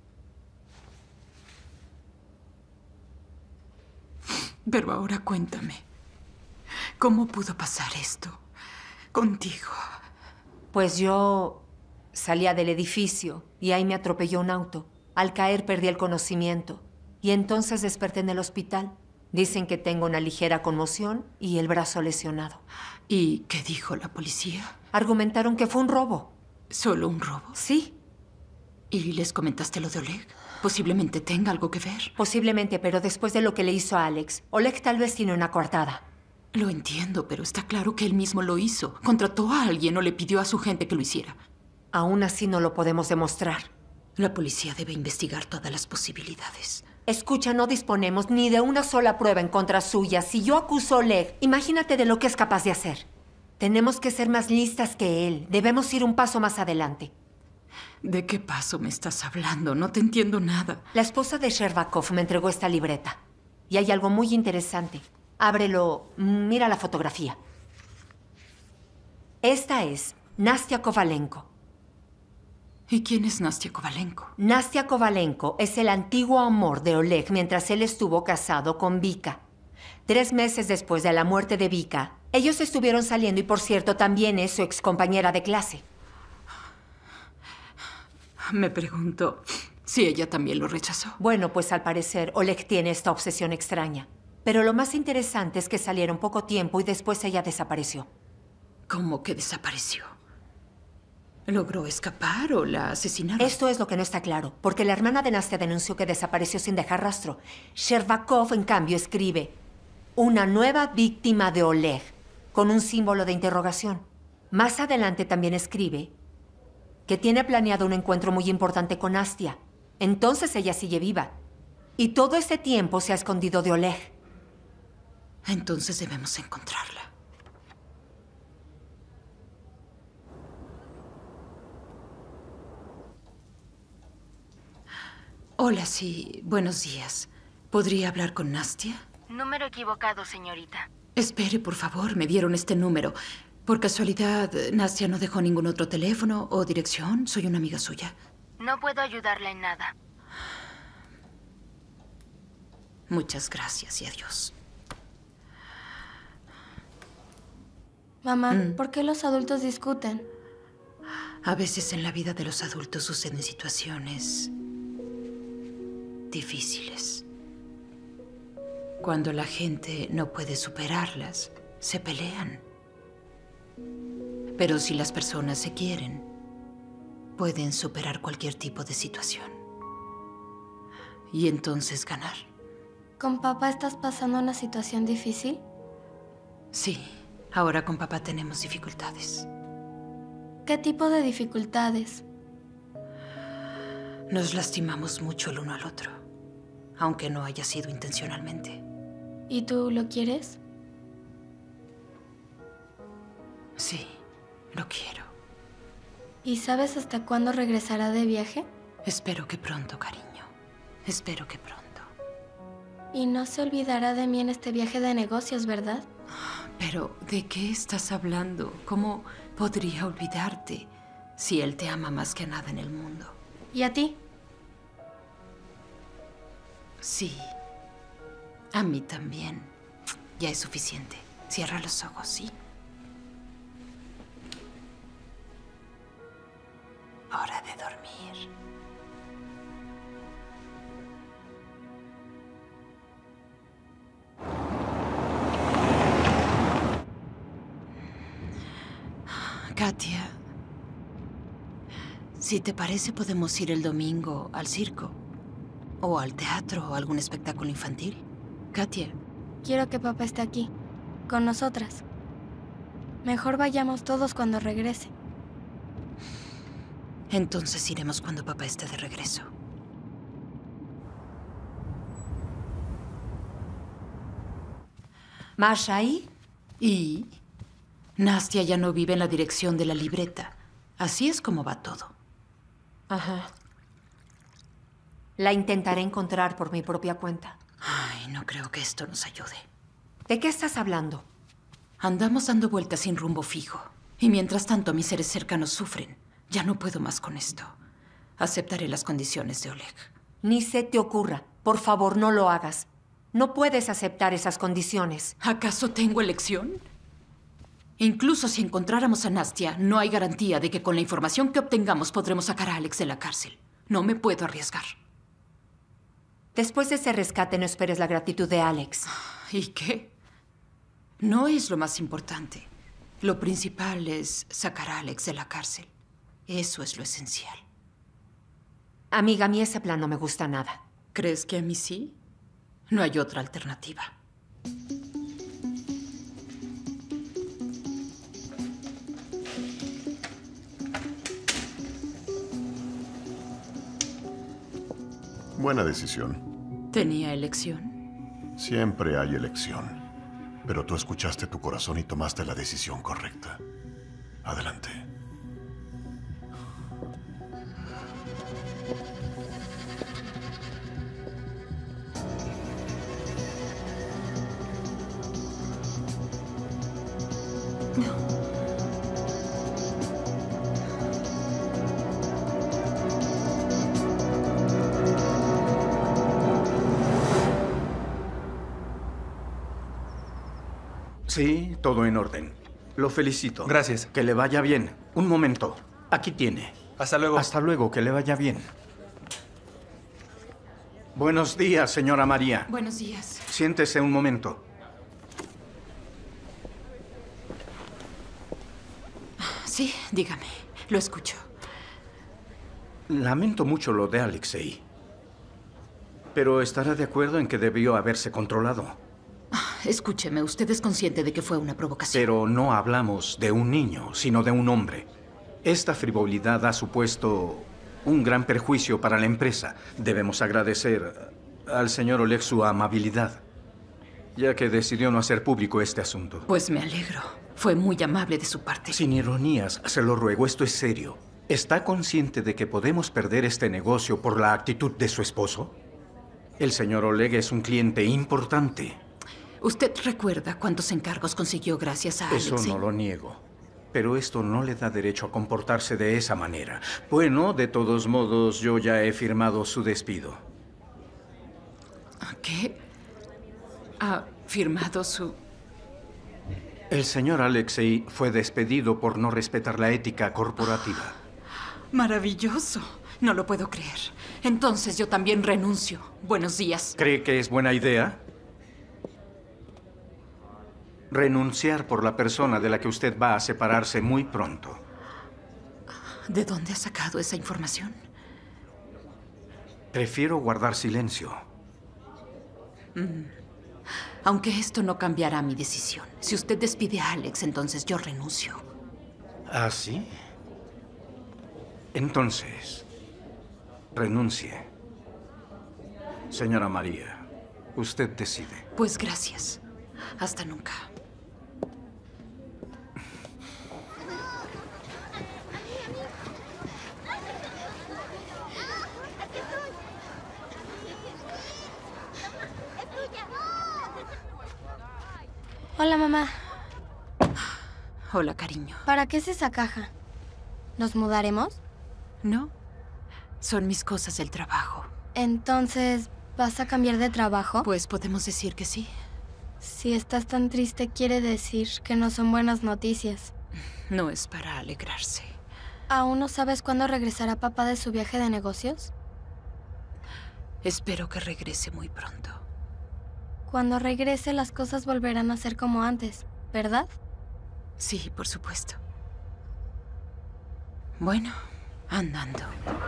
H: Pero ahora cuéntame, ¿cómo pudo pasar esto contigo?
C: Pues yo salía del edificio y ahí me atropelló un auto. Al caer perdí el conocimiento y entonces desperté en el hospital. Dicen que tengo una ligera conmoción y el brazo lesionado.
H: ¿Y qué dijo la policía?
C: Argumentaron que fue un robo.
H: ¿Solo un robo?
C: Sí.
H: ¿Y les comentaste lo de Oleg? Posiblemente tenga algo que ver.
C: Posiblemente, pero después de lo que le hizo a Alex, Oleg tal vez tiene una coartada.
H: Lo entiendo, pero está claro que él mismo lo hizo. Contrató a alguien o le pidió a su gente que lo hiciera.
C: Aún así no lo podemos demostrar.
H: La policía debe investigar todas las posibilidades.
C: Escucha, no disponemos ni de una sola prueba en contra suya. Si yo acuso a Oleg, imagínate de lo que es capaz de hacer. Tenemos que ser más listas que él. Debemos ir un paso más adelante.
H: ¿De qué paso me estás hablando? No te entiendo nada.
C: La esposa de Shcherbakov me entregó esta libreta. Y hay algo muy interesante. Ábrelo. Mira la fotografía. Esta es Nastia Kovalenko.
H: ¿Y quién es Nastia Kovalenko?
C: Nastia Kovalenko es el antiguo amor de Oleg mientras él estuvo casado con Vika. Tres meses después de la muerte de Vika, ellos estuvieron saliendo y, por cierto, también es su excompañera de clase.
H: Me pregunto si ella también lo rechazó.
C: Bueno, pues al parecer Oleg tiene esta obsesión extraña. Pero lo más interesante es que salieron poco tiempo y después ella desapareció.
H: ¿Cómo que desapareció? ¿Logró escapar o la asesinaron?
C: Esto es lo que no está claro, porque la hermana de Nastia denunció que desapareció sin dejar rastro. Shcherbakov, en cambio, escribe una nueva víctima de Oleg, con un símbolo de interrogación. Más adelante también escribe que tiene planeado un encuentro muy importante con Nastia. Entonces ella sigue viva. Y todo este tiempo se ha escondido de Oleg.
H: Entonces debemos encontrarla. Hola, sí. Buenos días. ¿Podría hablar con Nastia?
M: Número equivocado, señorita.
H: Espere, por favor. Me dieron este número. Por casualidad, Nastia no dejó ningún otro teléfono o dirección. Soy una amiga suya.
M: No puedo ayudarla en nada.
H: Muchas gracias y adiós.
D: Mamá,
B: Mm.
D: ¿por qué los adultos discuten?
B: A veces en la vida de los adultos suceden situaciones difíciles. Cuando la gente no puede superarlas, se pelean. Pero si las personas se quieren, pueden superar cualquier tipo de situación. Y entonces ganar.
D: ¿Con papá estás pasando una situación difícil?
B: Sí, ahora con papá tenemos dificultades.
D: ¿Qué tipo de dificultades?
B: Nos lastimamos mucho el uno al otro, aunque no haya sido intencionalmente.
D: ¿Y tú lo quieres?
B: Sí, lo quiero.
D: ¿Y sabes hasta cuándo regresará de viaje?
B: Espero que pronto, cariño. Espero que pronto.
D: Y no se olvidará de mí en este viaje de negocios, ¿verdad?
B: Pero, ¿de qué estás hablando? ¿Cómo podría olvidarte si él te ama más que nada en el mundo?
D: ¿Y a ti?
B: Sí. A mí también. Ya es suficiente. Cierra los ojos, ¿sí? Hora de dormir. Katia, si te parece, podemos ir el domingo al circo, o al teatro, o a algún espectáculo infantil. Katia.
D: Quiero que papá esté aquí, con nosotras. Mejor vayamos todos cuando regrese.
B: Entonces iremos cuando papá esté de regreso.
C: ¿Masha ahí?
B: Y Nastia ya no vive en la dirección de la libreta. Así es como va todo.
C: Ajá. La intentaré encontrar por mi propia cuenta.
B: Ay, no creo que esto nos ayude.
C: ¿De qué estás hablando?
B: Andamos dando vueltas sin rumbo fijo. Y mientras tanto, mis seres cercanos sufren. Ya no puedo más con esto. Aceptaré las condiciones de Oleg.
C: Ni se te ocurra. Por favor, no lo hagas. No puedes aceptar esas condiciones.
B: ¿Acaso tengo elección? Incluso si encontráramos a Nastia, no hay garantía de que con la información que obtengamos podremos sacar a Alex de la cárcel. No me puedo arriesgar.
C: Después de ese rescate, no esperes la gratitud de Alex.
B: ¿Y qué? No es lo más importante. Lo principal es sacar a Alex de la cárcel. Eso es lo esencial.
C: Amiga, a mí ese plan no me gusta nada.
B: ¿Crees que a mí sí? No hay otra alternativa.
F: Buena decisión.
B: ¿Tenía elección?
F: Siempre hay elección. Pero tú escuchaste tu corazón y tomaste la decisión correcta. Adelante.
E: Sí, todo en orden. Lo felicito.
G: Gracias.
E: Que le vaya bien. Un momento. Aquí tiene.
G: Hasta luego.
E: Hasta luego, que le vaya bien. Buenos días, señora María.
B: Buenos días.
E: Siéntese un momento.
B: Sí, dígame. Lo escucho.
E: Lamento mucho lo de Alexei. Pero estará de acuerdo en que debió haberse controlado.
B: Escúcheme, usted es consciente de que fue una provocación.
E: Pero no hablamos de un niño, sino de un hombre. Esta frivolidad ha supuesto un gran perjuicio para la empresa. Debemos agradecer al señor Oleg su amabilidad, ya que decidió no hacer público este asunto.
B: Pues me alegro. Fue muy amable de su parte.
E: Sin ironías, se lo ruego, esto es serio. ¿Está consciente de que podemos perder este negocio por la actitud de su esposo? El señor Oleg es un cliente importante.
B: ¿Usted recuerda cuántos encargos consiguió gracias a
E: Eso
B: Alexei?
E: no lo niego. Pero esto no le da derecho a comportarse de esa manera. Bueno, de todos modos, yo ya he firmado su despido.
B: ¿Qué? ¿Ha firmado su
E: El señor Alexei fue despedido por no respetar la ética corporativa.
H: Maravilloso. No lo puedo creer. Entonces yo también renuncio. Buenos días.
E: ¿Cree que es buena idea? Renunciar por la persona de la que usted va a separarse muy pronto.
H: ¿De dónde ha sacado esa información?
E: Prefiero guardar silencio.
H: Mm. Aunque esto no cambiará mi decisión. Si usted despide a Alex, entonces yo renuncio.
E: ¿Ah, sí? Entonces, renuncie. Señora María, usted decide.
H: Pues gracias. Hasta nunca.
D: Hola, mamá.
H: Hola, cariño.
D: ¿Para qué es esa caja? ¿Nos mudaremos?
H: No. Son mis cosas del trabajo.
D: Entonces, ¿vas a cambiar de trabajo?
H: Pues podemos decir que sí.
D: Si estás tan triste, quiere decir que no son buenas noticias.
H: No es para alegrarse.
D: ¿Aún no sabes cuándo regresará papá de su viaje de negocios?
H: Espero que regrese muy pronto.
D: Cuando regrese, las cosas volverán a ser como antes, ¿verdad?
H: Sí, por supuesto. Bueno, andando.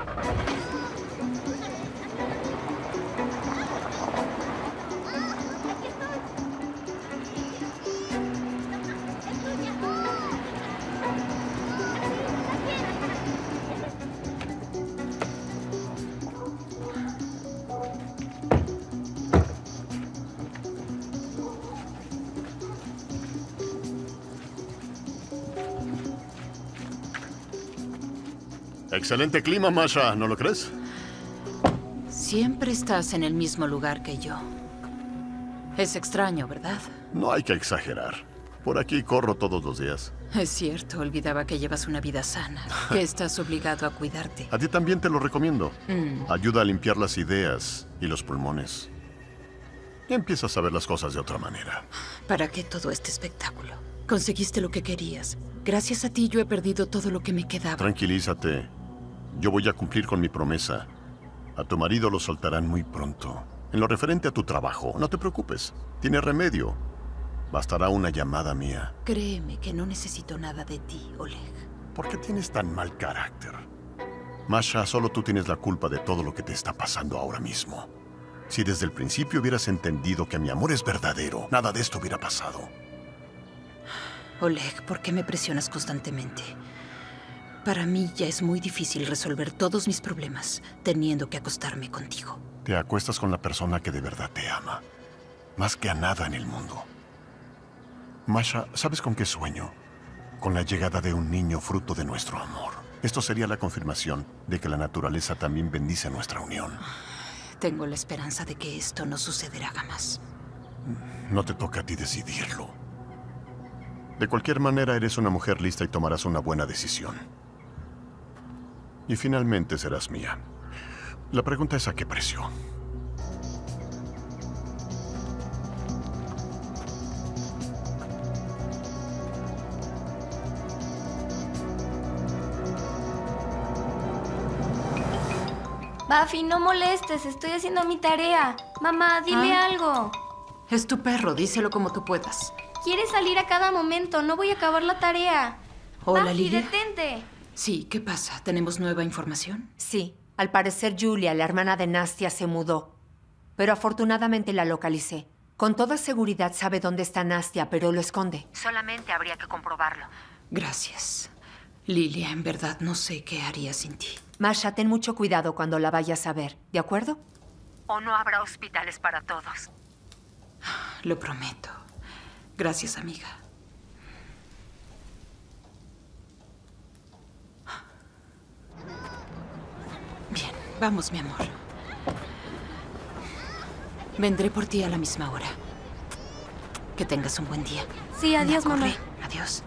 F: Excelente clima, Masha, ¿no lo crees?
H: Siempre estás en el mismo lugar que yo. Es extraño, ¿verdad?
F: No hay que exagerar. Por aquí corro todos los días.
H: Es cierto, olvidaba que llevas una vida sana, que estás obligado a cuidarte.
F: A ti también te lo recomiendo.
H: Mm.
F: Ayuda a limpiar las ideas y los pulmones. Y empiezas a ver las cosas de otra manera.
H: ¿Para qué todo este espectáculo? Conseguiste lo que querías. Gracias a ti yo he perdido todo lo que me quedaba.
F: Tranquilízate. Yo voy a cumplir con mi promesa. A tu marido lo soltarán muy pronto. En lo referente a tu trabajo, no te preocupes. Tiene remedio. Bastará una llamada mía.
H: Créeme que no necesito nada de ti, Oleg.
F: ¿Por qué tienes tan mal carácter? Masha, solo tú tienes la culpa de todo lo que te está pasando ahora mismo. Si desde el principio hubieras entendido que mi amor es verdadero, nada de esto hubiera pasado.
H: Oleg, ¿por qué me presionas constantemente? Para mí ya es muy difícil resolver todos mis problemas teniendo que acostarme contigo.
F: Te acuestas con la persona que de verdad te ama. Más que a nada en el mundo. Masha, ¿sabes con qué sueño? Con la llegada de un niño fruto de nuestro amor. Esto sería la confirmación de que la naturaleza también bendice nuestra unión.
H: Tengo la esperanza de que esto no sucederá jamás.
F: No te toca a ti decidirlo. De cualquier manera, eres una mujer lista y tomarás una buena decisión. Y finalmente serás mía. La pregunta es ¿a qué precio?
D: Buffy, no molestes, estoy haciendo mi tarea. Mamá, dile
H: ¿Ah?
D: algo.
H: Es tu perro, díselo como tú puedas.
D: Quiere salir a cada momento, no voy a acabar la tarea.
B: Hola,
D: Buffy,
B: Lilia.
D: detente.
H: Sí, ¿qué pasa? ¿Tenemos nueva información?
C: Sí, al parecer Julia, la hermana de Nastia, se mudó. Pero afortunadamente la localicé. Con toda seguridad sabe dónde está Nastia, pero lo esconde.
B: Solamente habría que comprobarlo.
H: Gracias. Lilia, en verdad no sé qué haría sin ti.
C: Masha, ten mucho cuidado cuando la vayas a ver, ¿de acuerdo?
B: O no habrá hospitales para todos.
H: Lo prometo. Gracias, amiga. Bien, vamos, mi amor. Vendré por ti a la misma hora. Que tengas un buen día.
D: Sí, adiós,
H: Anda,
D: mamá.
H: corre. Adiós.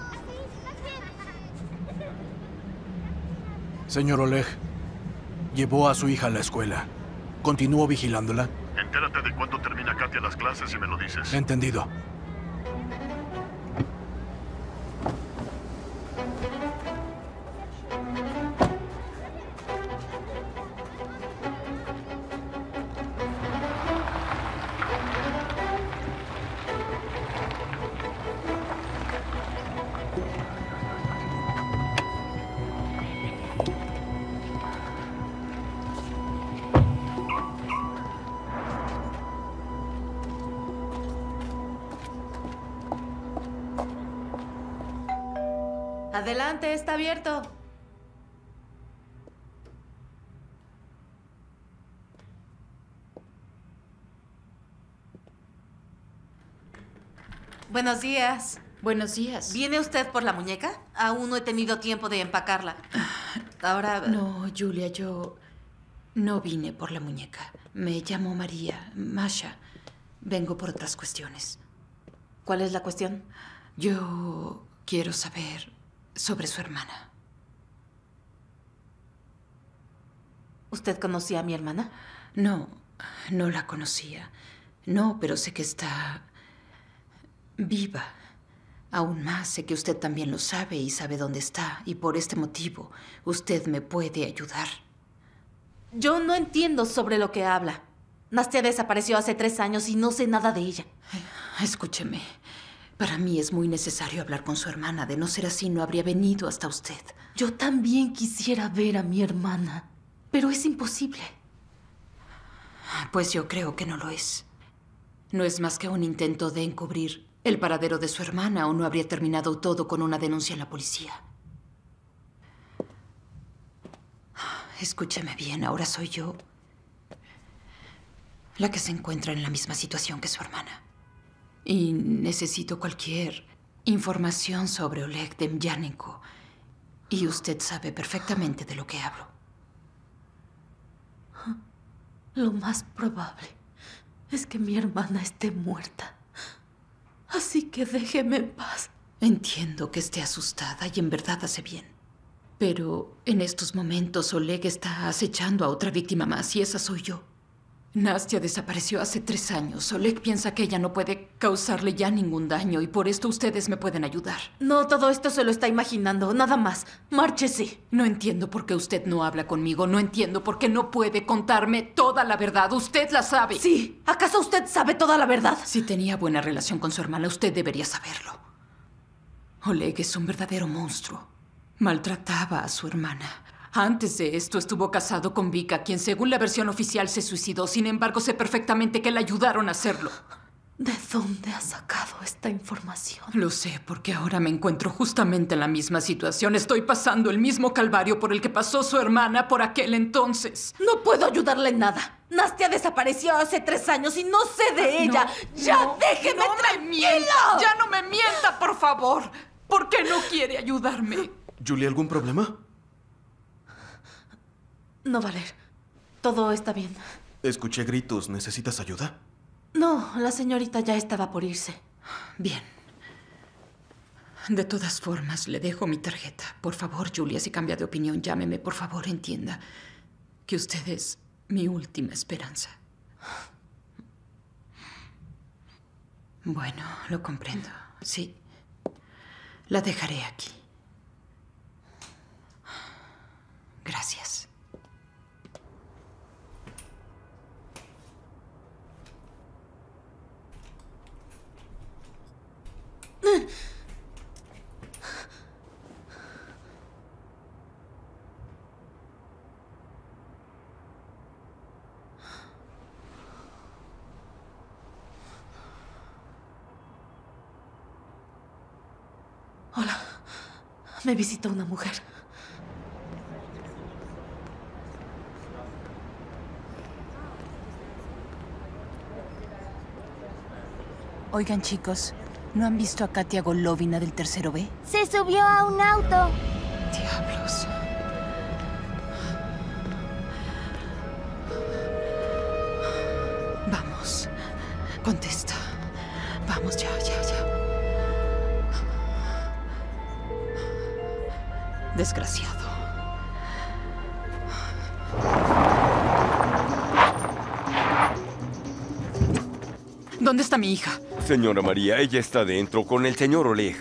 G: Señor Oleg, llevó a su hija a la escuela. ¿Continúo vigilándola?
F: Entérate de cuándo termina Katia las clases y me lo dices.
G: Entendido.
Q: Adelante, está abierto. Buenos días.
B: Buenos días.
Q: ¿Viene usted por la muñeca? Aún no he tenido tiempo de empacarla. Ahora...
B: No, Julia, yo no vine por la muñeca. Me llamo María, Masha. Vengo por otras cuestiones.
Q: ¿Cuál es la cuestión?
B: Yo quiero saber sobre su hermana.
Q: ¿Usted conocía a mi hermana?
B: No, no la conocía. No, pero sé que está viva. Aún más, sé que usted también lo sabe y sabe dónde está. Y por este motivo, usted me puede ayudar.
Q: Yo no entiendo sobre lo que habla. Nastia desapareció hace tres años y no sé nada de ella.
B: Escúcheme. Para mí es muy necesario hablar con su hermana. De no ser así, no habría venido hasta usted.
Q: Yo también quisiera ver a mi hermana, pero es imposible.
B: Pues yo creo que no lo es. No es más que un intento de encubrir el paradero de su hermana, o no habría terminado todo con una denuncia en la policía. Escúcheme bien, ahora soy yo la que se encuentra en la misma situación que su hermana. Y necesito cualquier información sobre Oleg Demyanenko. Y usted sabe perfectamente de lo que hablo.
Q: Lo más probable es que mi hermana esté muerta. Así que déjeme en paz.
B: Entiendo que esté asustada y en verdad hace bien. Pero en estos momentos Oleg está acechando a otra víctima más y esa soy yo. Nastia desapareció hace tres años. Oleg piensa que ella no puede causarle ya ningún daño y por esto ustedes me pueden ayudar.
Q: No, todo esto se lo está imaginando, nada más. Márchese.
B: No entiendo por qué usted no habla conmigo. No entiendo por qué no puede contarme toda la verdad. Usted la sabe.
Q: Sí, ¿acaso usted sabe toda la verdad?
B: Si tenía buena relación con su hermana, usted debería saberlo. Oleg es un verdadero monstruo. Maltrataba a su hermana. Antes de esto estuvo casado con Vika, quien según la versión oficial se suicidó. Sin embargo, sé perfectamente que le ayudaron a hacerlo.
Q: ¿De dónde has sacado esta información?
B: Lo sé, porque ahora me encuentro justamente en la misma situación. Estoy pasando el mismo calvario por el que pasó su hermana por aquel entonces.
Q: No puedo ayudarle en nada. Nastia desapareció hace tres años y no sé de ella.
B: No,
Q: ¡Ya
B: no,
Q: déjeme
B: no
Q: tranquila!
B: Me mienta. ¡Ya no me mienta, por favor! ¿Por qué no quiere ayudarme?
G: Julie, ¿algún problema?
Q: No, Valer. Todo está bien.
G: Escuché gritos. ¿Necesitas ayuda?
Q: No, la señorita ya estaba por irse.
B: Bien. De todas formas, le dejo mi tarjeta. Por favor, Julia, si cambia de opinión, llámeme. Por favor, entienda que usted es mi última esperanza. Bueno, lo comprendo. Sí. La dejaré aquí. Gracias.
Q: Hola. Me visita una mujer.
B: Oigan, chicos, ¿no han visto a Katia Golovina del tercero B?
R: Se subió a un auto.
B: Diablos. Vamos. Contesta. Vamos, ya, ya, ya. Desgraciado. ¿Dónde está mi hija?
L: Señora María, ella está dentro con el señor Oleg.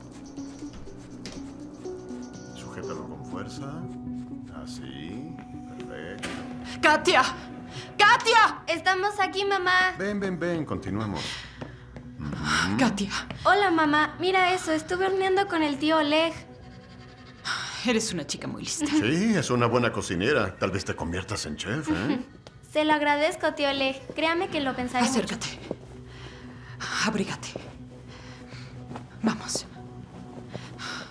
F: Sujétalo con fuerza. Así. Perfecto.
B: ¡Katia! ¡Katia!
D: Estamos aquí, mamá.
F: Ven, ven, ven. Continuemos.
B: Katia.
D: Hola, mamá. Mira eso. Estuve horneando con el tío Oleg.
B: Eres una chica muy lista.
F: Sí, es una buena cocinera. Tal vez te conviertas en chef, ¿eh?
D: Se lo agradezco, tío Oleg. Créame que lo pensaré
B: Acércate.
D: mucho.
B: Abrígate. Vamos.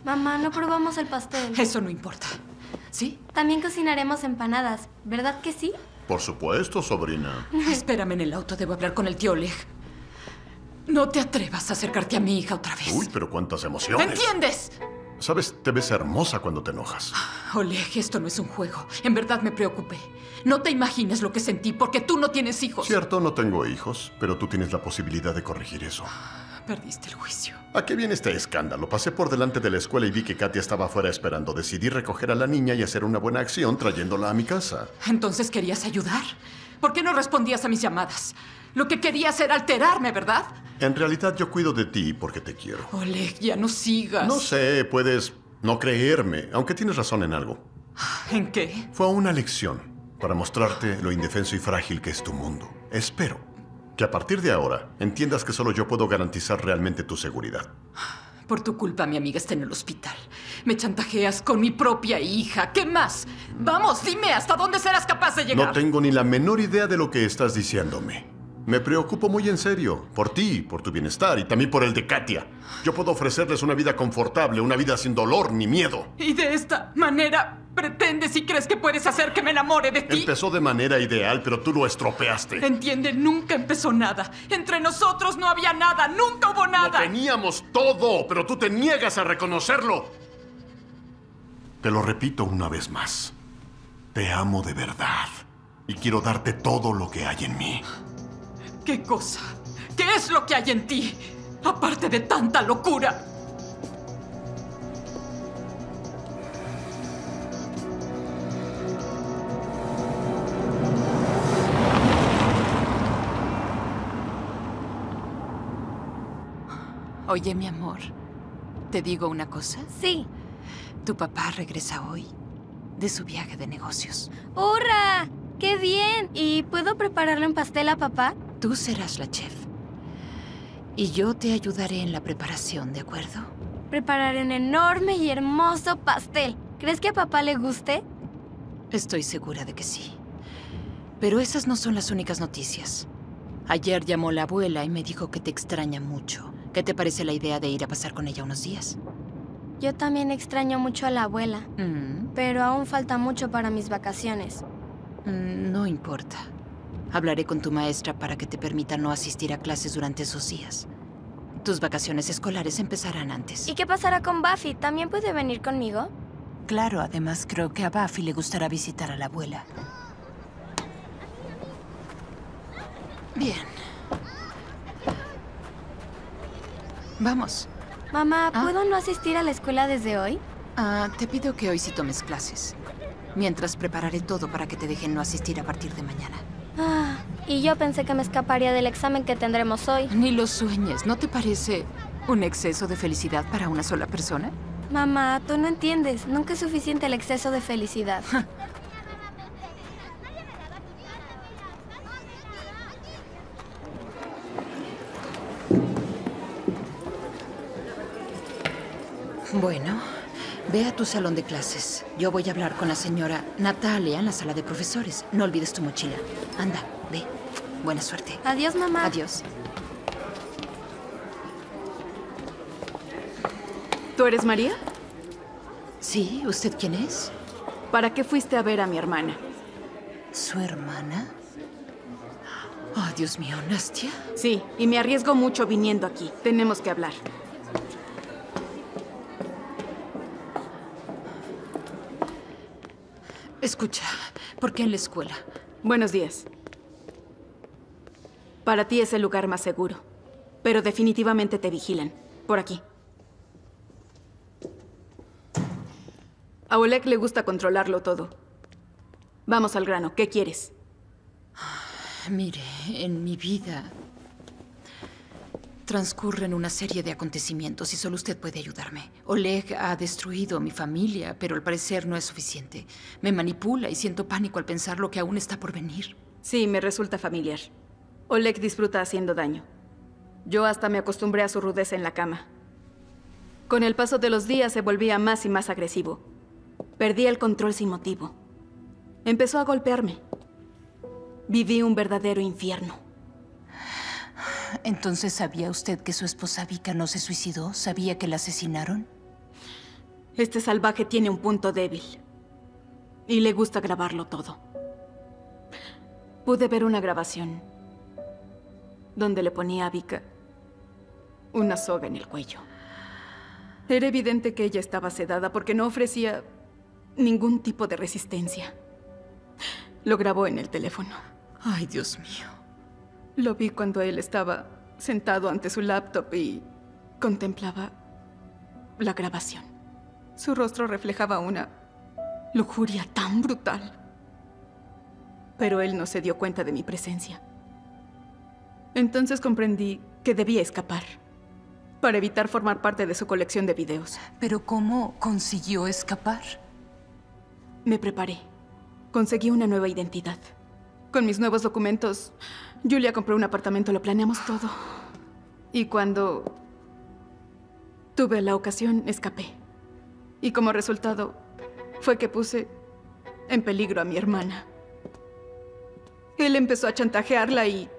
D: Mamá, no probamos el pastel.
H: Eso no importa. ¿Sí?
D: También cocinaremos empanadas, ¿verdad que sí?
F: Por supuesto, sobrina.
H: Espérame en el auto, debo hablar con el tío Oleg. No te atrevas a acercarte a mi hija otra vez.
F: Uy, pero cuántas emociones.
H: ¿Entiendes?
F: Sabes, te ves hermosa cuando te enojas.
H: Oleg, esto no es un juego. En verdad me preocupé. No te imaginas lo que sentí porque tú no tienes hijos.
F: Cierto, no tengo hijos, pero tú tienes la posibilidad de corregir eso.
H: Perdiste el juicio.
F: ¿A qué viene este escándalo? Pasé por delante de la escuela y vi que Katia estaba afuera esperando. Decidí recoger a la niña y hacer una buena acción trayéndola a mi casa.
H: Entonces querías ayudar. ¿Por qué no respondías a mis llamadas? Lo que querías era alterarme, ¿verdad?
F: En realidad yo cuido de ti porque te quiero.
H: Oleg, ya no sigas.
F: No sé, puedes no creerme, aunque tienes razón en algo.
H: ¿En qué?
F: Fue una lección para mostrarte lo indefenso y frágil que es tu mundo. Espero que a partir de ahora entiendas que solo yo puedo garantizar realmente tu seguridad.
H: Por tu culpa mi amiga está en el hospital. Me chantajeas con mi propia hija. ¿Qué más? Vamos, dime, ¿hasta dónde serás capaz de llegar?
F: No tengo ni la menor idea de lo que estás diciéndome. Me preocupo muy en serio, por ti, por tu bienestar y también por el de Katia. Yo puedo ofrecerles una vida confortable, una vida sin dolor ni miedo.
H: ¿Y de esta manera pretendes y crees que puedes hacer que me enamore de ti?
F: Empezó de manera ideal, pero tú lo estropeaste.
H: Entiende, nunca empezó nada. Entre nosotros no había nada, nunca hubo nada.
F: Lo teníamos todo, pero tú te niegas a reconocerlo. Te lo repito una vez más. Te amo de verdad y quiero darte todo lo que hay en mí.
H: ¿Qué cosa? ¿Qué es lo que hay en ti? Aparte de tanta locura. Oye, mi amor, ¿te digo una cosa?
D: Sí.
H: Tu papá regresa hoy de su viaje de negocios.
D: ¡Hurra! ¡Qué bien! ¿Y puedo prepararle un pastel a papá?
H: Tú serás la chef. Y yo te ayudaré en la preparación, ¿de acuerdo?
D: Prepararé un enorme y hermoso pastel. ¿Crees que a papá le guste?
H: Estoy segura de que sí. Pero esas no son las únicas noticias. Ayer llamó la abuela y me dijo que te extraña mucho. ¿Qué te parece la idea de ir a pasar con ella unos días?
D: Yo también extraño mucho a la abuela.
H: Mm.
D: Pero aún falta mucho para mis vacaciones.
H: Mm, no importa. Hablaré con tu maestra para que te permita no asistir a clases durante esos días. Tus vacaciones escolares empezarán antes.
D: ¿Y qué pasará con Buffy? ¿También puede venir conmigo?
H: Claro, además creo que a Buffy le gustará visitar a la abuela. Bien. Vamos.
D: Mamá, ¿puedo
H: ¿Ah?
D: no asistir a la escuela desde hoy?
H: Ah, te pido que hoy sí tomes clases. Mientras prepararé todo para que te dejen no asistir a partir de mañana.
D: Ah, y yo pensé que me escaparía del examen que tendremos hoy.
H: Ni lo sueñes. ¿No te parece un exceso de felicidad para una sola persona?
D: Mamá, tú no entiendes. Nunca es suficiente el exceso de felicidad.
H: Bueno, ve a tu salón de clases. Yo voy a hablar con la señora Natalia en la sala de profesores. No olvides tu mochila. Anda, ve. Buena suerte.
D: Adiós, mamá.
H: Adiós.
S: ¿Tú eres María?
H: Sí, ¿usted quién es?
S: ¿Para qué fuiste a ver a mi hermana?
H: ¿Su hermana? Oh, Dios mío, ¿Nastia?
S: Sí, y me arriesgo mucho viniendo aquí. Tenemos que hablar.
H: Escucha, ¿por qué en la escuela?
S: Buenos días. Para ti es el lugar más seguro, pero definitivamente te vigilan. Por aquí. A Oleg le gusta controlarlo todo. Vamos al grano. ¿Qué quieres?
H: Mire, en mi vida transcurren una serie de acontecimientos y solo usted puede ayudarme. Oleg ha destruido mi familia, pero al parecer no es suficiente. Me manipula y siento pánico al pensar lo que aún está por venir.
S: Sí, me resulta familiar. Oleg disfruta haciendo daño. Yo hasta me acostumbré a su rudeza en la cama. Con el paso de los días se volvía más y más agresivo. Perdí el control sin motivo. Empezó a golpearme. Viví un verdadero infierno.
H: Entonces, ¿sabía usted que su esposa Vika no se suicidó? ¿Sabía que la asesinaron?
S: Este salvaje tiene un punto débil. Y le gusta grabarlo todo. Pude ver una grabación donde le ponía a Vika una soga en el cuello. Era evidente que ella estaba sedada porque no ofrecía ningún tipo de resistencia. Lo grabó en el teléfono.
H: Ay, Dios mío.
S: Lo vi cuando él estaba sentado ante su laptop y contemplaba la grabación. Su rostro reflejaba una lujuria tan brutal. Pero él no se dio cuenta de mi presencia. Entonces comprendí que debía escapar para evitar formar parte de su colección de videos.
B: ¿Pero cómo consiguió escapar?
S: Me preparé. Conseguí una nueva identidad. Con mis nuevos documentos, Julia compró un apartamento, lo planeamos todo. Y cuando tuve la ocasión, escapé. Y como resultado, fue que puse en peligro a mi hermana. Él empezó a chantajearla y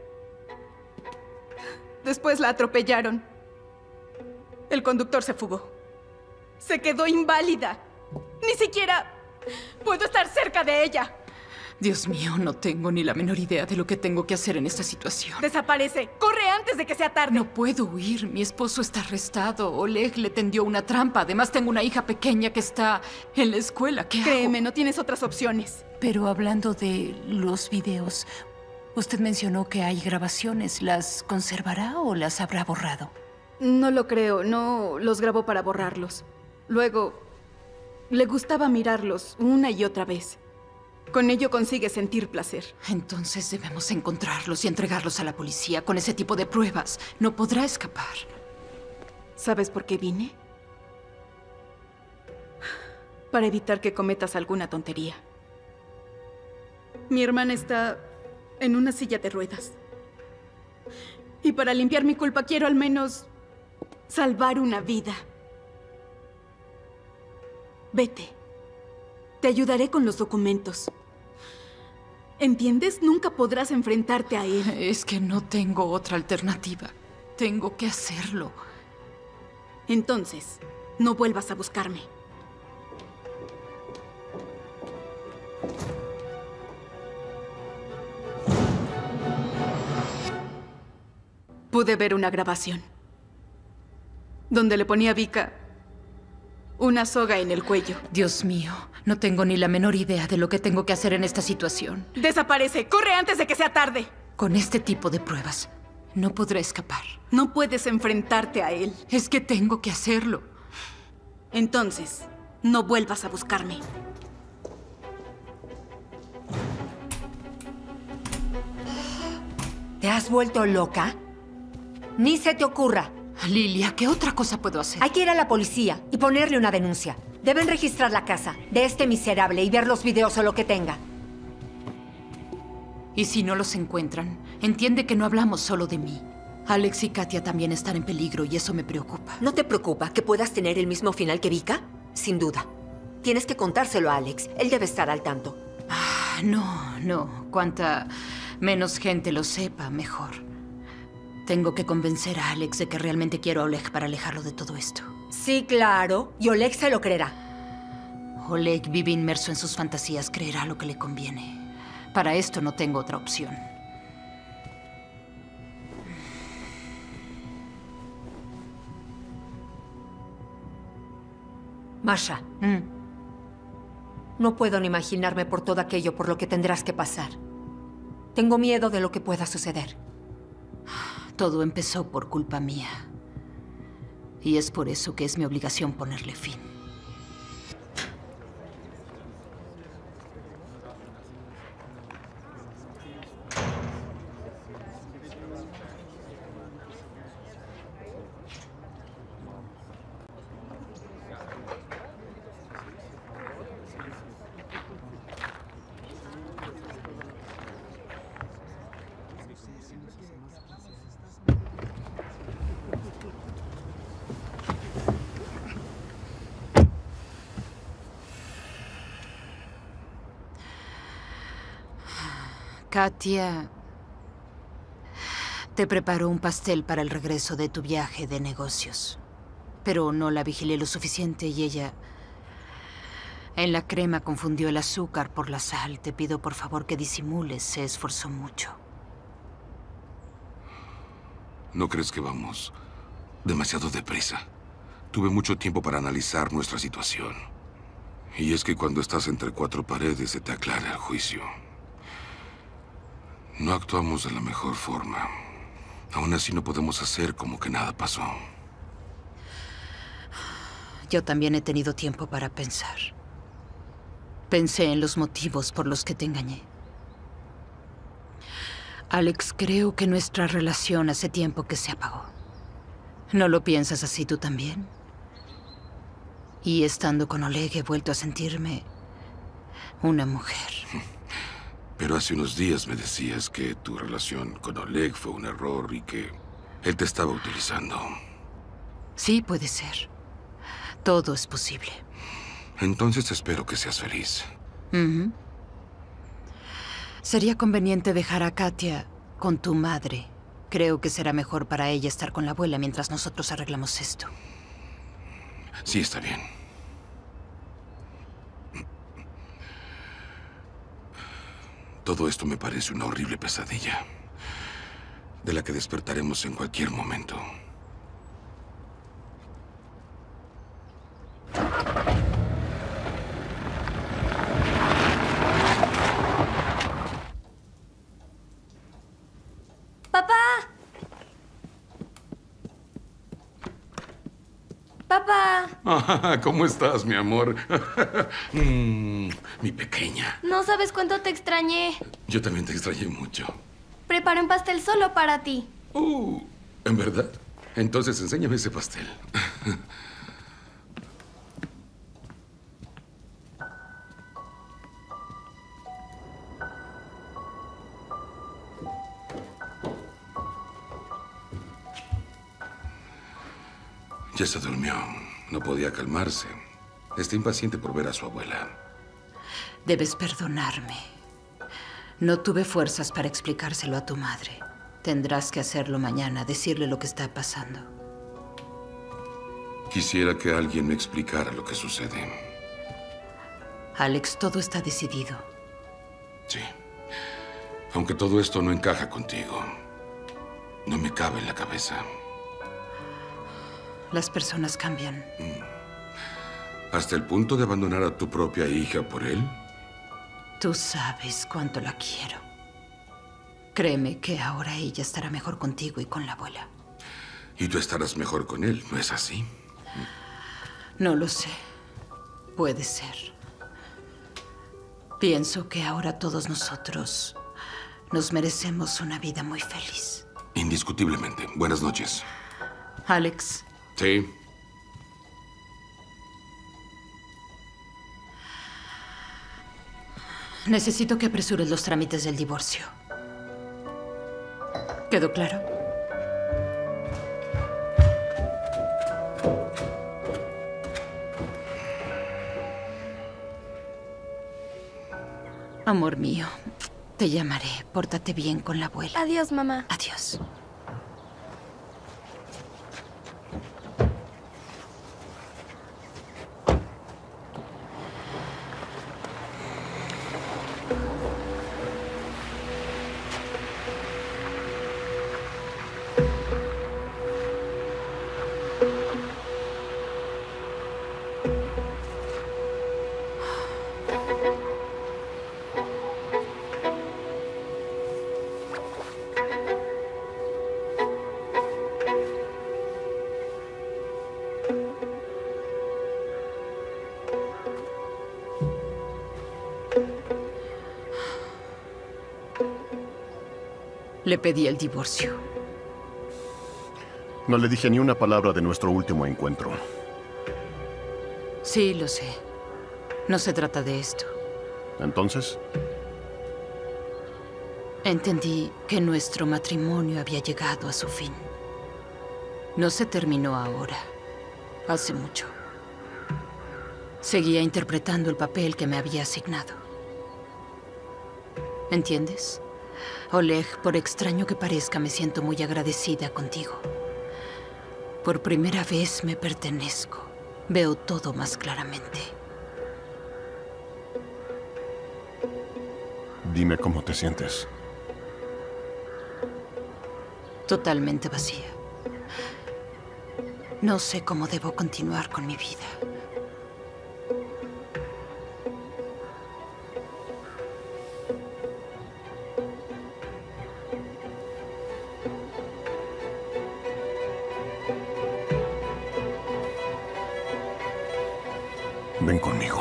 S: después la atropellaron. El conductor se fugó. Se quedó inválida. Ni siquiera puedo estar cerca de ella.
H: Dios mío, no tengo ni la menor idea de lo que tengo que hacer en esta situación.
S: Desaparece. Corre antes de que sea tarde.
H: No puedo huir. Mi esposo está arrestado. Oleg le tendió una trampa. Además, tengo una hija pequeña que está en la escuela. ¿Qué hago?
S: Créeme, no tienes otras opciones.
B: Pero hablando de los videos, usted mencionó que hay grabaciones. ¿Las conservará o las habrá borrado?
S: No lo creo. No los grabó para borrarlos. Luego, le gustaba mirarlos una y otra vez. Con ello consigue sentir placer.
H: Entonces debemos encontrarlos y entregarlos a la policía. Con ese tipo de pruebas no podrá escapar.
S: ¿Sabes por qué vine? Para evitar que cometas alguna tontería. Mi hermana está en una silla de ruedas. Y para limpiar mi culpa quiero al menos salvar una vida. Vete. Te ayudaré con los documentos. ¿Entiendes? Nunca podrás enfrentarte a él.
H: Es que no tengo otra alternativa. Tengo que hacerlo.
S: Entonces, no vuelvas a buscarme. Pude ver una grabación donde le ponía a Vika una soga en el cuello.
H: Dios mío, no tengo ni la menor idea de lo que tengo que hacer en esta situación.
S: ¡Desaparece! ¡Corre antes de que sea tarde!
H: Con este tipo de pruebas, no podré escapar.
S: No puedes enfrentarte a él.
H: Es que tengo que hacerlo.
S: Entonces, no vuelvas a buscarme.
C: ¿Te has vuelto loca? Ni se te ocurra.
H: Lilia, ¿qué otra cosa puedo hacer?
C: Hay que ir a la policía y ponerle una denuncia. Deben registrar la casa de este miserable y ver los videos o lo que tenga.
H: ¿Y si no los encuentran? Entiende que no hablamos solo de mí. Alex y Katia también están en peligro y eso me preocupa.
C: ¿No te preocupa que puedas tener el mismo final que Vika? Sin duda. Tienes que contárselo a Alex. Él debe estar al tanto.
H: Ah, no, no. Cuanta menos gente lo sepa, mejor. Tengo que convencer a Alex de que realmente quiero a Oleg para alejarlo de todo esto.
C: Sí, claro. Y Oleg se lo creerá.
H: Oleg vive inmerso en sus fantasías. Creerá lo que le conviene. Para esto no tengo otra opción.
C: Masha.
H: Mm.
C: No puedo ni imaginarme por todo aquello por lo que tendrás que pasar. Tengo miedo de lo que pueda suceder.
H: Todo empezó por culpa mía. Y es por eso que es mi obligación ponerle fin. Katia te preparó un pastel para el regreso de tu viaje de negocios. Pero no la vigilé lo suficiente y ella
B: En la crema confundió el azúcar por la sal. Te pido por favor que disimules. Se esforzó mucho.
A: ¿No crees que vamos demasiado deprisa? Tuve mucho tiempo para analizar nuestra situación. Y es que cuando estás entre cuatro paredes se te aclara el juicio. No actuamos de la mejor forma. Aún así no podemos hacer como que nada pasó.
B: Yo también he tenido tiempo para pensar. Pensé en los motivos por los que te engañé. Alex, creo que nuestra relación hace tiempo que se apagó. ¿No lo piensas así tú también? Y estando con Oleg he vuelto a sentirme una mujer.
A: Pero hace unos días me decías que tu relación con Oleg fue un error y que él te estaba utilizando.
B: Sí, puede ser. Todo es posible.
A: Entonces espero que seas feliz.
B: Uh-huh. Sería conveniente dejar a Katia con tu madre. Creo que será mejor para ella estar con la abuela mientras nosotros arreglamos esto.
A: Sí, está bien. Todo esto me parece una horrible pesadilla, de la que despertaremos en cualquier momento.
D: ¡Papá! ¡Papá!
A: Ah, ¿cómo estás, mi amor? mm, mi pequeña.
D: No sabes cuánto te extrañé.
A: Yo también te extrañé mucho.
D: Preparé un pastel solo para ti.
A: Uh, ¿en verdad? Entonces enséñame ese pastel. Ya se durmió. No podía calmarse. Está impaciente por ver a su abuela.
B: Debes perdonarme. No tuve fuerzas para explicárselo a tu madre. Tendrás que hacerlo mañana, decirle lo que está pasando.
A: Quisiera que alguien me explicara lo que sucede.
B: Alex, todo está decidido.
A: Sí. Aunque todo esto no encaja contigo, no me cabe en la cabeza.
B: Las personas cambian.
A: ¿Hasta el punto de abandonar a tu propia hija por él?
B: Tú sabes cuánto la quiero. Créeme que ahora ella estará mejor contigo y con la abuela.
A: Y tú estarás mejor con él, ¿no es así?
B: No lo sé. Puede ser. Pienso que ahora todos nosotros nos merecemos una vida muy feliz.
A: Indiscutiblemente. Buenas noches.
B: Alex.
A: Sí.
B: Necesito que apresures los trámites del divorcio. ¿Quedó claro? Amor mío, te llamaré. Pórtate bien con la abuela.
D: Adiós, mamá.
B: Adiós. Le pedí el divorcio.
F: No le dije ni una palabra de nuestro último encuentro.
B: Sí, lo sé. No se trata de esto.
F: ¿Entonces?
B: Entendí que nuestro matrimonio había llegado a su fin. No se terminó ahora. Hace mucho. Seguía interpretando el papel que me había asignado. ¿Entiendes? Oleg, por extraño que parezca, me siento muy agradecida contigo. Por primera vez me pertenezco. Veo todo más claramente.
F: Dime cómo te sientes.
B: Totalmente vacía. No sé cómo debo continuar con mi vida.
F: Ven conmigo.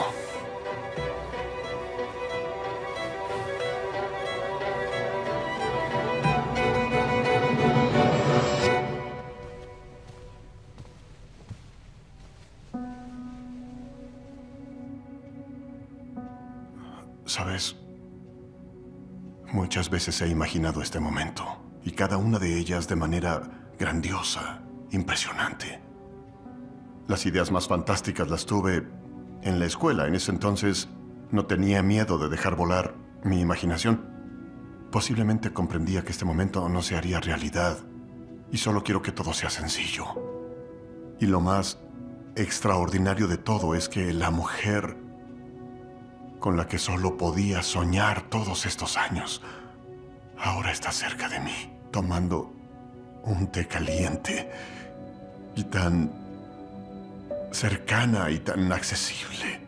F: ¿Sabes? Muchas veces he imaginado este momento, y cada una de ellas de manera grandiosa, impresionante. Las ideas más fantásticas las tuve en la escuela. En ese entonces no tenía miedo de dejar volar mi imaginación. Posiblemente comprendía que este momento no se haría realidad, y solo quiero que todo sea sencillo. Y lo más extraordinario de todo es que la mujer con la que solo podía soñar todos estos años ahora está cerca de mí, tomando un té caliente y tan cercana y tan accesible.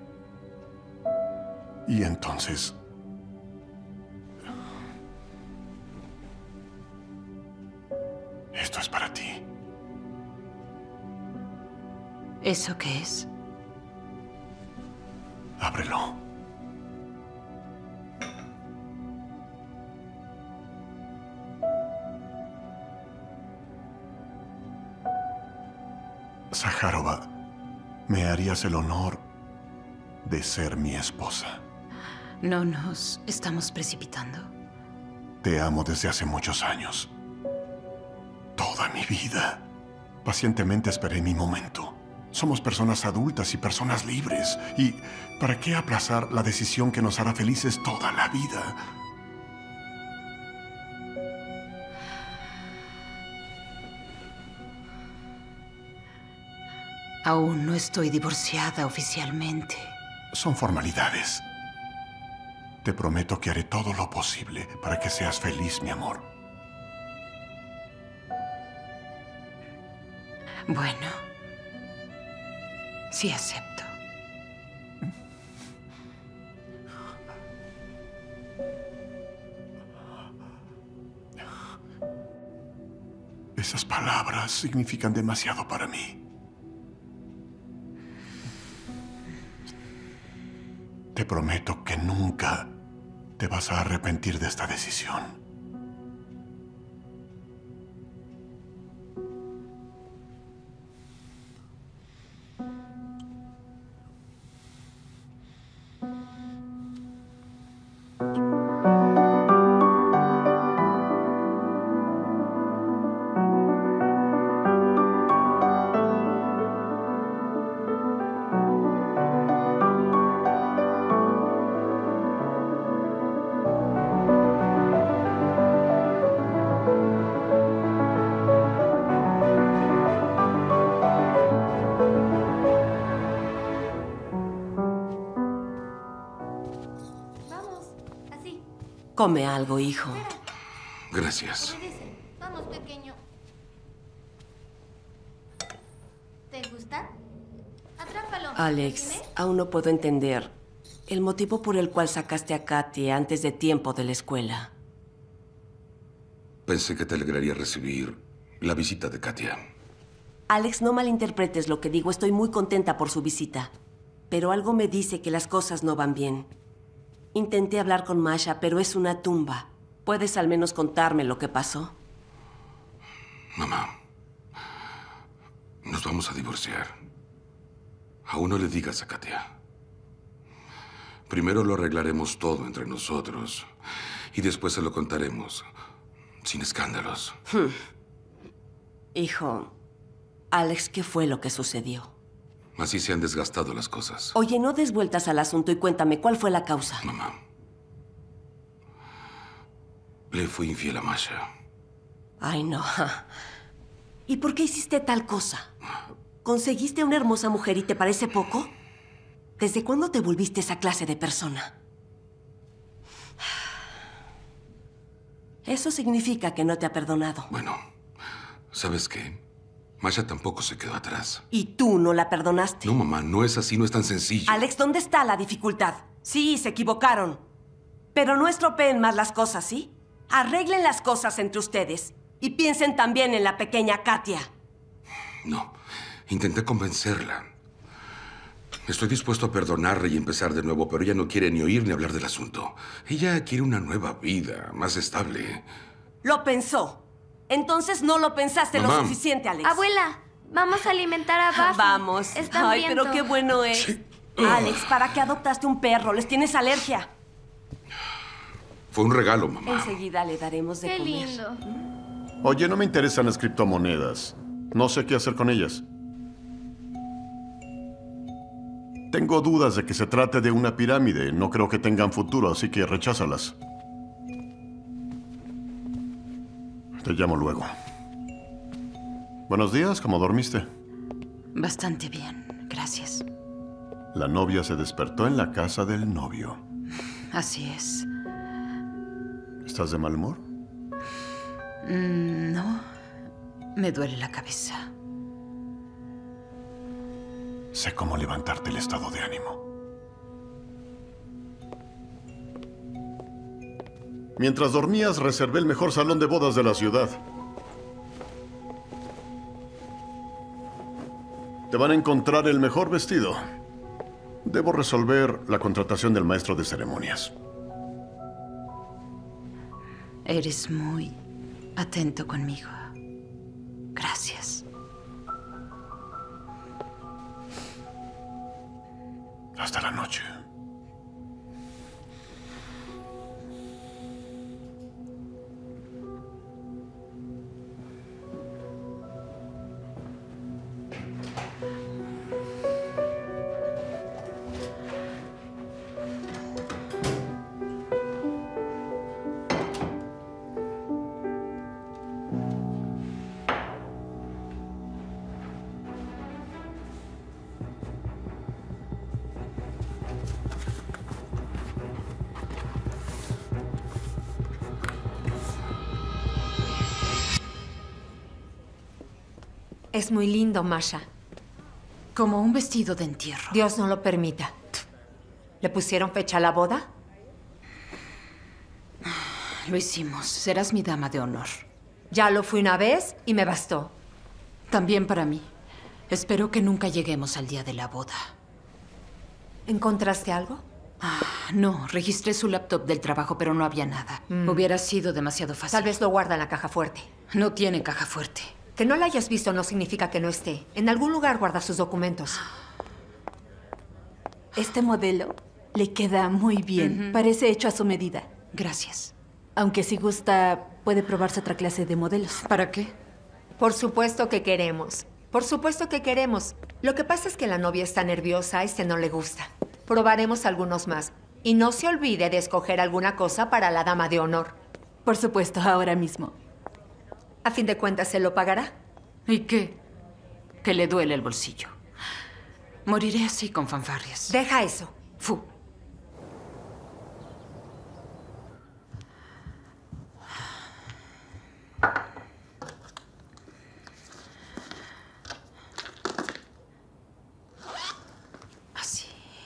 F: Y entonces esto es para ti.
B: ¿Eso qué es?
F: Ábrelo. Sakharova, ¿me harías el honor de ser mi esposa?
B: No nos estamos precipitando.
F: Te amo desde hace muchos años. Toda mi vida. Pacientemente esperé mi momento. Somos personas adultas y personas libres. ¿Y para qué aplazar la decisión que nos hará felices toda la vida?
B: Aún no estoy divorciada oficialmente.
F: Son formalidades. Te prometo que haré todo lo posible para que seas feliz, mi amor.
B: Bueno, sí acepto.
F: Esas palabras significan demasiado para mí. Te prometo que nunca te vas a arrepentir de esta decisión.
T: Come algo, hijo.
A: Gracias.
R: Vamos, pequeño. ¿Te gusta? Atrápalo.
T: Alex,
R: Dime.
T: aún no puedo entender el motivo por el cual sacaste a Katia antes de tiempo de la escuela.
A: Pensé que te alegraría recibir la visita de Katia.
T: Alex, no malinterpretes lo que digo. Estoy muy contenta por su visita. Pero algo me dice que las cosas no van bien. Intenté hablar con Masha, pero es una tumba. ¿Puedes al menos contarme lo que pasó?
A: Mamá, nos vamos a divorciar. Aún no le digas a Katia. Primero lo arreglaremos todo entre nosotros y después se lo contaremos, sin escándalos.
T: Hmm. Hijo, Alex, ¿qué fue lo que sucedió?
A: Así se han desgastado las cosas.
T: Oye, no des vueltas al asunto y cuéntame, ¿cuál fue la causa?
A: Mamá, le fui infiel a Masha.
T: Ay, no. ¿Y por qué hiciste tal cosa? ¿Conseguiste una hermosa mujer y te parece poco? ¿Desde cuándo te volviste esa clase de persona? Eso significa que no te ha perdonado.
A: Bueno, ¿sabes qué? Masha tampoco se quedó atrás.
T: ¿Y tú no la perdonaste?
A: No, mamá, no es así, no es tan sencillo.
T: Alex, ¿dónde está la dificultad? Sí, se equivocaron. Pero no estropeen más las cosas, ¿sí? Arreglen las cosas entre ustedes. Y piensen también en la pequeña Katia.
A: No, intenté convencerla. Estoy dispuesto a perdonarla y empezar de nuevo, pero ella no quiere ni oír ni hablar del asunto. Ella quiere una nueva vida, más estable.
T: Lo pensó. Entonces no lo pensaste
A: Mamá.
T: lo suficiente, Alex.
D: Abuela, vamos a alimentar a Buffy.
T: Vamos.
D: Está
T: Ay,
D: hambriento.
T: pero qué bueno es.
A: Sí.
T: Alex, ¿para qué adoptaste un perro? ¿Les tienes alergia?
A: Fue un regalo, mamá.
T: Enseguida le daremos de
D: Qué
T: comer.
D: lindo.
F: Oye, no me interesan las criptomonedas. No sé qué hacer con ellas. Tengo dudas de que se trate de una pirámide. No creo que tengan futuro, así que recházalas. Te llamo luego. Buenos días, ¿cómo dormiste?
H: Bastante bien, gracias.
F: La novia se despertó en la casa del novio.
H: Así es.
F: ¿Estás de mal humor?
H: Mm, no, me duele la cabeza.
F: Sé cómo levantarte el estado de ánimo. Mientras dormías, reservé el mejor salón de bodas de la ciudad. Te van a encontrar el mejor vestido. Debo resolver la contratación del maestro de ceremonias.
H: Eres muy atento conmigo. Gracias.
F: Hasta la noche.
C: Es muy lindo, Masha.
H: Como un vestido de entierro.
C: Dios no lo permita. ¿Le pusieron fecha a la boda?
H: Lo hicimos. Serás mi dama de honor.
C: Ya lo fui una vez y me bastó.
H: También para mí. Espero que nunca lleguemos al día de la boda.
C: ¿Encontraste algo?
H: Ah, no, registré su laptop del trabajo, pero no había nada.
C: Mm.
H: Hubiera sido demasiado fácil.
C: Tal vez lo guarda en la caja fuerte.
H: No tiene caja fuerte.
C: Que no la hayas visto no significa que no esté. En algún lugar guarda sus documentos.
Q: Este modelo le queda muy bien.
H: Ujú.
Q: Parece hecho a su medida.
H: Gracias.
Q: Aunque si gusta, puede probarse otra clase de modelos.
H: ¿Para qué?
C: Por supuesto que queremos. Por supuesto que queremos. Lo que pasa es que la novia está nerviosa, a este no le gusta. Probaremos algunos más. Y no se olvide de escoger alguna cosa para la dama de honor.
Q: Por supuesto, ahora mismo.
C: A fin de cuentas, ¿se lo pagará?
H: ¿Y qué? Que le duele el bolsillo. Moriré así con fanfarrias.
C: Deja eso.
H: Fu. Así.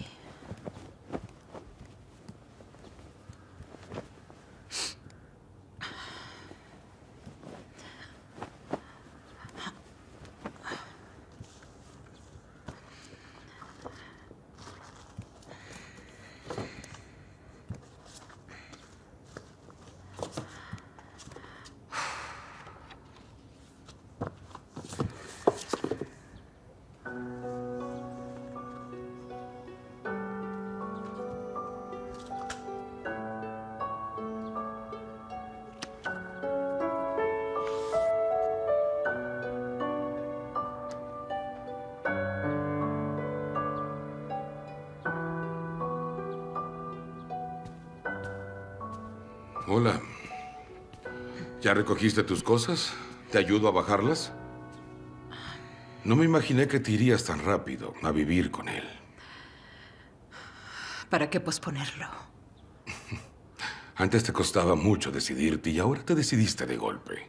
A: Hola. ¿Ya recogiste tus cosas? ¿Te ayudo a bajarlas? No me imaginé que te irías tan rápido a vivir con él.
H: ¿Para qué posponerlo?
A: Antes te costaba mucho decidirte y ahora te decidiste de golpe.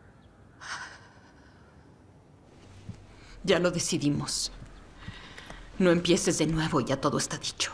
H: Ya lo decidimos. No empieces de nuevo, ya todo está dicho.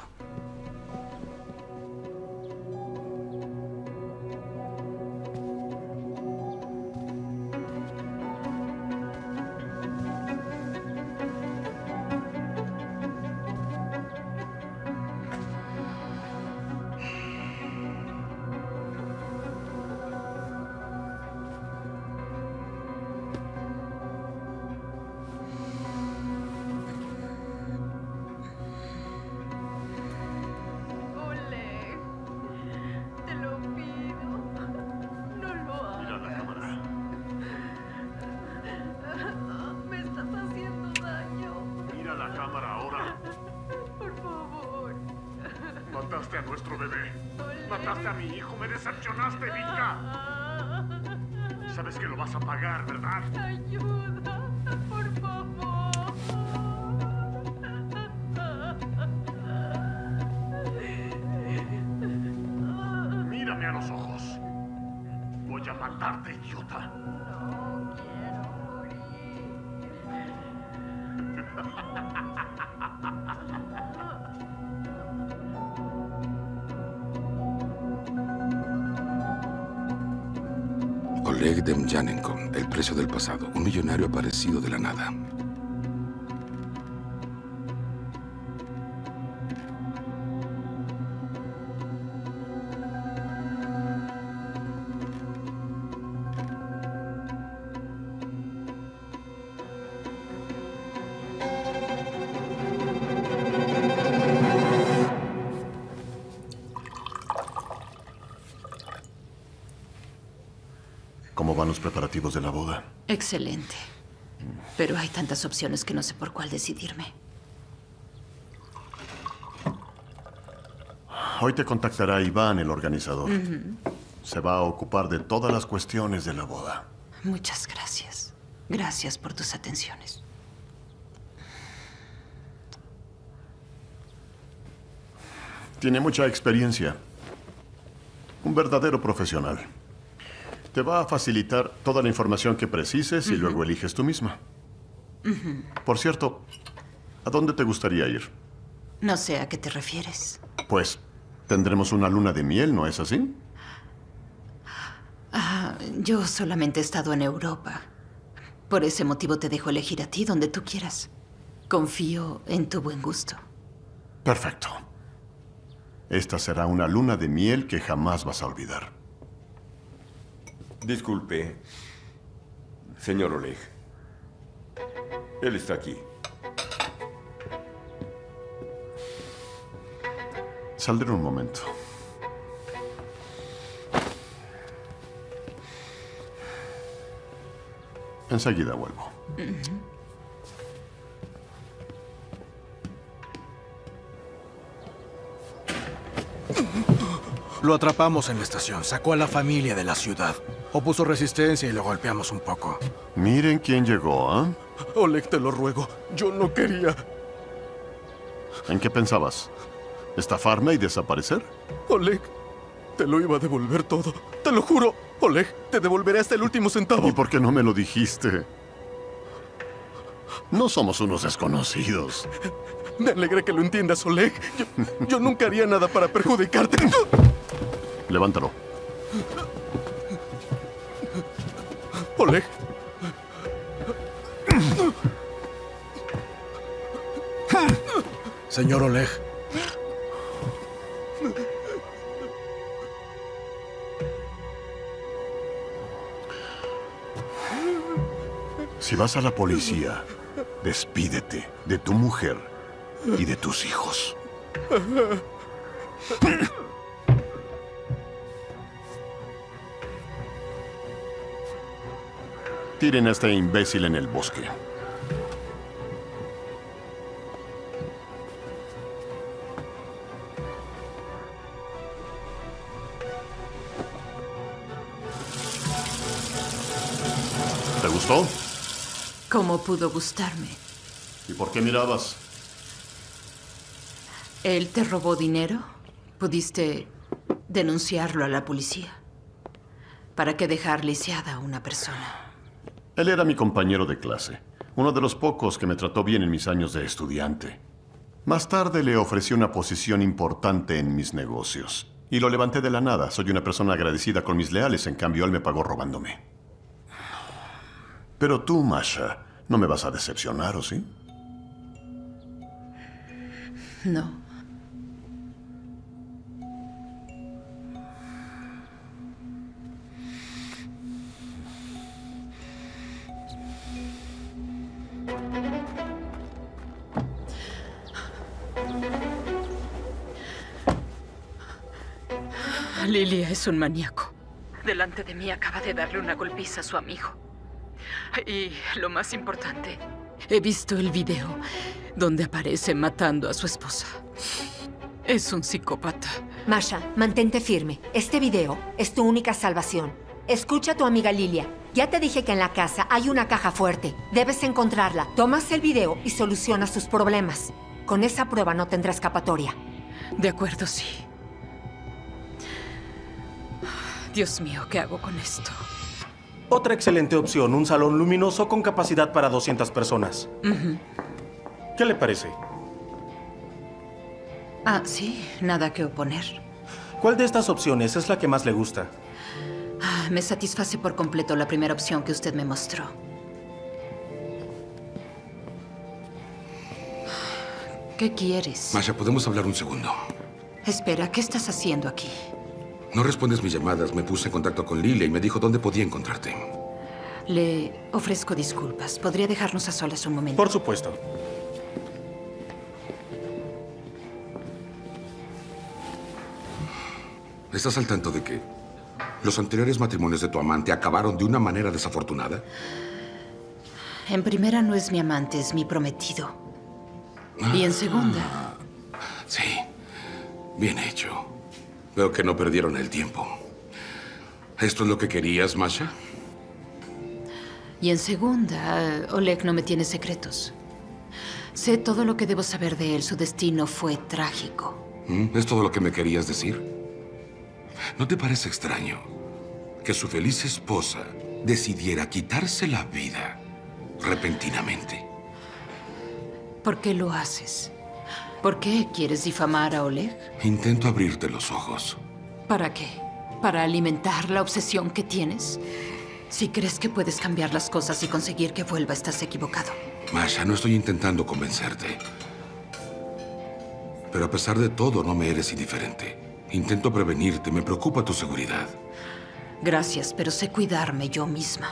N: Mataste a nuestro bebé. Mataste a mi hijo. Me decepcionaste, Vika. Sabes que lo vas a pagar, ¿verdad?
R: Ayuda, por favor.
N: Mírame a los ojos. Voy a matarte, idiota.
R: No quiero morir.
A: Oleg Demyanenko, el precio del pasado, un millonario aparecido de la nada.
F: ¿Cómo van los preparativos de la boda?
H: Excelente. Pero hay tantas opciones que no sé por cuál decidirme.
F: Hoy te contactará Iván, el organizador.
H: Ujú.
F: Se va a ocupar de todas las cuestiones de la boda.
H: Muchas gracias. Gracias por tus atenciones.
F: Tiene mucha experiencia. Un verdadero profesional. Te va a facilitar toda la información que precises y
H: Ujú.
F: luego eliges tú misma.
H: Ujú.
F: Por cierto, ¿a dónde te gustaría ir?
H: No sé a qué te refieres.
F: Pues tendremos una luna de miel, ¿no es así?
H: Ah, yo solamente he estado en Europa. Por ese motivo te dejo elegir a ti donde tú quieras. Confío en tu buen gusto.
F: Perfecto. Esta será una luna de miel que jamás vas a olvidar.
L: Disculpe, señor Oleg. Él está aquí.
F: Saldré un momento. Enseguida vuelvo.
G: Lo atrapamos en la estación. Sacó a la familia de la ciudad. Opuso resistencia y lo golpeamos un poco.
F: Miren quién llegó, ¿ah?
G: Oleg, te lo ruego. Yo no quería.
F: ¿En qué pensabas? ¿Estafarme y desaparecer?
G: Oleg, te lo iba a devolver todo. Te lo juro. Oleg, te devolveré hasta el último centavo.
F: ¿Y por qué no me lo dijiste? No somos unos desconocidos.
G: Me alegra que lo entiendas, Oleg. Yo, yo nunca haría nada para perjudicarte.
F: Levántalo.
G: Oleg. Señor Oleg.
F: Si vas a la policía, despídete de tu mujer y de tus hijos. Tiren a este imbécil en el bosque. ¿Te gustó?
H: ¿Cómo pudo gustarme?
F: ¿Y por qué mirabas?
H: ¿Él te robó dinero? ¿Pudiste
B: denunciarlo a la policía. ¿Para qué dejar lisiada a una persona?
F: Él era mi compañero de clase, uno de los pocos que me trató bien en mis años de estudiante. Más tarde le ofrecí una posición importante en mis negocios. Y lo levanté de la nada. Soy una persona agradecida con mis leales, en cambio él me pagó robándome. Pero tú, Masha, no me vas a decepcionar, ¿o sí?
B: No.
H: Lilia es un maníaco. Delante de mí acaba de darle una golpiza a su amigo. Y lo más importante, he visto el video donde aparece matando a su esposa. Es un psicópata.
C: Masha, mantente firme. Este video es tu única salvación. Escucha a tu amiga Lilia. Ya te dije que en la casa hay una caja fuerte. Debes encontrarla. Tomas el video y solucionas tus problemas. Con esa prueba no tendrá escapatoria.
H: De acuerdo, sí. Dios mío, ¿qué hago con esto?
U: Otra excelente opción, un salón luminoso con capacidad para doscientas personas.
H: Uh-huh.
U: ¿Qué le parece?
B: Ah, sí, nada que oponer.
U: ¿Cuál de estas opciones es la que más le gusta?
B: Ah, me satisface por completo la primera opción que usted me mostró. ¿Qué quieres?
A: Masha, ¿podemos hablar un segundo?
B: Espera, ¿qué estás haciendo aquí?
A: No respondes mis llamadas. Me puse en contacto con Lilia y me dijo dónde podía encontrarte.
B: Le ofrezco disculpas. ¿Podría dejarnos a solas un momento?
U: Por supuesto.
A: ¿Estás al tanto de que los anteriores matrimonios de tu amante acabaron de una manera desafortunada?
B: En primera, no es mi amante, es mi prometido. Ah, y en segunda...
A: Sí, bien hecho. Veo que no perdieron el tiempo. ¿Esto es lo que querías, Masha?
B: Y en segunda, Oleg no me tiene secretos. Sé todo lo que debo saber de él. Su destino fue trágico.
A: ¿Es todo lo que me querías decir? ¿No te parece extraño que su feliz esposa decidiera quitarse la vida repentinamente?
B: ¿Por qué lo haces? ¿Por qué quieres difamar a Oleg?
A: Intento abrirte los ojos.
B: ¿Para qué? ¿Para alimentar la obsesión que tienes? Si crees que puedes cambiar las cosas y conseguir que vuelva, estás equivocado.
A: Masha, no estoy intentando convencerte. Pero a pesar de todo, no me eres indiferente. Intento prevenirte, me preocupa tu seguridad.
B: Gracias, pero sé cuidarme yo misma.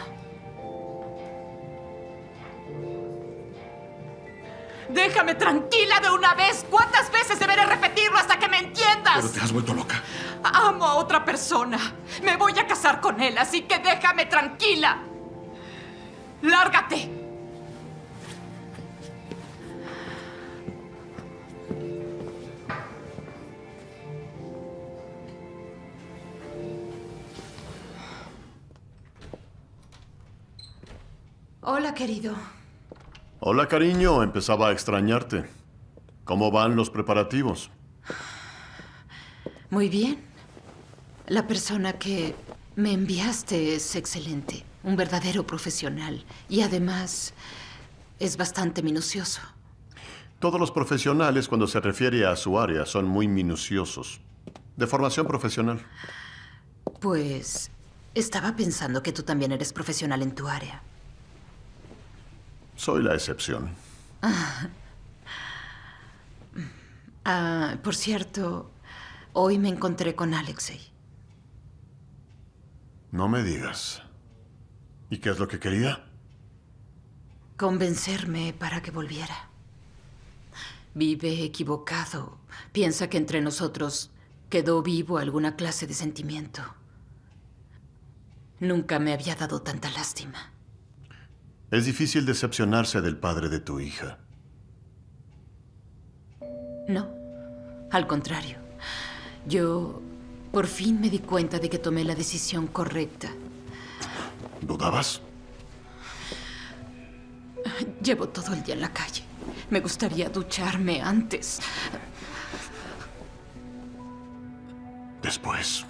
I: ¡Déjame tranquila de una vez! ¿Cuántas veces deberé repetirlo hasta que me entiendas?
A: Pero te has vuelto loca.
I: Amo a otra persona. Me voy a casar con él, así que déjame tranquila. ¡Lárgate!
B: Hola, querido.
F: Hola, cariño. Empezaba a extrañarte. ¿Cómo van los preparativos?
B: Muy bien. La persona que me enviaste es excelente. Un verdadero profesional. Y además, es bastante minucioso.
F: Todos los profesionales, cuando se refiere a su área, son muy minuciosos. De formación profesional.
B: Pues, estaba pensando que tú también eres profesional en tu área.
F: Soy la excepción.
B: Ah. Ah, por cierto, hoy me encontré con Alexei.
F: No me digas. ¿Y qué es lo que quería?
B: Convencerme para que volviera. Vive equivocado. Piensa que entre nosotros quedó vivo alguna clase de sentimiento. Nunca me había dado tanta lástima.
F: Es difícil decepcionarse del padre de tu hija.
B: No, al contrario. Yo por fin me di cuenta de que tomé la decisión correcta.
F: ¿Dudabas?
B: Llevo todo el día en la calle. Me gustaría ducharme antes.
F: Despacio. después.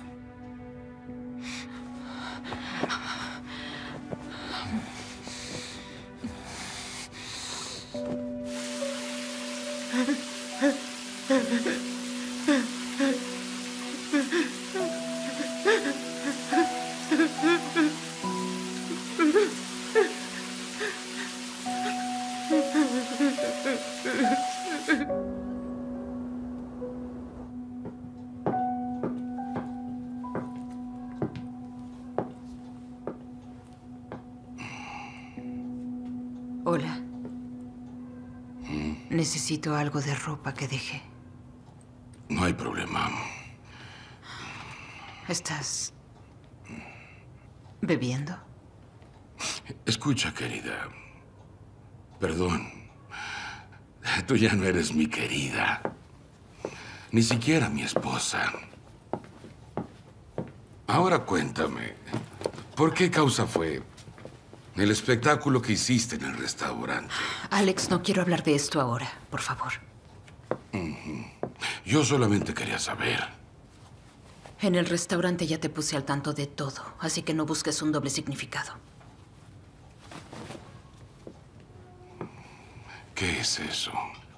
B: Hola. Necesito algo de ropa que dejé.
A: No hay problema.
B: ¿Estás bebiendo?
A: Escucha, querida. Perdón. Tú ya no eres mi querida. Ni siquiera mi esposa. Ahora cuéntame, ¿por qué causa fue el espectáculo que hiciste en el restaurante?
B: Alex, no quiero hablar de esto ahora, por favor.
A: Ujú. Yo solamente quería saber.
B: En el restaurante ya te puse al tanto de todo, así que no busques un doble significado.
A: ¿Qué es eso?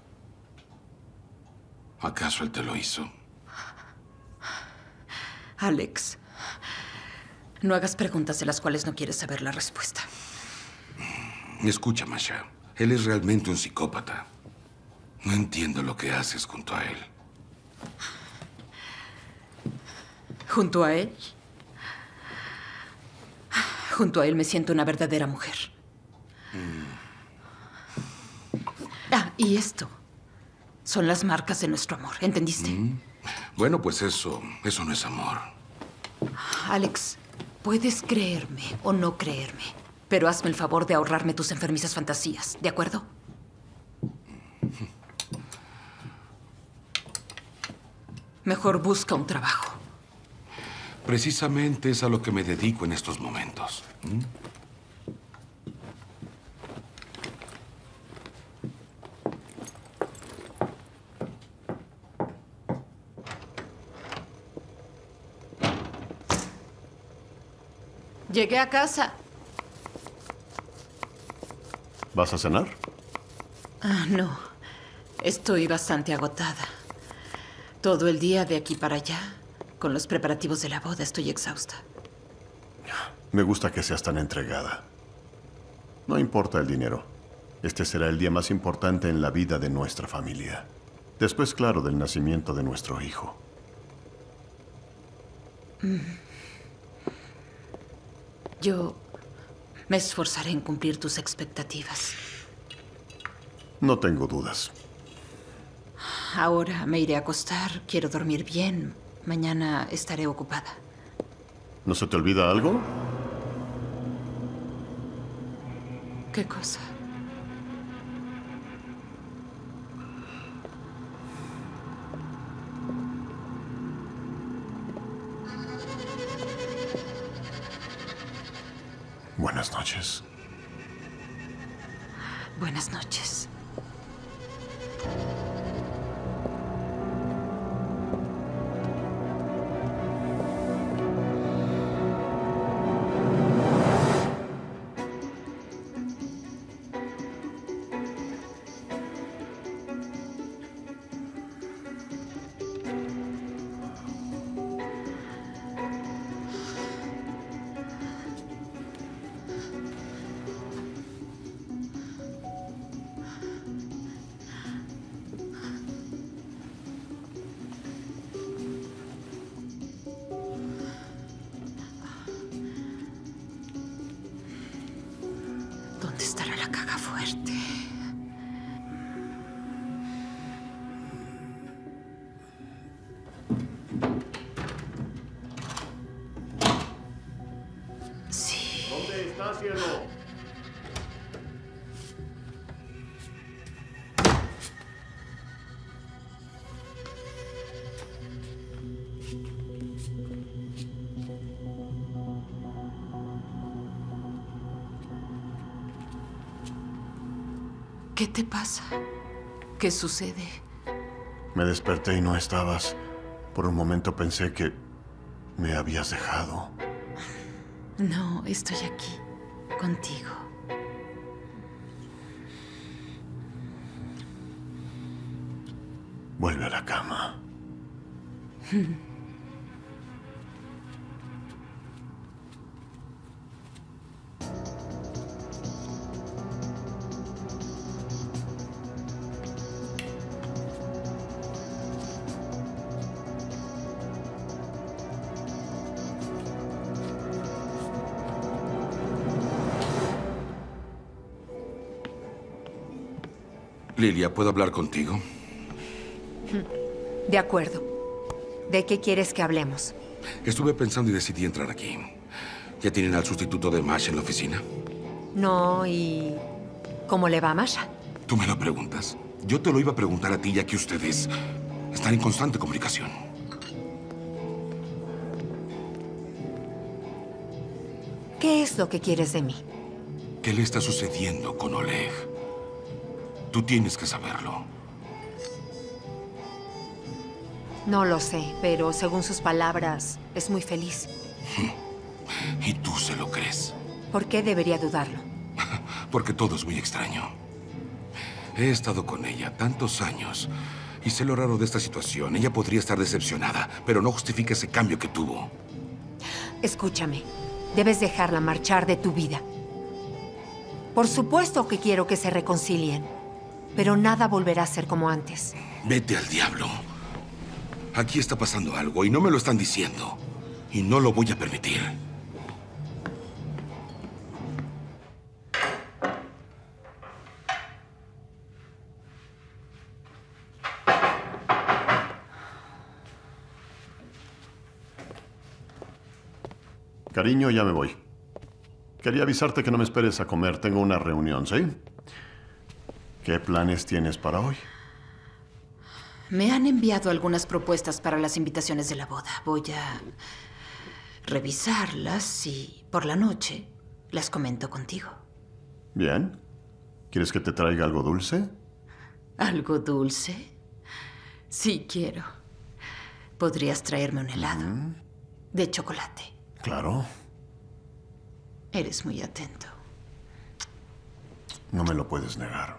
A: ¿Acaso él te lo hizo?
B: Alex, no hagas preguntas de las cuales no quieres saber la respuesta.
A: Escucha, Masha. Él es realmente un psicópata. No entiendo lo que haces junto a él.
B: ¿Junto a él? Junto a él me siento una verdadera mujer. Ah, y esto son las marcas de nuestro amor, ¿entendiste?
A: Mm. Bueno, pues eso, eso no es amor.
B: Alex, puedes creerme o no creerme, pero hazme el favor de ahorrarme tus enfermizas fantasías, ¿de acuerdo? Mejor busca un trabajo.
A: Precisamente es a lo que me dedico en estos momentos. ¿Mm?
B: Llegué a casa.
F: ¿Vas a cenar?
B: Ah, no. Estoy bastante agotada. Todo el día de aquí para allá. Con los preparativos de la boda estoy exhausta.
F: Me gusta que seas tan entregada. No importa el dinero. Este será el día más importante en la vida de nuestra familia. Después, claro, del nacimiento de nuestro hijo.
B: Mm. Yo me esforzaré en cumplir tus expectativas.
F: No tengo dudas.
B: Ahora me iré a acostar. Quiero dormir bien. Mañana estaré ocupada.
F: ¿No se te olvida algo?
B: ¿Qué cosa?
F: Buenas noches.
B: Buenas noches. ¿Dónde estará la caja fuerte? Sí.
F: ¿Dónde está, cielo?
B: ¿Qué te pasa? ¿Qué sucede?
F: Me desperté y no estabas. Por un momento pensé que Me habías dejado.
B: No, estoy aquí, contigo.
F: Vuelve a la cama.
A: Lilia, ¿puedo hablar contigo?
C: De acuerdo. ¿De qué quieres que hablemos?
A: Estuve pensando y decidí entrar aquí. ¿Ya tienen al sustituto de Masha en la oficina?
C: No, ¿y cómo le va a Masha?
A: ¿Tú me lo preguntas? Yo te lo iba a preguntar a ti, ya que ustedes están en constante comunicación.
C: ¿Qué es lo que quieres de mí?
A: ¿Qué le está sucediendo con Oleg? Tú tienes que saberlo.
C: No lo sé, pero según sus palabras, es muy feliz.
A: ¿Y tú se lo crees?
C: ¿Por qué debería dudarlo?
A: Porque todo es muy extraño. He estado con ella tantos años y sé lo raro de esta situación. Ella podría estar decepcionada, pero no justifica ese cambio que tuvo.
C: Escúchame, debes dejarla marchar de tu vida. Por supuesto que quiero que se reconcilien, pero nada volverá a ser como antes.
A: Vete al diablo. Aquí está pasando algo y no me lo están diciendo. Y no lo voy a permitir.
F: Cariño, ya me voy. Quería avisarte que no me esperes a comer. Tengo una reunión, ¿sí? ¿Qué planes tienes para hoy?
B: Me han enviado algunas propuestas para las invitaciones de la boda. Voy a revisarlas y por la noche las comento contigo.
F: Bien. ¿Quieres que te traiga algo dulce?
B: ¿Algo dulce? Sí, quiero. ¿Podrías traerme un helado?
F: Mm,
B: De chocolate.
F: claro.
B: Eres muy atento.
F: No me lo puedes negar.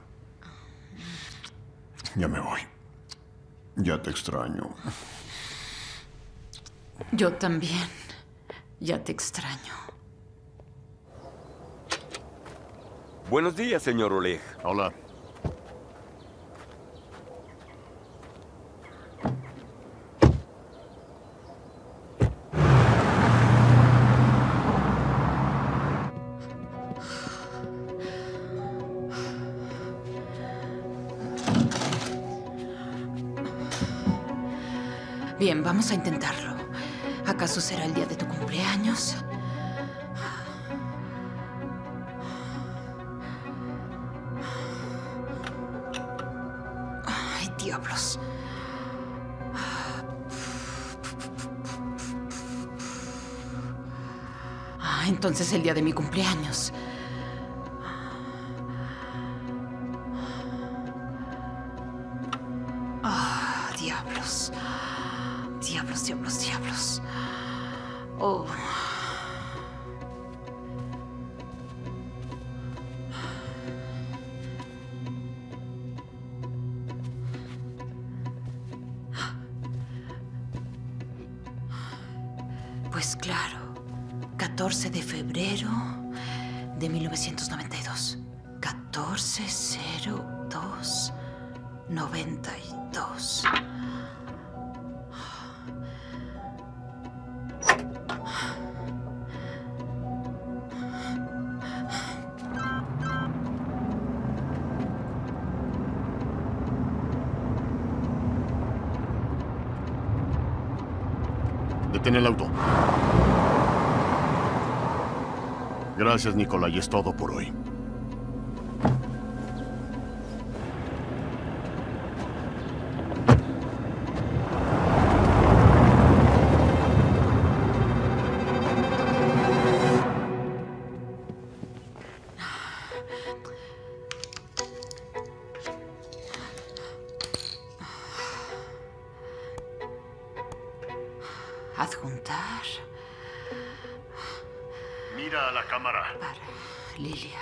F: Ya me voy. Ya te extraño.
B: Yo también. Ya te extraño.
L: Buenos días, señor Oleg.
F: Hola.
B: Bien, vamos a intentarlo. ¿Acaso será el día de tu cumpleaños? Ay, diablos. Ah, entonces el día de mi cumpleaños. Ah, diablos. Diablos, diablos, diablos. Oh. Pues claro, catorce de febrero de mil novecientos noventa y dos. catorce cero dos noventa y dos.
F: Detén el auto. Gracias, Nicolai. Es todo por hoy.
B: Adjunto. matar.
F: Mira a la cámara.
B: Para Lilia.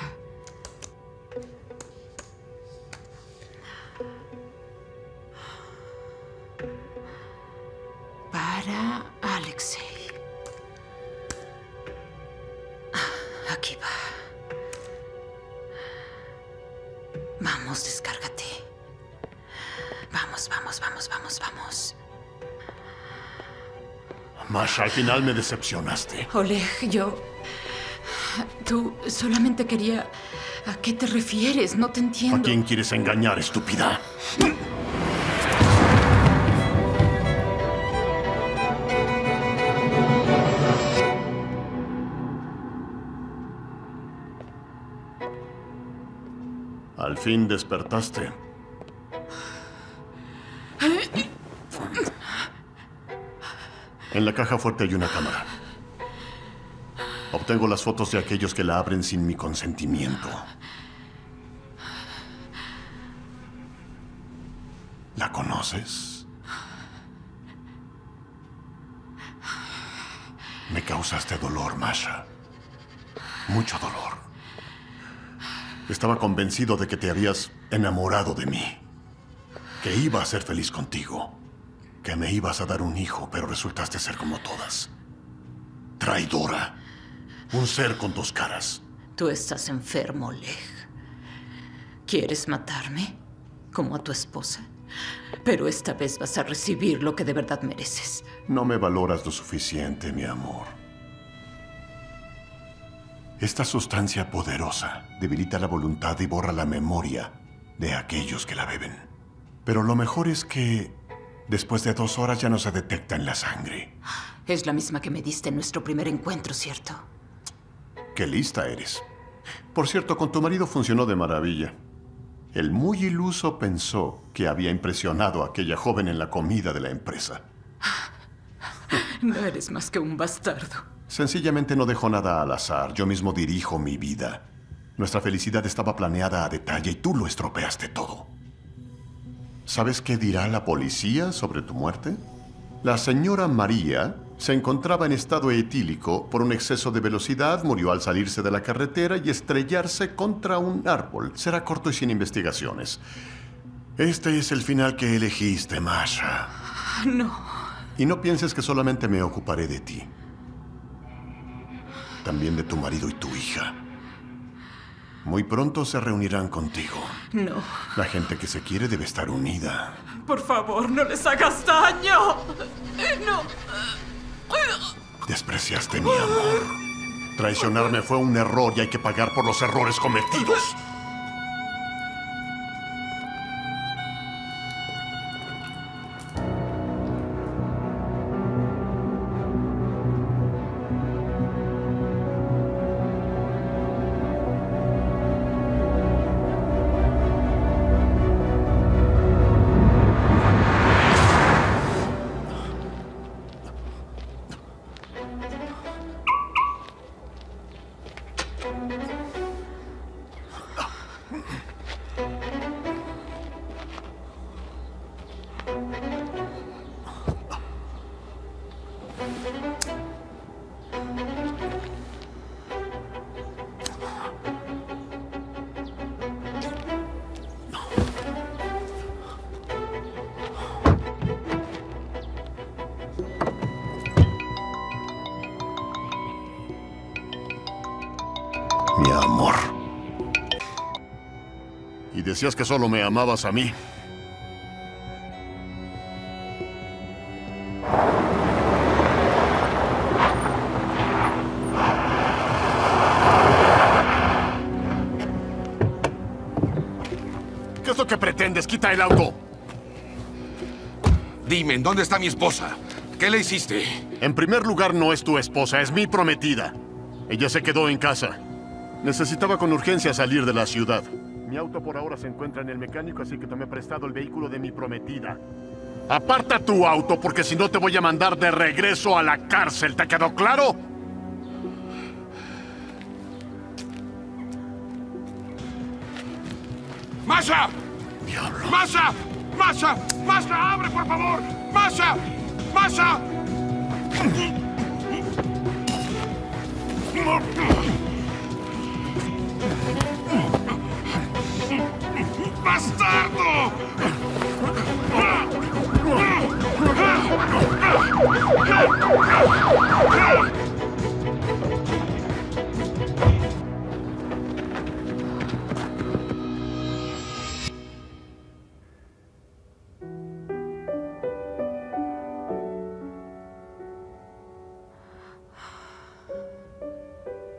B: Para Alexei. Aquí va. Vamos, descárgate. Vamos, vamos, vamos, vamos, vamos.
F: Masha, al final me decepcionaste.
B: Oleg, yo... Tú solamente quería... ¿A qué te refieres? No te entiendo.
F: ¿A quién quieres engañar, estúpida? Al fin despertaste. En la caja fuerte hay una cámara. Obtengo las fotos de aquellos que la abren sin mi consentimiento. ¿La conoces? Me causaste dolor, Masha. Mucho dolor. Estaba convencido de que te habías enamorado de mí. Que iba a ser feliz contigo. Que me ibas a dar un hijo, pero resultaste ser como todas. Traidora. Un ser con dos caras.
B: Tú estás enfermo, Oleg. ¿Quieres matarme? Como a tu esposa. Pero esta vez vas a recibir lo que de verdad mereces.
F: No me valoras lo suficiente, mi amor. Esta sustancia poderosa debilita la voluntad y borra la memoria de aquellos que la beben. Pero lo mejor es que después de dos horas ya no se detecta en la sangre.
B: Es la misma que me diste en nuestro primer encuentro, ¿cierto?
F: ¡Qué lista eres! Por cierto, con tu marido funcionó de maravilla. El muy iluso pensó que había impresionado a aquella joven en la comida de la empresa.
B: No eres más que un bastardo.
F: Sencillamente no dejo nada al azar. Yo mismo dirijo mi vida. Nuestra felicidad estaba planeada a detalle y tú lo estropeaste todo. ¿Sabes qué dirá la policía sobre tu muerte? La señora María se encontraba en estado etílico por un exceso de velocidad, murió al salirse de la carretera y estrellarse contra un árbol. Será corto y sin investigaciones. Este es el final que elegiste, Masha.
B: No.
F: Y no pienses que solamente me ocuparé de ti. También de tu marido y tu hija. Muy pronto se reunirán contigo.
B: No.
F: La gente que se quiere debe estar unida.
B: Por favor, no les hagas daño. No.
F: Despreciaste mi amor. Traicionarme fue un error y hay que pagar por los errores cometidos. Mi amor. Y decías que solo me amabas a mí. ¿Qué es lo que pretendes? Quita el auto.
A: Dime, ¿en dónde está mi esposa? ¿Qué le hiciste?
F: En primer lugar, no es tu esposa, es mi prometida. Ella se quedó en casa. Necesitaba con urgencia salir de la ciudad. Mi auto por ahora se encuentra en el mecánico, así que tomé prestado el vehículo de mi prometida. Aparta tu auto, porque si no te voy a mandar de regreso a la cárcel. ¿Te quedó claro?
A: ¡Masha!
F: ¡Diablo!
A: ¡Masha! ¡Masha! ¡Masha! ¡Abre, por favor! ¡Masha! ¡Masha!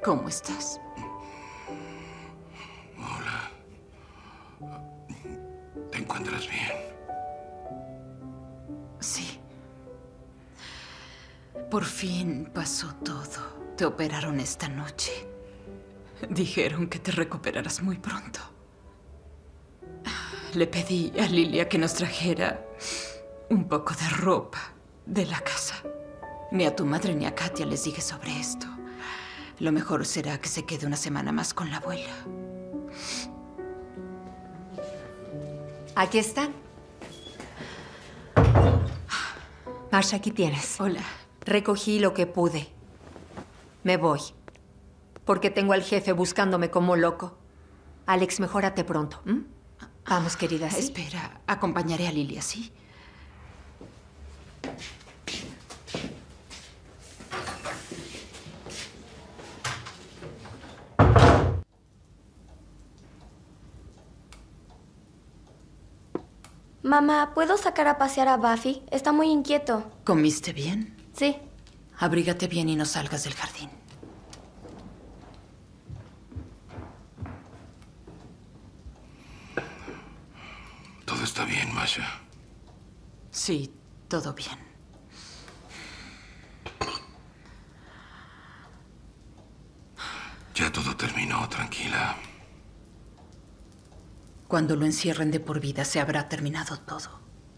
H: ¿Cómo estás?
A: Hola. ¿Te encuentras bien?
H: Sí. Por fin pasó todo. Te operaron esta noche. Dijeron que te recuperarás muy pronto. Le pedí a Lilia que nos trajera un poco de ropa de la casa. Ni a tu madre ni a Katia les dije sobre esto. Lo mejor será que se quede una semana más con la abuela.
C: Aquí están. Marsha, aquí tienes.
H: Hola.
C: Recogí lo que pude. Me voy. Porque tengo al jefe buscándome como loco. Alex, mejórate pronto. ¿m? Vamos, querida. ¿sí?
H: Espera, acompañaré a Lilia, ¿sí?
D: Mamá, ¿puedo sacar a pasear a Buffy? Está muy inquieto.
H: ¿Comiste bien?
D: Sí.
H: Abrígate bien y no salgas del jardín.
A: ¿Todo está bien, Masha?
H: Sí, todo bien.
A: Ya todo terminó, tranquila.
H: Cuando lo encierren de por vida, se habrá terminado todo.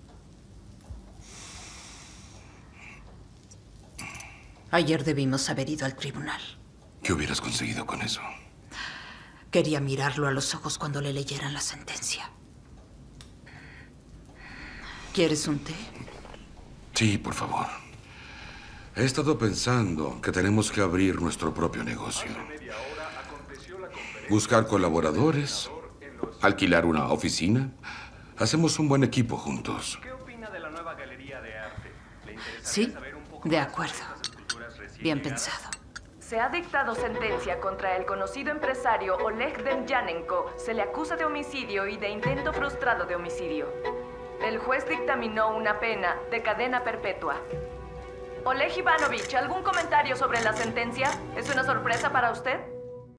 H: Ayer debimos haber ido al tribunal.
A: ¿Qué hubieras conseguido con eso?
H: Quería mirarlo a los ojos cuando le leyeran la sentencia. ¿Quieres un té?
A: Sí, por favor. He estado pensando que tenemos que abrir nuestro propio negocio. Buscar colaboradores, alquilar una oficina. Hacemos un buen equipo juntos.
J: ¿Qué opina de la nueva galería de arte? ¿Le interesaría
H: Sí,
J: saber un poco
H: de
J: más
H: acuerdo.
J: sobre las esculturas recién
H: Bien
J: llegadas?
H: pensado.
V: Se ha dictado sentencia contra el conocido empresario Oleg Demyanenko. Se le acusa de homicidio y de intento frustrado de homicidio. El juez dictaminó una pena de cadena perpetua. Oleg Ivanovich, ¿algún comentario sobre la sentencia? ¿Es una sorpresa para usted?